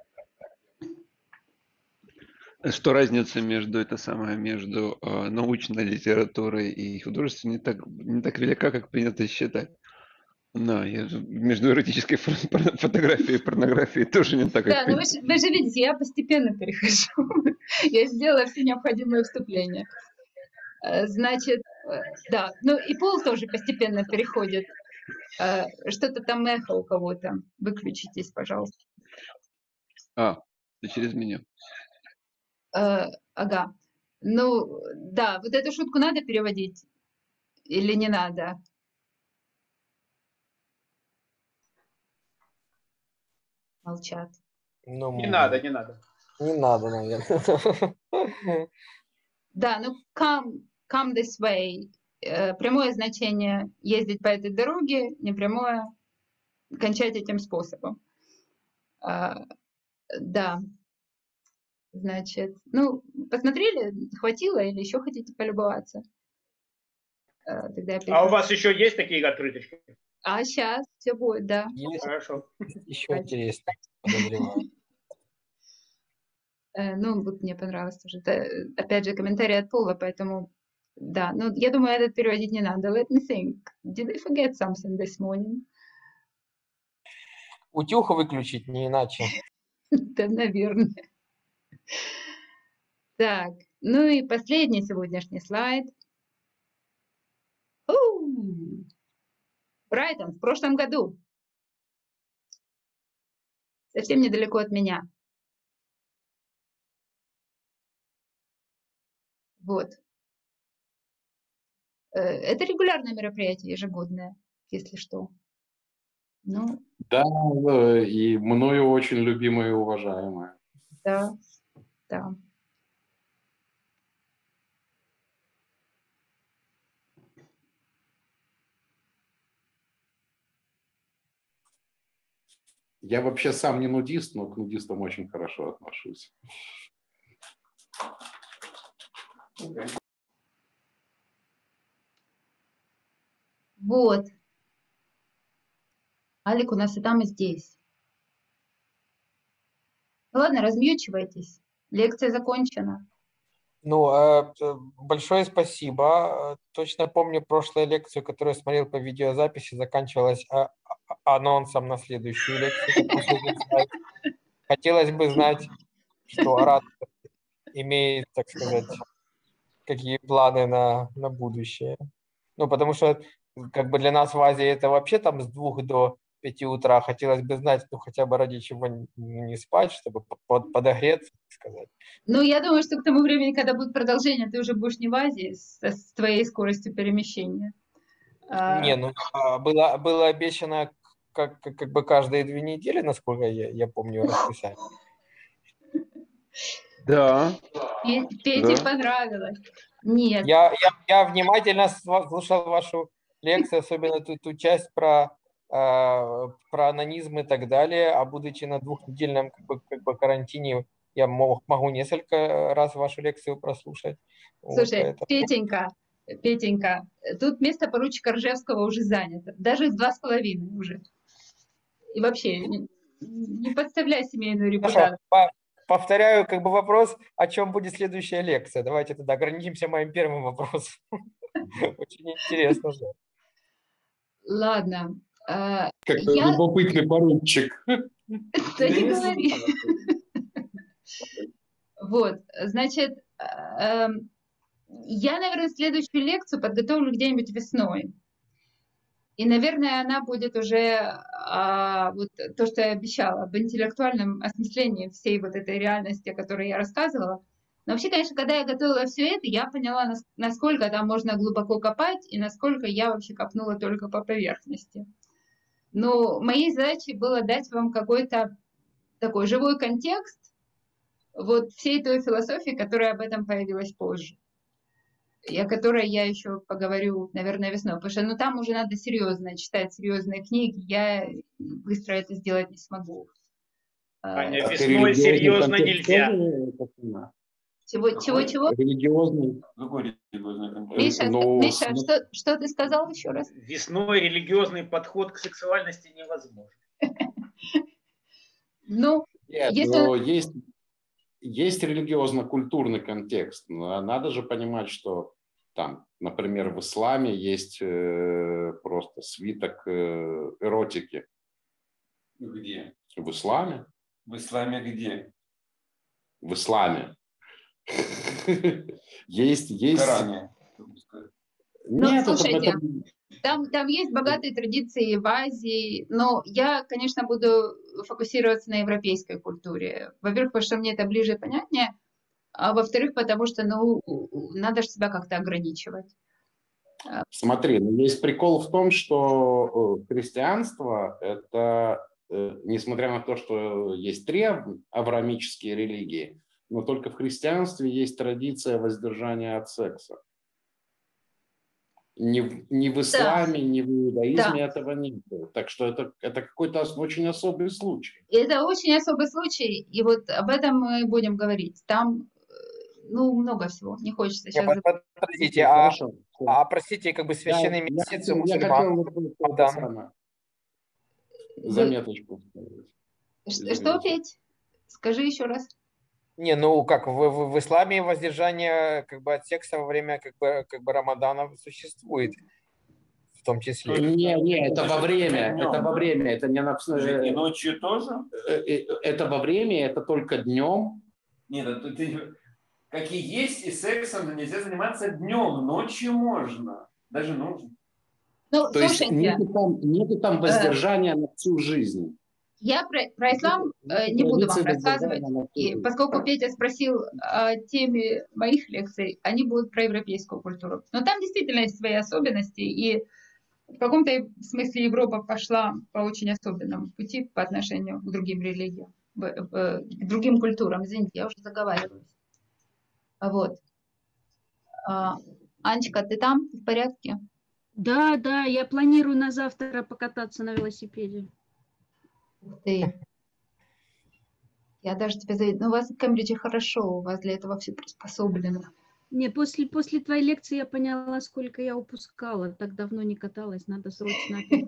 S2: Что разница между научной литературой и художественной не так велика, как принято считать. Да, между эротической фотографией и порнографией тоже не так, как
S1: да, принято. Вы же видите, я постепенно перехожу. Я сделала все необходимые вступления. Значит, да, ну и Пол тоже постепенно переходит. Что-то там эхо у кого-то. Выключитесь, пожалуйста.
S2: Ты через меня.
S1: Ага. Ну, да, вот эту шутку надо переводить или не надо? Молчат.
S5: Ну,
S7: не надо.
S5: Не надо, наверное.
S1: Да, ну come this way. Прямое значение ездить по этой дороге, непрямое кончать этим способом. Да. Значит, ну, посмотрели, хватило или еще хотите полюбоваться?
S7: Тогда у вас еще есть такие открыточки?
S1: Сейчас все будет, да.
S5: Есть.
S7: Хорошо.
S5: Еще интересно, подозреваю.
S1: Ну, вот мне понравилось тоже. Это, опять же, комментарий от Пола, поэтому, да. Ну, я думаю, этот переводить не надо. Let me think. Did I forget something this morning?
S5: Утюг выключить, не иначе.
S1: Да, наверное. Так, ну и последний сегодняшний слайд. Брайтон в прошлом году. Совсем недалеко от меня. Вот. Это регулярное мероприятие, ежегодное, если что. Ну,
S3: да, и мною очень любимое и уважаемое.
S1: Да, да.
S3: Я вообще сам не нудист, но к нудистам очень хорошо отношусь.
S1: Вот. Алик у нас и там, и здесь. Ну ладно, размьючивайтесь. Лекция закончена.
S5: Ну, большое спасибо. Точно помню прошлую лекцию, которую я смотрел по видеозаписи, заканчивалась анонсом на следующую лекцию. Хотелось бы знать, что оратор имеет, так сказать, какие планы на будущее. Ну, потому что как бы для нас в Азии это вообще там с 2 до 5 утра. Хотелось бы знать, ну, хотя бы ради чего не спать, чтобы подогреться, так сказать.
S1: Ну, я думаю, что к тому времени, когда будет продолжение, ты уже будешь не в Азии с твоей скоростью перемещения.
S5: Не, ну, было обещано как бы каждые 2 недели, насколько я помню расписание.
S2: Да,
S1: Пете
S2: да.
S1: понравилось. Нет.
S5: Я внимательно слушал вашу лекцию, особенно ту часть про анонизм и так далее, а будучи на 2-недельном как бы карантине, я могу несколько раз вашу лекцию прослушать.
S1: Слушай,
S5: Вот,
S1: Петенька, тут место поручика Ржевского уже занято. Даже 2,5 уже. И вообще, не подставляй семейную репутацию.
S5: Повторяю как бы вопрос, о чем будет следующая лекция. Давайте тогда ограничимся моим первым вопросом. Очень интересно.
S1: Ладно.
S9: Какой любопытный поручик.
S1: Да не говори. Вот, значит, я, наверное, следующую лекцию подготовлю где-нибудь весной. И, наверное, она будет уже вот то, что я обещала, об интеллектуальном осмыслении всей вот этой реальности, о которой я рассказывала. Но вообще, конечно, когда я готовила все это, я поняла, насколько там можно глубоко копать и насколько я вообще копнула только по поверхности. Но моей задачей было дать вам какой-то такой живой контекст вот всей той философии, которая об этом появилась позже. И о которой я еще поговорю, наверное, весной. Потому что там уже надо серьезно читать серьезные книги. Я быстро это сделать не смогу.
S7: Аня, весной серьезно нельзя.
S1: Чего?
S3: Религиозный.
S1: Миша, что ты сказал еще раз?
S7: Весной религиозный подход к сексуальности невозможен.
S1: Ну,
S3: есть религиозно-культурный контекст. Но надо же понимать, что там, например, в исламе есть просто свиток эротики.
S9: Где?
S3: В исламе.
S9: В исламе где?
S3: В исламе. Есть.
S9: В Коране.
S3: Нет,
S1: слушайте, там есть богатые традиции в Азии, но я, конечно, буду фокусироваться на европейской культуре. Во-первых, потому что мне это ближе и понятнее, а во-вторых, потому что, надо же себя как-то ограничивать.
S3: Смотри, есть прикол в том, что христианство – это, несмотря на то, что есть 3 авраамические религии, но только в христианстве есть традиция воздержания от секса. Ни в исламе, ни в иудаизме этого нет. Так что это какой-то очень особый случай.
S1: Это очень особый случай, и вот об этом мы будем говорить. Там, много всего. Не хочется сейчас...
S5: Подождите, простите, как бы священный месяц у мусульман.
S3: Заметочку.
S1: Что, Петь? Скажи еще раз.
S5: Не, как в исламе воздержание как бы от секса во время как бы Рамадана существует, в том числе.
S3: Не, это во время, это не на...
S9: И ночью тоже?
S3: Это во время, это только днем.
S9: Нет, как и есть, и сексом нельзя заниматься днем, ночью можно, даже нужно.
S3: То есть нету там воздержания на всю жизнь.
S1: Я про ислам не буду вам рассказывать, и поскольку Петя спросил о теме моих лекций, они будут про европейскую культуру. Но там действительно есть свои особенности, и в каком-то смысле Европа пошла по очень особенному пути по отношению к другим религиям, к другим культурам. Извините, я уже заговариваюсь. Вот. Анечка, ты там в порядке?
S6: Да, я планирую на завтра покататься на велосипеде.
S1: Ух ты. Я даже тебя завидую. У вас в Кембридже хорошо, у вас для этого все приспособлено.
S6: Не, после твоей лекции я поняла, сколько я упускала. Так давно не каталась, надо срочно опять.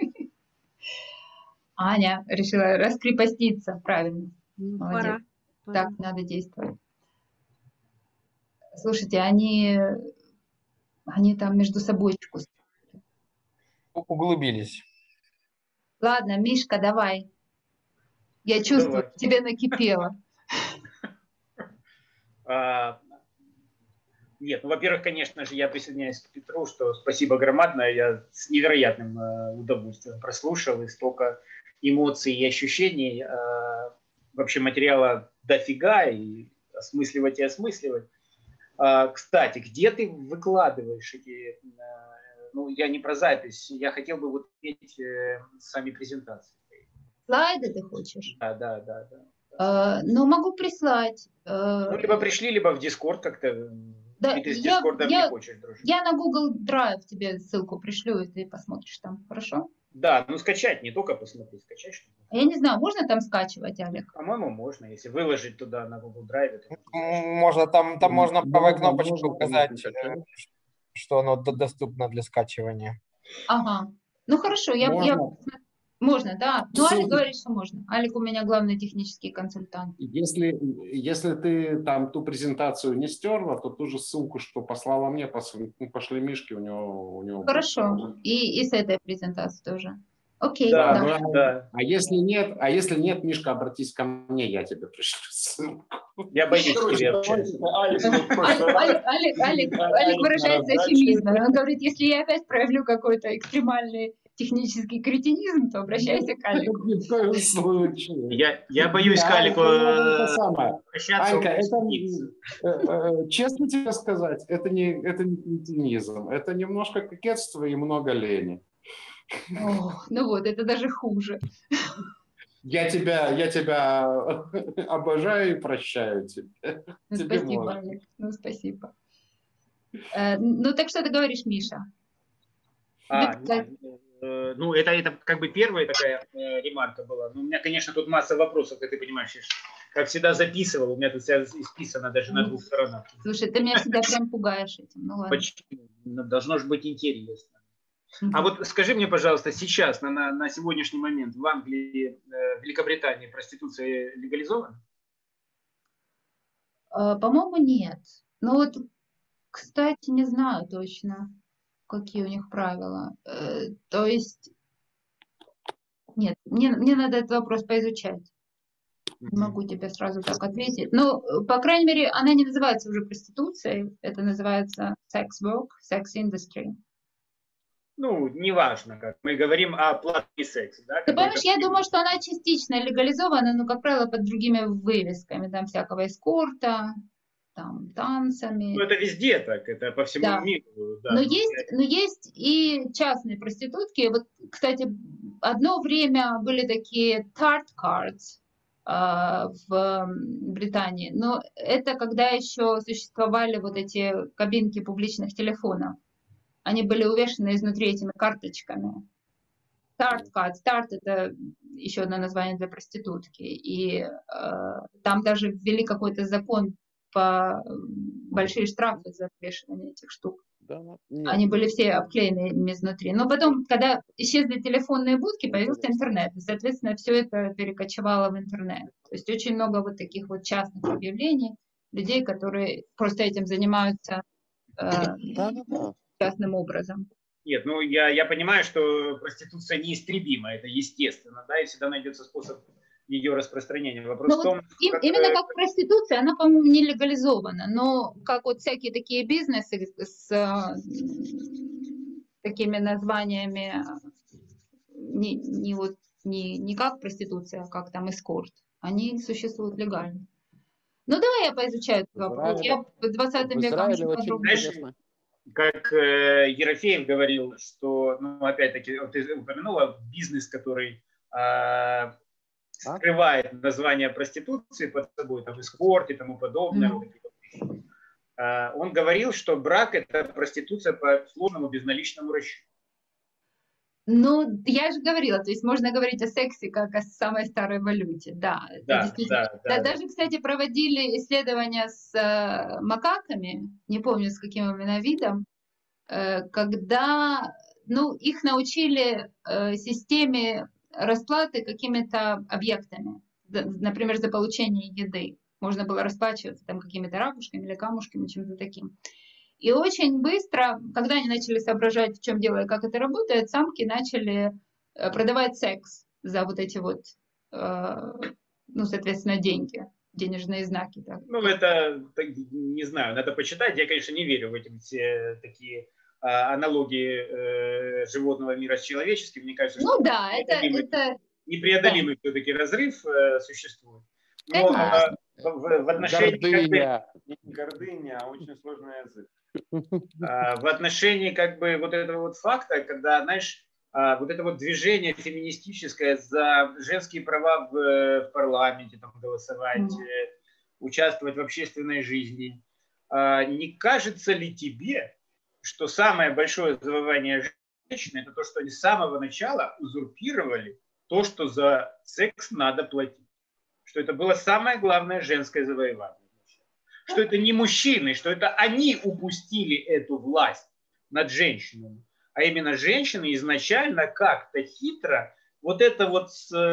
S1: Аня решила раскрепоститься, правильно.
S6: Пора.
S1: Так надо действовать. Слушайте, они там между собой
S5: углубились.
S1: Ладно, Мишка, давай. Я чувствую, тебе накипело.
S7: Нет, во-первых, конечно же, я присоединяюсь к Петру, что спасибо громадное. Я с невероятным удовольствием прослушал, и столько эмоций и ощущений. Вообще материала дофига, и осмысливать. Кстати, где ты выкладываешь эти ну, я не про запись, я хотел бы вот иметь сами презентации.
S1: Слайды ты хочешь?
S7: Да.
S1: Ну, могу прислать.
S7: Ну, либо пришли, либо в Discord как-то.
S1: Да,
S7: И ты с Дискордом не хочешь дружить.
S1: Я на Google Drive тебе ссылку пришлю, и ты посмотришь там, хорошо?
S7: Да, ну скачать, не только посмотреть, скачать.
S1: Я не знаю, можно там скачивать, Олег?
S7: По-моему, можно, если выложить туда на Google Drive. То...
S5: Можно, там можно правой кнопочкой указать, что оно доступно для скачивания.
S1: Ага, ну хорошо, можно, да. Ну, Алик говорит, что можно. Алик у меня главный технический консультант.
S3: Если ты там ту презентацию не стерла, то ту же ссылку, что послала мне, пошли Мишке, у него
S1: Хорошо, и с этой презентацией тоже. Окей,
S3: да. А если нет, Мишка, обратись ко мне, я тебе пришлю ссылку.
S7: Я боюсь тебя общаться.
S1: Алик выражается эфемизмом. Он говорит, если я опять проявлю какой-то экстремальный технический кретинизм, то обращайся к Алику.
S3: Ни в коем случае.
S7: Я боюсь к Алику обращаться.
S3: Анька, честно тебе сказать, это не кретинизм. Это немножко кокетство и много лени.
S1: Ну вот, это даже хуже.
S3: Я тебя обожаю и прощаю тебя.
S1: Спасибо, Олег. Ну, спасибо. Ну, так что ты говоришь, Миша?
S7: Ну, это как бы первая такая ремарка была. Но у меня, конечно, тут масса вопросов, как ты понимаешь. Как всегда записывал, у меня тут вся исписано даже на двух сторонах.
S1: Слушай, ты меня всегда прям пугаешь этим. Ну, ладно.
S7: Почему? Должно же быть интересно. А вот скажи мне, пожалуйста, сейчас, на сегодняшний момент в Англии, в Великобритании проституция легализована?
S1: По-моему, нет. Ну вот, кстати, не знаю точно, какие у них правила. То есть, нет, мне надо этот вопрос поизучать. Не могу тебе сразу так ответить. Но, по крайней мере, она не называется уже проституцией, это называется sex work, sex industry.
S7: Ну, неважно, как мы говорим о платном сексе. Да,
S1: ты понимаешь, я думаю, что она частично легализована, но, как правило, под другими вывесками, там всякого эскорта, там, танцами.
S7: Ну, это везде так, это по всему миру. Да.
S1: Но есть и частные проститутки. Вот, кстати, одно время были такие tart cards в Британии, но это когда еще существовали вот эти кабинки публичных телефонов. Они были увешаны изнутри этими карточками. Start card. Start — это еще одно название для проститутки. И там даже ввели какой-то закон по большие штрафы за увешивание этих штук.
S3: Да,
S1: они были все обклеены изнутри. Но потом, когда исчезли телефонные будки, появился интернет. И, соответственно, все это перекочевало в интернет. То есть очень много вот таких вот частных объявлений, людей, которые просто этим занимаются частным образом.
S7: Нет, ну я понимаю, что проституция неистребима, это естественно, да, и всегда найдется способ ее распространения. Вопрос в том,
S1: именно как проституция, она, по-моему, не легализована, но как вот всякие такие бизнесы с такими названиями, не как проституция, а как там эскорт, они существуют легально. Ну давай я поизучаю этот вопрос. Я в 20 веке очень подробно.
S7: Как Ерофеев говорил, что, ну, опять-таки, ты упомянула бизнес, который скрывает название проституции под собой, там, эскорт и тому подобное. Он говорил, что брак – это проституция по сложному безналичному расчету.
S1: Ну, я же говорила, то есть можно говорить о сексе как о самой старой валюте, да. Даже, кстати, проводили исследования с макаками, не помню, с каким именно видом, когда, ну, их научили системе расплаты какими-то объектами, например, за получение еды. Можно было расплачиваться там какими-то ракушками или камушками, чем-то таким. И очень быстро, когда они начали соображать, в чем дело и как это работает, самки начали продавать секс за вот эти вот, ну, соответственно, деньги, денежные знаки. Так.
S7: Ну, это, не знаю, надо почитать. Я, конечно, не верю в эти все такие аналогии животного мира с человеческим. Мне кажется,
S1: ну, да, это
S7: непреодолимый все-таки разрыв существует. Но в отношении...
S2: Гордыня, очень сложный язык.
S7: В отношении как бы вот этого вот факта, когда, знаешь, вот это вот движение феминистическое за женские права в парламенте, там, голосовать, участвовать в общественной жизни, не кажется ли тебе, что самое большое завоевание женщин — это то, что они с самого начала узурпировали то, что за секс надо платить? Что это было самое главное женское завоевание. Что это не мужчины, что это они упустили эту власть над женщинами. А именно женщины изначально как-то хитро вот это вот,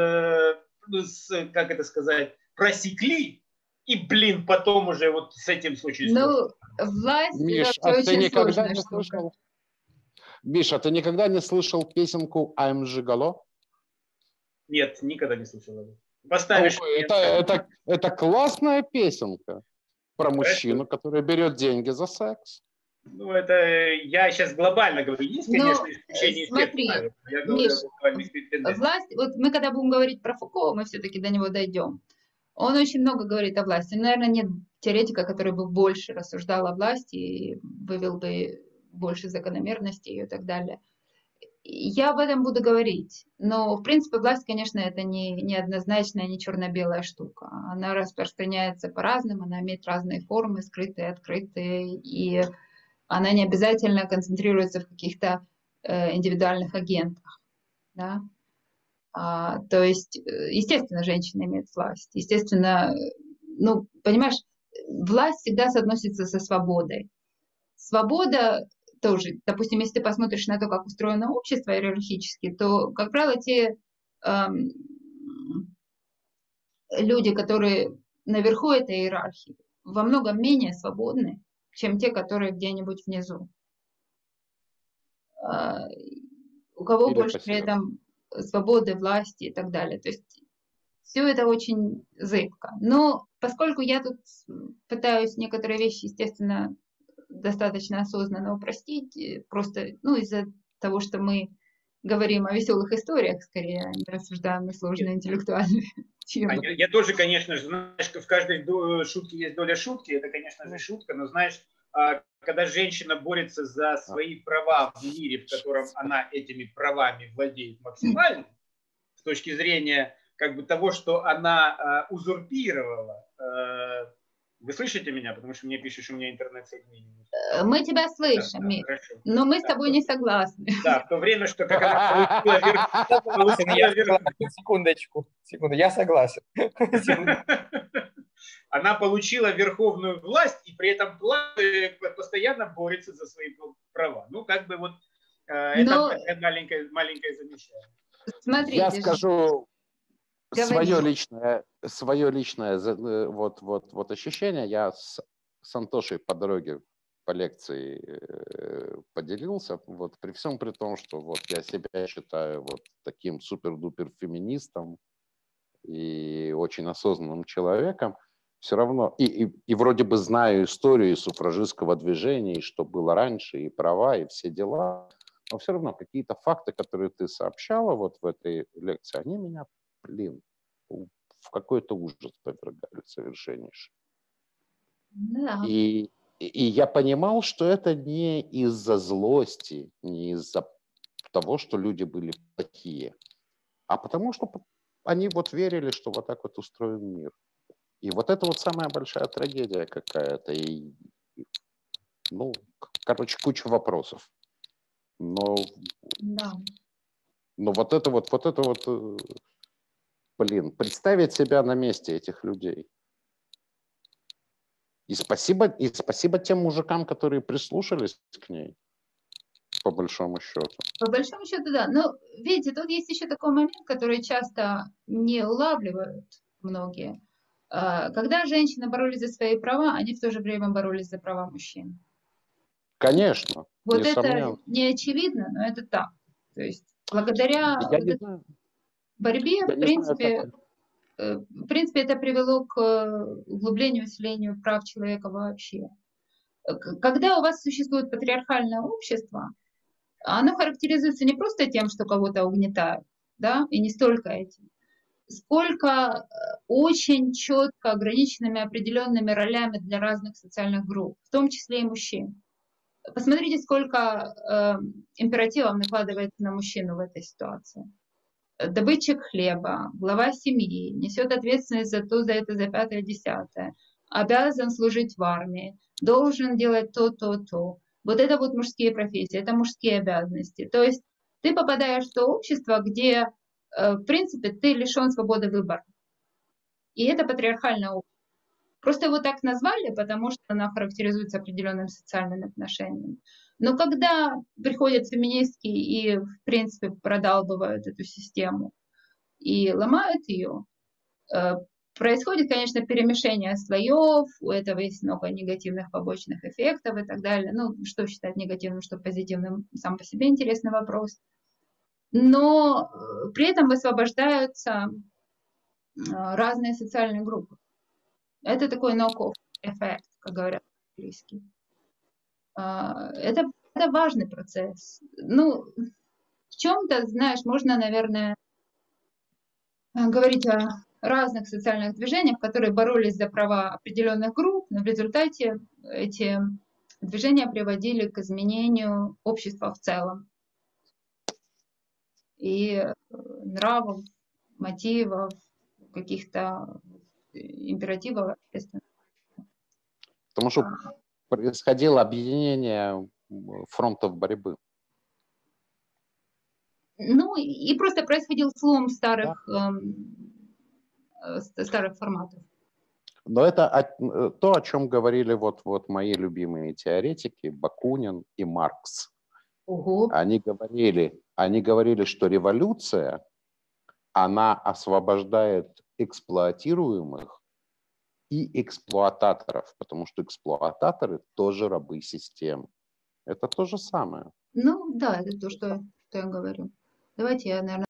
S7: как это сказать, просекли. И, блин, потом уже вот с этим случилось.
S1: Ну, власть
S3: Миш,
S1: это
S3: а ты
S1: очень
S3: никогда
S1: сложная
S3: не
S1: штука.
S3: слышал? Миша, ты никогда не слышал песенку «I'm Жигало»?
S7: Нет, никогда не слышал этого. Поставишь...
S3: Это классная песенка про
S7: Хорошо.
S3: мужчину, который берет деньги за секс.
S7: Ну, это я сейчас глобально говорю. Есть, конечно, исключения из всех
S1: смотри,
S7: правил. Я говорю
S1: Миш,
S7: о глобальных тенденциях.
S1: власть, вот мы когда будем говорить про Фуко, мы все-таки до него дойдем. Он очень много говорит о власти. Наверное, нет теоретика, который бы больше рассуждал о власти и вывел бы больше закономерностей и так далее. Я об этом буду говорить. Но, в принципе, власть, конечно, это не однозначная, не черно-белая штука. Она распространяется по-разному, она имеет разные формы, скрытые, открытые, и она не обязательно концентрируется в каких-то индивидуальных агентах. Да? То есть, естественно, женщина имеет власть. Естественно, ну, понимаешь, власть всегда соотносится со свободой. Свобода тоже, допустим, если ты посмотришь на то, как устроено общество иерархически, то, как правило, те люди, которые наверху этой иерархии, во многом менее свободны, чем те, которые где-нибудь внизу. У кого
S3: Или
S1: больше при этом свободы, власти и так далее. То есть все это очень зыбко. Но поскольку я тут пытаюсь некоторые вещи, естественно, достаточно осознанно упростить, просто из-за того, что мы говорим о веселых историях, скорее, а не рассуждаем на сложные интеллектуальные темы.
S7: Я тоже, конечно же, знаешь, в каждой шутке есть доля шутки, это, конечно же, шутка, но знаешь, когда женщина борется за свои права в мире, в котором она этими правами владеет максимально, с точки зрения как бы того, что она узурпировала. Вы слышите меня? Потому что мне пишут, что у меня интернет-соединение.
S1: Мы тебя слышим,
S7: да, хорошо.
S1: Но мы с тобой не согласны.
S7: Да, в то время, что как она получила
S5: Секундочку, я согласен.
S7: Она получила верховную власть и при этом постоянно борется за свои права. Ну, как бы вот это маленькое замечание.
S1: Смотрите,
S3: я скажу свое личное вот ощущение. Я с Антошей по дороге по лекции поделился. Вот при всем при том, что вот я себя считаю вот таким супер-дупер феминистом и очень осознанным человеком, все равно, и вроде бы знаю историю суфражистского движения, и что было раньше, и права, и все дела, но все равно какие-то факты, которые ты сообщала вот в этой лекции, они меня, в какой-то ужас повергали совершеннейший.
S1: Да.
S3: И я понимал, что это не из-за злости, не из-за того, что люди были плохие, а потому что они вот верили, что вот так вот устроен мир. И вот это вот самая большая трагедия какая-то. И, короче, куча вопросов. Но вот это вот, представить себя на месте этих людей. И спасибо тем мужикам, которые прислушались к ней, по большому счету.
S1: По большому счету, да. Но, видите, тут есть еще такой момент, который часто не улавливают многие. Когда женщины боролись за свои права, они в то же время боролись за права мужчин.
S3: Конечно.
S1: Вот
S3: несомненно.
S1: это не очевидно, но это так. То есть благодаря борьбе, в принципе, это привело к углублению, усилению прав человека вообще. Когда у вас существует патриархальное общество, оно характеризуется не просто тем, что кого-то угнетают, да, и не столько этим, сколько очень четко ограниченными определенными ролями для разных социальных групп, в том числе и мужчин. Посмотрите, сколько императивов накладывается на мужчину в этой ситуации. Добытчик хлеба, глава семьи, несет ответственность за то, за это, за пятое, десятое, обязан служить в армии, должен делать то, то, то. Вот это вот мужские профессии, это мужские обязанности. То есть ты попадаешь в то общество, где, в принципе, ты лишен свободы выбора. И это патриархальное общество. Просто его так назвали, потому что она характеризуется определенными социальными отношениями. Но когда приходят феминистки и, в принципе, продалбывают эту систему и ломают ее, происходит, конечно, перемешение слоев, у этого есть много негативных побочных эффектов и так далее. Ну, что считать негативным, что позитивным, сам по себе интересный вопрос. Но при этом высвобождаются разные социальные группы. Это такой knock-off эффект, как говорят по-английски. Это важный процесс. Ну, в чем-то, знаешь, можно, наверное, говорить о разных социальных движениях, которые боролись за права определенных групп, но в результате эти движения приводили к изменению общества в целом. И нравов, мотивов, каких-то императивов, естественно.
S3: Потому что происходило объединение фронтов борьбы.
S1: Ну, и просто происходил слом старых, старых форматов.
S3: Но это то, о чем говорили вот мои любимые теоретики Бакунин и Маркс.
S1: Угу.
S3: Они говорили, что революция, она освобождает эксплуатируемых и эксплуататоров, потому что эксплуататоры тоже рабы системы. Это то же самое.
S1: Ну да, это то, что я говорю. Давайте я, наверное,